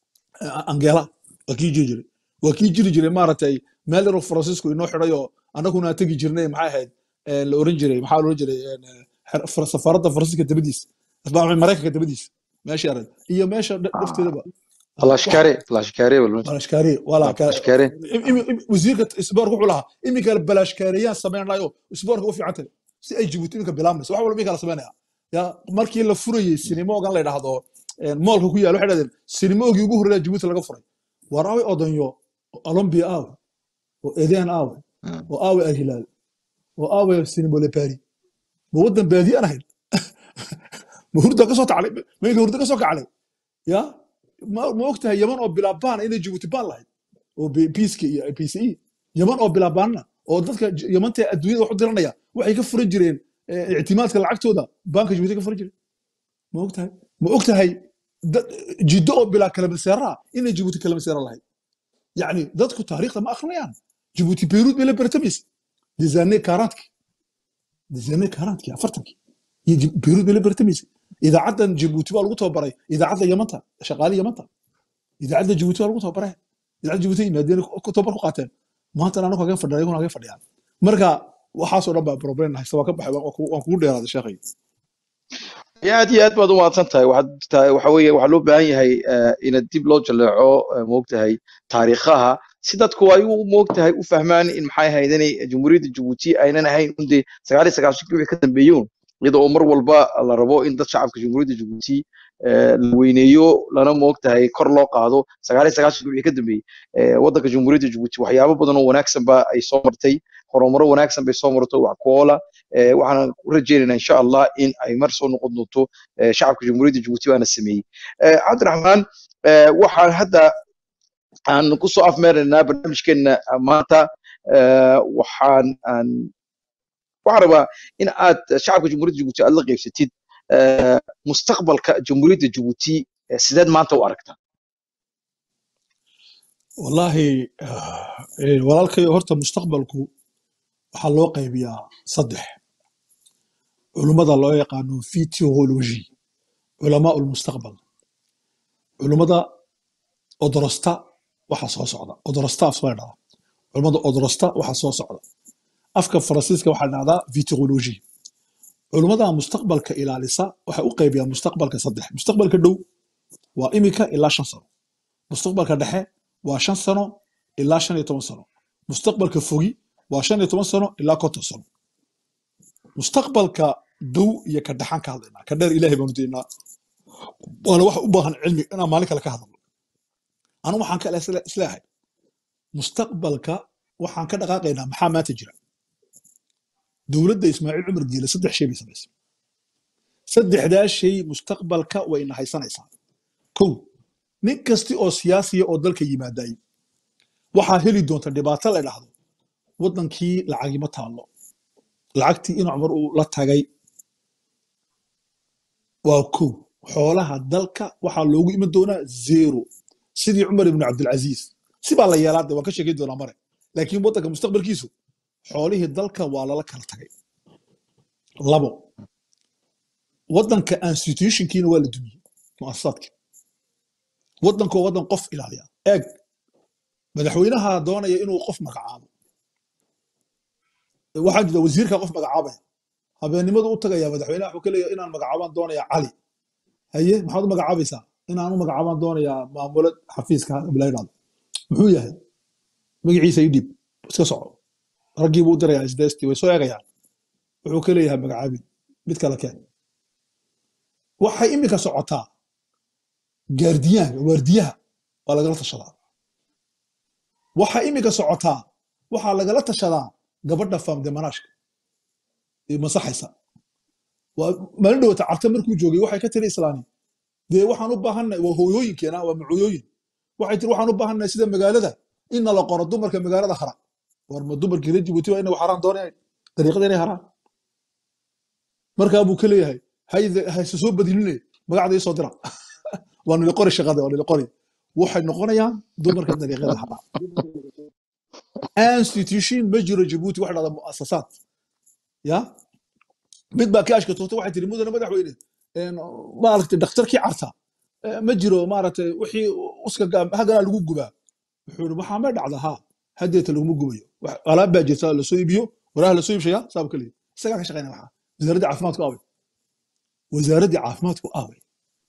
angela wakii jiray wakii jiri jiray maartay meel yar oo Francisco inoo xirayo anaguna tagi jirnay maxay ahayd la oran jiray maxaa la oran jiray safaarada Faransiiska dabadiis asbaa Mareykanka dabadiis ماشي يا رجل هي ماشي دفت ده بقى لاشكاري لاشكاري ولا بلاشكاري ولا كا لاشكاري وزيرك اسبوع روح لها إمي قال بلاشكاريان سمعنا لا يو اسبوع روح في عتل si ay Djibouti imika bilaabmayso wax walba kala sameynaya ya markii la furayay sinimoogan la yiraahdo een moolka ku yaalo xidhadeen sinimoogii ugu horreeyay Djibouti laga furay waraaway odanyo Colombia aaw oo Eden aaw oo aaw Al Hilal oo aaw sinimo le Paris ma wadan baadi aan ahayn ma hurda ka soo taclay ma hurda ka soo kaclay ya ma ma ogtahay Yaman oo bilaabaan inay Djibouti baan lahayd oo peace iyo P C E Yaman oo bilaabaan oo dadka Yamanta adduunyada wax u diranaya waxay ka furan jireen ictimaadka lacagtooda banka Djibouti ka furan jireen ma ogtahay ma ogtahay jiddo oo bilaa kala maseera in Djibouti kala maseera lahayd yani dadku taariikhda ma akhrinayaan Djibouti Beirut bela bartamis des années quarante des années quarante afartanki Beirut bela bartamis idaacaddan Djibouti waa lagu tababaray idaacadda Yamanta shaqaale Yamanta idaacadda Djibouti waa lagu tababaray idaacadda Djibouti maadeen ku tababar ku qaateen maanta anagu kaga fadhiyo kuna kaga fadhiyaan marka waxaas oo dhan baa problem haysta waa ka baxay waan kugu dheeraaday sheekhay aad iyo aad baad u mahadsan tahay waxaad waxa weeye waxa loo baahan yahay in dib loo jaleeco moogtahay taariikhaha si dadku ay u moogtahay u fahmaan in maxay ahayd inay Jamhuuriyadda Djibouti aynan ahayn unde sagaal iyo sagaashan wixii ka dambeeyay iyadoo mar walba la rabo in dad shacabka Jamhuuriyadda Djibouti la weyneeyo lana moogtahay kor loo qaado sagaal iyo sagaashan wixii ka dambeeyay wadanka Jamhuuriyadda Djibouti waxyaabo badan oo wanaagsan ba ay soo martay horumaro wanaagsan bay soo martay wax koola waxaan u rajaynaynaa insha Allah in ay mar soo noqon doonto shacabka Jamhuuriyadda Djibouti waana sameeyay Cabdiraxmaan waxaan hadda aan ku soo afmeernaa barnaamijkeena maanta waxaan aan waxaan rabaa in aad shacabka Jamhuuriyadda Djibouti aad la qaybsatid mustaqbalka Jamhuuriyadda Djibouti sideed maanta u aragtaa wallahi walaalkay horta mustaqbalku waxa loo qaybiyaa saddex culimada loo yaqaano futurology culamaa ulmustaqbal culimada odrosta waxa soo socda odrosta af soo dhada culimada odrosta waxa soo socda afka faransiiska waxa dhacdaa futurology culimada mustaqbalka ilaalisa waxa u qaybiyaa mustaqbalka saddex mustaqbalka dhow waa imika ilaa shan sano mustaqbalka dhexe waa shan sano ilaa shan iyo toban sano mustaqbalka fogi waa shan iyo toban sano ilaa konton sano mustaqbalka dhow iyo ka dhaxan ka hadlaynaa ka dheer ilaahay baanu diinaa waana wax u baahan cilmi inaan maalin kale ka hadalno anu waxaan ka islaahay mustaqbalka waxaan ka dhaqaaqaynaa maxaa maanta jira dowladda Ismaaciil Cumar Geele saddex shay bay samaysay saddexdaa shay mustaqbalka way ina haysanaysaa kow nin kasti oo siyaasiya oo dalka yimaaday waxaa heli doonta dhibaato la dhahdo wadankii lacagima taalo lacagtii in Cumar uu la tagay waa kow xoolaha dalka waxaa loogu iman doonaa zero sidii Cumar ibn Abdul Aziz si baa la yeelaaday waa ka sheegay doonaa mare laakiin wadanka mustaqbalkiisu xoolihii dalka waa lala kala tagay labo wadanka institutionkiina waa la dumiyey muassasadka wadanka wadan qof ilaaliya eeg madaxweynaha doonaya inuu qof magacaabo waxaa jira wasiirka qof magacaabaya habeenimadu u tagaya madaxweynaha wuxuu ka leeyahay inaan magacaabaan doonaya cali haye maxaad u magacaabaysaa inaan u magacaabaan doonaya maamulad xafiiska bilaydad muxuu yahay magaciisa idib iska soco raggii buu dirayaa isdeesti way soo eegayaan wuxuu ka leeyahay magacaabin mid kale keen waxay imika socotaa gaardiyaha waardiyaha waa lagala tashadaa waxaa imika socotaa waxaa lagala tashadaa gabadha faamde manaashka ee masaxaysa waa maalin dhowata carta markuu joogay waxay ka tiri islaani dee waxaan u baahannahay waa hooyooyinkeena waa macooyooyin waxay tiri waxaan u baahannahay sida magaalada in la qoro dumarka magaalada hara war ma dumarkii reer Djibouti waa inay waxaraan doonayaan dariiqada inay haraan markaa buu ka leeyahay hayse soo badilinay magacda soo dira waan la qori shaqada waan la qori waxay noqonayaan dumarka dariiqada hara institution major Djibouti waxa dhada muassasaad ya mid baa ka ashka toota waxay tiri mudana madaxweyne een maaragtay dhakhtarkii carta ma jiro maaragtay wixii uska hagana lagu gubaa wuxuu waxa ma dhacda ha hadeeta lagu gubayo alaab baa jirta la soo iibiyo waraha la soo iibshaya saab kaliya isaga ka shaqeynaa waxa wasaaradda caafimaadku aaway wasaaradda caafimaadku aaway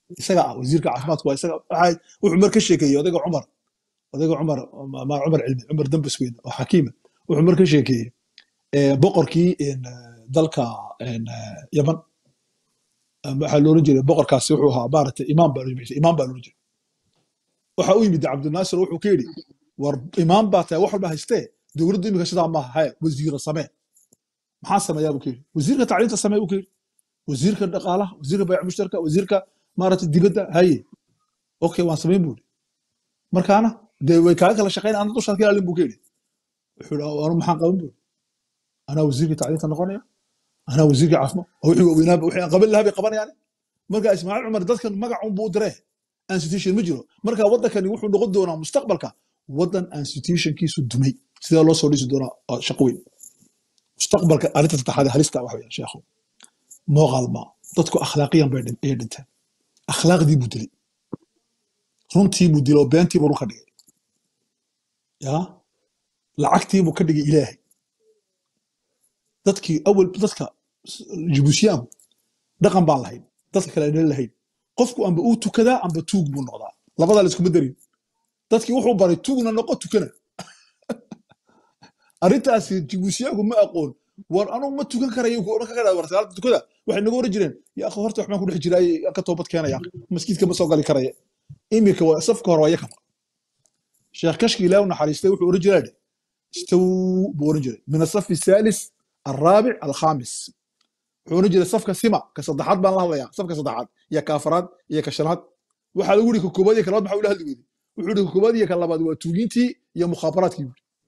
isaga ah wasiirka caafimaadku waa isaga waxay wuxuu mar ka sheekeeyey odayga cumar odayga cumar ma cumar cilmi cumar dambas weyn oo xakiima wuxuu mar ka sheekeeyey boqorkii dalka yaman waxaa loolan jiray boqorkaasi wuxuu ahaa maaragtay imaam baa loo jiray imaam baa loolan jiray waxa u yimid cabdinaasir wuxuu ka yidhi war imaam baa tahay wax walba haystee dowladdu imika sidaa maaha haye wasiira samee maxaa sameeyaa buu ka yidhi wasiirka tacliinta samee buu ka yidhi wasiirka dhaqaalaha wasiirka bayc mushtarka wasiirka maaragtay dibadda haye okay waan samayn buu yidhi markaana dee way kaaga kala shaqayn ana dushaad ka ilaalin buu ka yidhi wuxuu yidhi anu maxaan qaban buu yidhi anaa wasiirka tacliinta noqonaya anaa wasiirka caafimaad oo wixii waaweynaaba wixii aan qaban lahaa bay qabanayaan marka ismaaciil cumar dadkan magacuun buu u diree institution ma jiro marka waddankani wuxuu noqon doonaa mustaqbalka waddan institutionkiisu dumay sidee loo soo dhisi doonaa shaqo weyn mustaqbalka arrinta saddexaad halista waxa weeyaan sheekhu mooqaalma dadku akhlaaqiyan bay dhinteen akhlaaqdii buu dilay runtii buu dilay oo beentii buu ka dhigay ya lacagtii buu ka dhigay ilaahay dadkii awal dadka jibuutiyaanku dhaqan baan lahayn dadka kale aan lahayn qofku amba uu tukadaa amba tuug buu noqdaa labada la iskuma darin dadkii wuxuu baray tuugna noqo tukana arrintaasi jibuutiyaanku ma aqoon war anu ma tukan karayo ku oran karaa war salaada tukada waxay nagu oran jireen yaa akhi horta waxaan ku dhex jiray ka toobad keenaya masjidka ma soo gali karaya imika waa safka hore waa yakaba sheekh kashki ilaahu naxariistay wuxuu oran jiray istaw buu oran jiray min asaf الثالث الرابع الخامس wuxuu oran jiray safka sima ka saddexaad baan la hadlayaa safka saddexaad iyo ka afraad iyo ka shanaad waxaa lagu yiri ka koobaad iyo ka labaad maxaa ula hadli weydii wuxuu yiri ka koobaad iyo ka labaad waa tuugintii iyo mukhaabaraadkii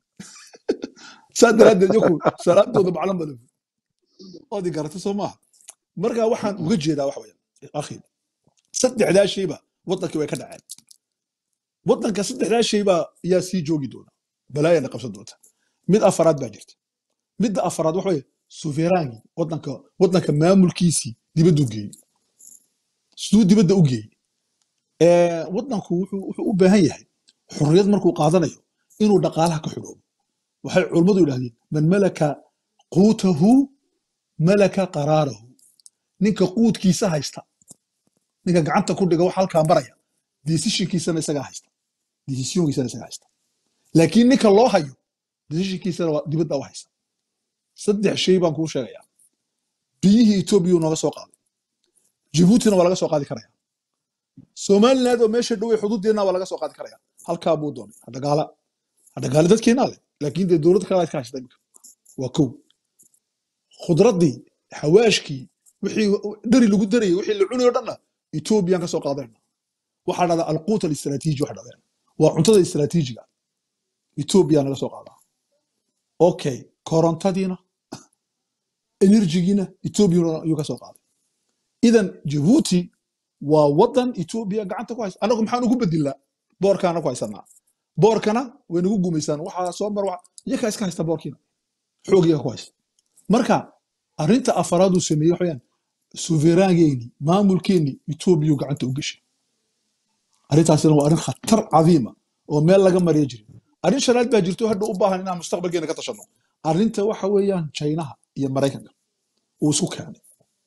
saad daraaddeed yaku salaadooda maclan badan oo di garata soo maaha marka waxaan uga jeedaa wax weeyaan akhi saddexdaa shayba waddankii way ka dhaceen waddanka saddexdaa shayba yaa sii joogi doona balaayana qabsan doonta mid afraad baa jirta midda afraad waxa weeye suferaangi waddanka waddanka maamulkiisii dibadda u geeyey siduu dibadda u geeyey waddanku wuxuu u baahan yahay xurriyad markuu qaadanayo inuu dhaqaalaha ka xidhoobo waxay culummadu yidhahdeen man malaka quutahu malaka qaraarahu ninka quudkiisa haysta ninka gacanta ku dhiga wax halkaa maraya decisionkiisana isagaa haysta decisionkiisana isagaa haysta laakiin ninka loo hayo decisionkiisana waa dibadda u haysta saddex shay baan kuu sheegayaa biyihii etoobiyuu nooga soo qaaday jibuutina waa laga soo qaadi karaya somaliland oo meesha dhowey xuduuddeenna waa laga soo qaadi karaya halkaa buu doonay hadhagaala hadhagaala dadkeenaa leh laakiin dee dowladda kale ka haysta imika waa kow khudraddii xawaashkii wixii dhari lagu darayay wixii la cunayo dhanna etoobiyaan ka soo qaadayna waxaa dhahdaa alquut alistraatiiji waxa dhahdeen waa cuntada istraatiijiga etoobiya naga soo qaadaa okay korontadiina enerjigiina etoobiya ayuu ka soo qaaday idan jabuuti waa waddan etoobiya gacanta ku haysa anagu maxaan ugu bedilaa boorkaana ku haysanaa boorkana way nagu gumaysaan waxaa soo mar iyakaa iska haysta boorkiina xoog iyaga ku haysta marka arrinta afaraad uu sameeyey waxayaan suferaangeeni maamulkeeni etoobiya gacanta u gashay arrintaasina waa arrin khatar cadiima oo meel laga mariya jirin arrin shanaad baa jirto hadda u baahan inaan mustaqbalkeena ka tashanno arrinta waxa weeyaan chinaha iyo maraykanka uu isku keenay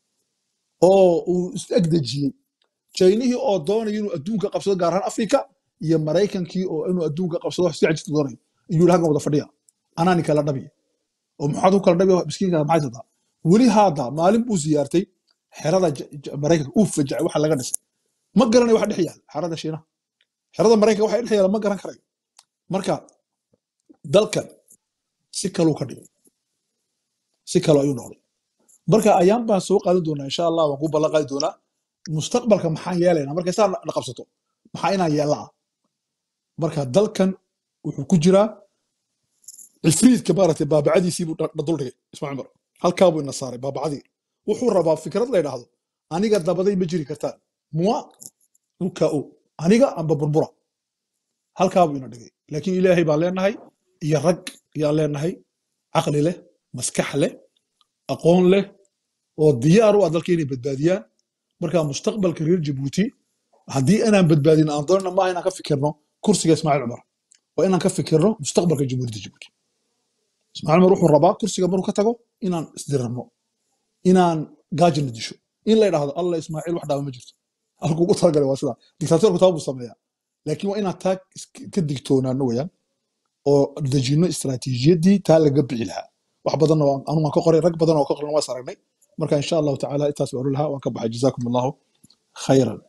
oo uu is-egdejiyey chaynihii oo doonaya inuu adduunka qabsado gaar ahaan afrika iyo maraykankii oo inuu adduunka qabsado si cajista doonayo iyuu yidhi halkan wada fadhiya anaani kala dhabiya oo maxaad u kala dhabiya miskiinka maxay tadaa weli haada maalin buu siyaartay xerada maraykanka uu fajacay waxa laga dhisay ma garanayo waxa dhex yaala xerada shiinaha xerada maraykanka waxa dhex yaala ma garan karayo marka dalkan si kaluu ka dhigay si kaloo ayuu noqday marka ayaan baan soo qaadan doonaa insha allah waan ku ballan qaadi doonaa mustaqbalka maxaan yeelaynaa markay saa na qabsato maxaa inaan yeelaa marka dalkan wuxuu ku jiraa cifriidka maaragtay baabacadiisii buu dul dhigay ismaaciil cumar halkaa buu ina saaray baabacadii wuxuu rabaa fikrad la yidhaahdo aniga dabaday ma jiri kartaan muwa uka o aniga amba burbura halkaa buu ina dhigay laakiin ilaahay baan leenahay iyo rag yaan leenahay caqli leh maskax leh aqoon leh oo diyaar u ah dalka inay badbaadiyaan marka mustaqbalka reer jabuuti haddii inaan badbaadin aan doonana maaha inaan ka fikirno kursiga ismaaciil cumar waa inaan ka fikirno mustaqbalka jamhuuriyadda jabuuti ismaaciil cumar wuxuu rabaa kursiga markuu ka tago inaan isdiranno inaan gaajina disho in la yidhaahdo alla ismaaciil wax dhaaba ma jirto halkuu ugu talagalay waa sidaa dictatorku taa buu sameeyaa laakiin waa inaad taa ka digtoonaano weyaan oo dejino istaraatiijiyaddii taa laga bixi lahaa wax badanna anu waan ka qoray rag badan oo ka qoran waa saragnay marka insha allahu tacaala intaas baa oran lahaa waan ka baxay jazaakum allahu khayran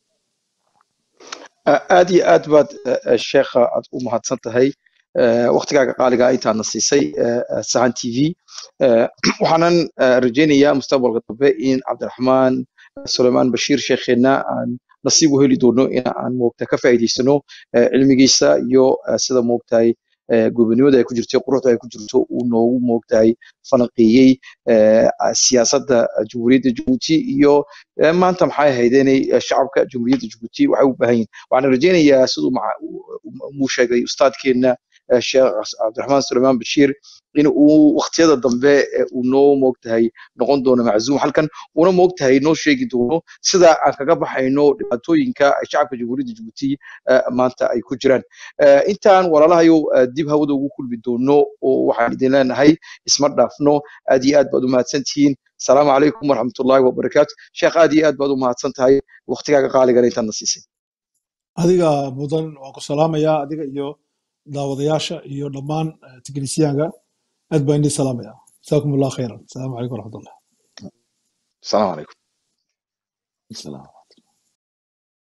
aad iyo aad baad sheekha aad u mahadsan tahay waqtigaaga qaaliga intaadna siisay sahan t v waxaanan rajaynayaa mustaqbalka dambe in cabdiraxmaan sulaymaan bashiir sheekheena aan nasiib u heli doono in aan moogta ka faa'iidaysano cilmigiisa iyo sida moogtahay gobonimada ay ku jirto quruxda ay ku jirto uu noogu moogtahay falanqeeyey siyaasadda jamhuuriyadda jabuuti iyo maanta maxay ahayd inay shacabka jamhuuriyadda jabuuti waxay u baahan yihiin waxaan rajaynayaa siduu muu sheegay ustaadkeenna sheekh cabdiraxmaan sulaymaan bashiir in uu waqtiyada dambe uu noo moogtahay noqon doono maczuum halkan una moogtahay noo sheegi doono sida aan kaga baxayno dhibaatooyinka shacabka jamhuuriyadda jabuuti maanta ay ku jiraan intaan walaalahayo dib hawada ugu kulmi doono oo waxaan idin leenahay isma dhaafno aad iyo aad baad u mahadsantihiin asalaamu calaykum waraxmatullaahi wabarakaatu sheekh aad iyo aad baad u mahadsan tahay waqtigaaga qaaligana intaad na siisay adiga mudan waan ku salaamayaa adiga iyo daawadayaasha iyo dhammaan tiknisiyaanka aad baan idin salaamayaa jazaakum allahu khayran asalaamu calaykum waraxmatullah asalaamu calaykum السلام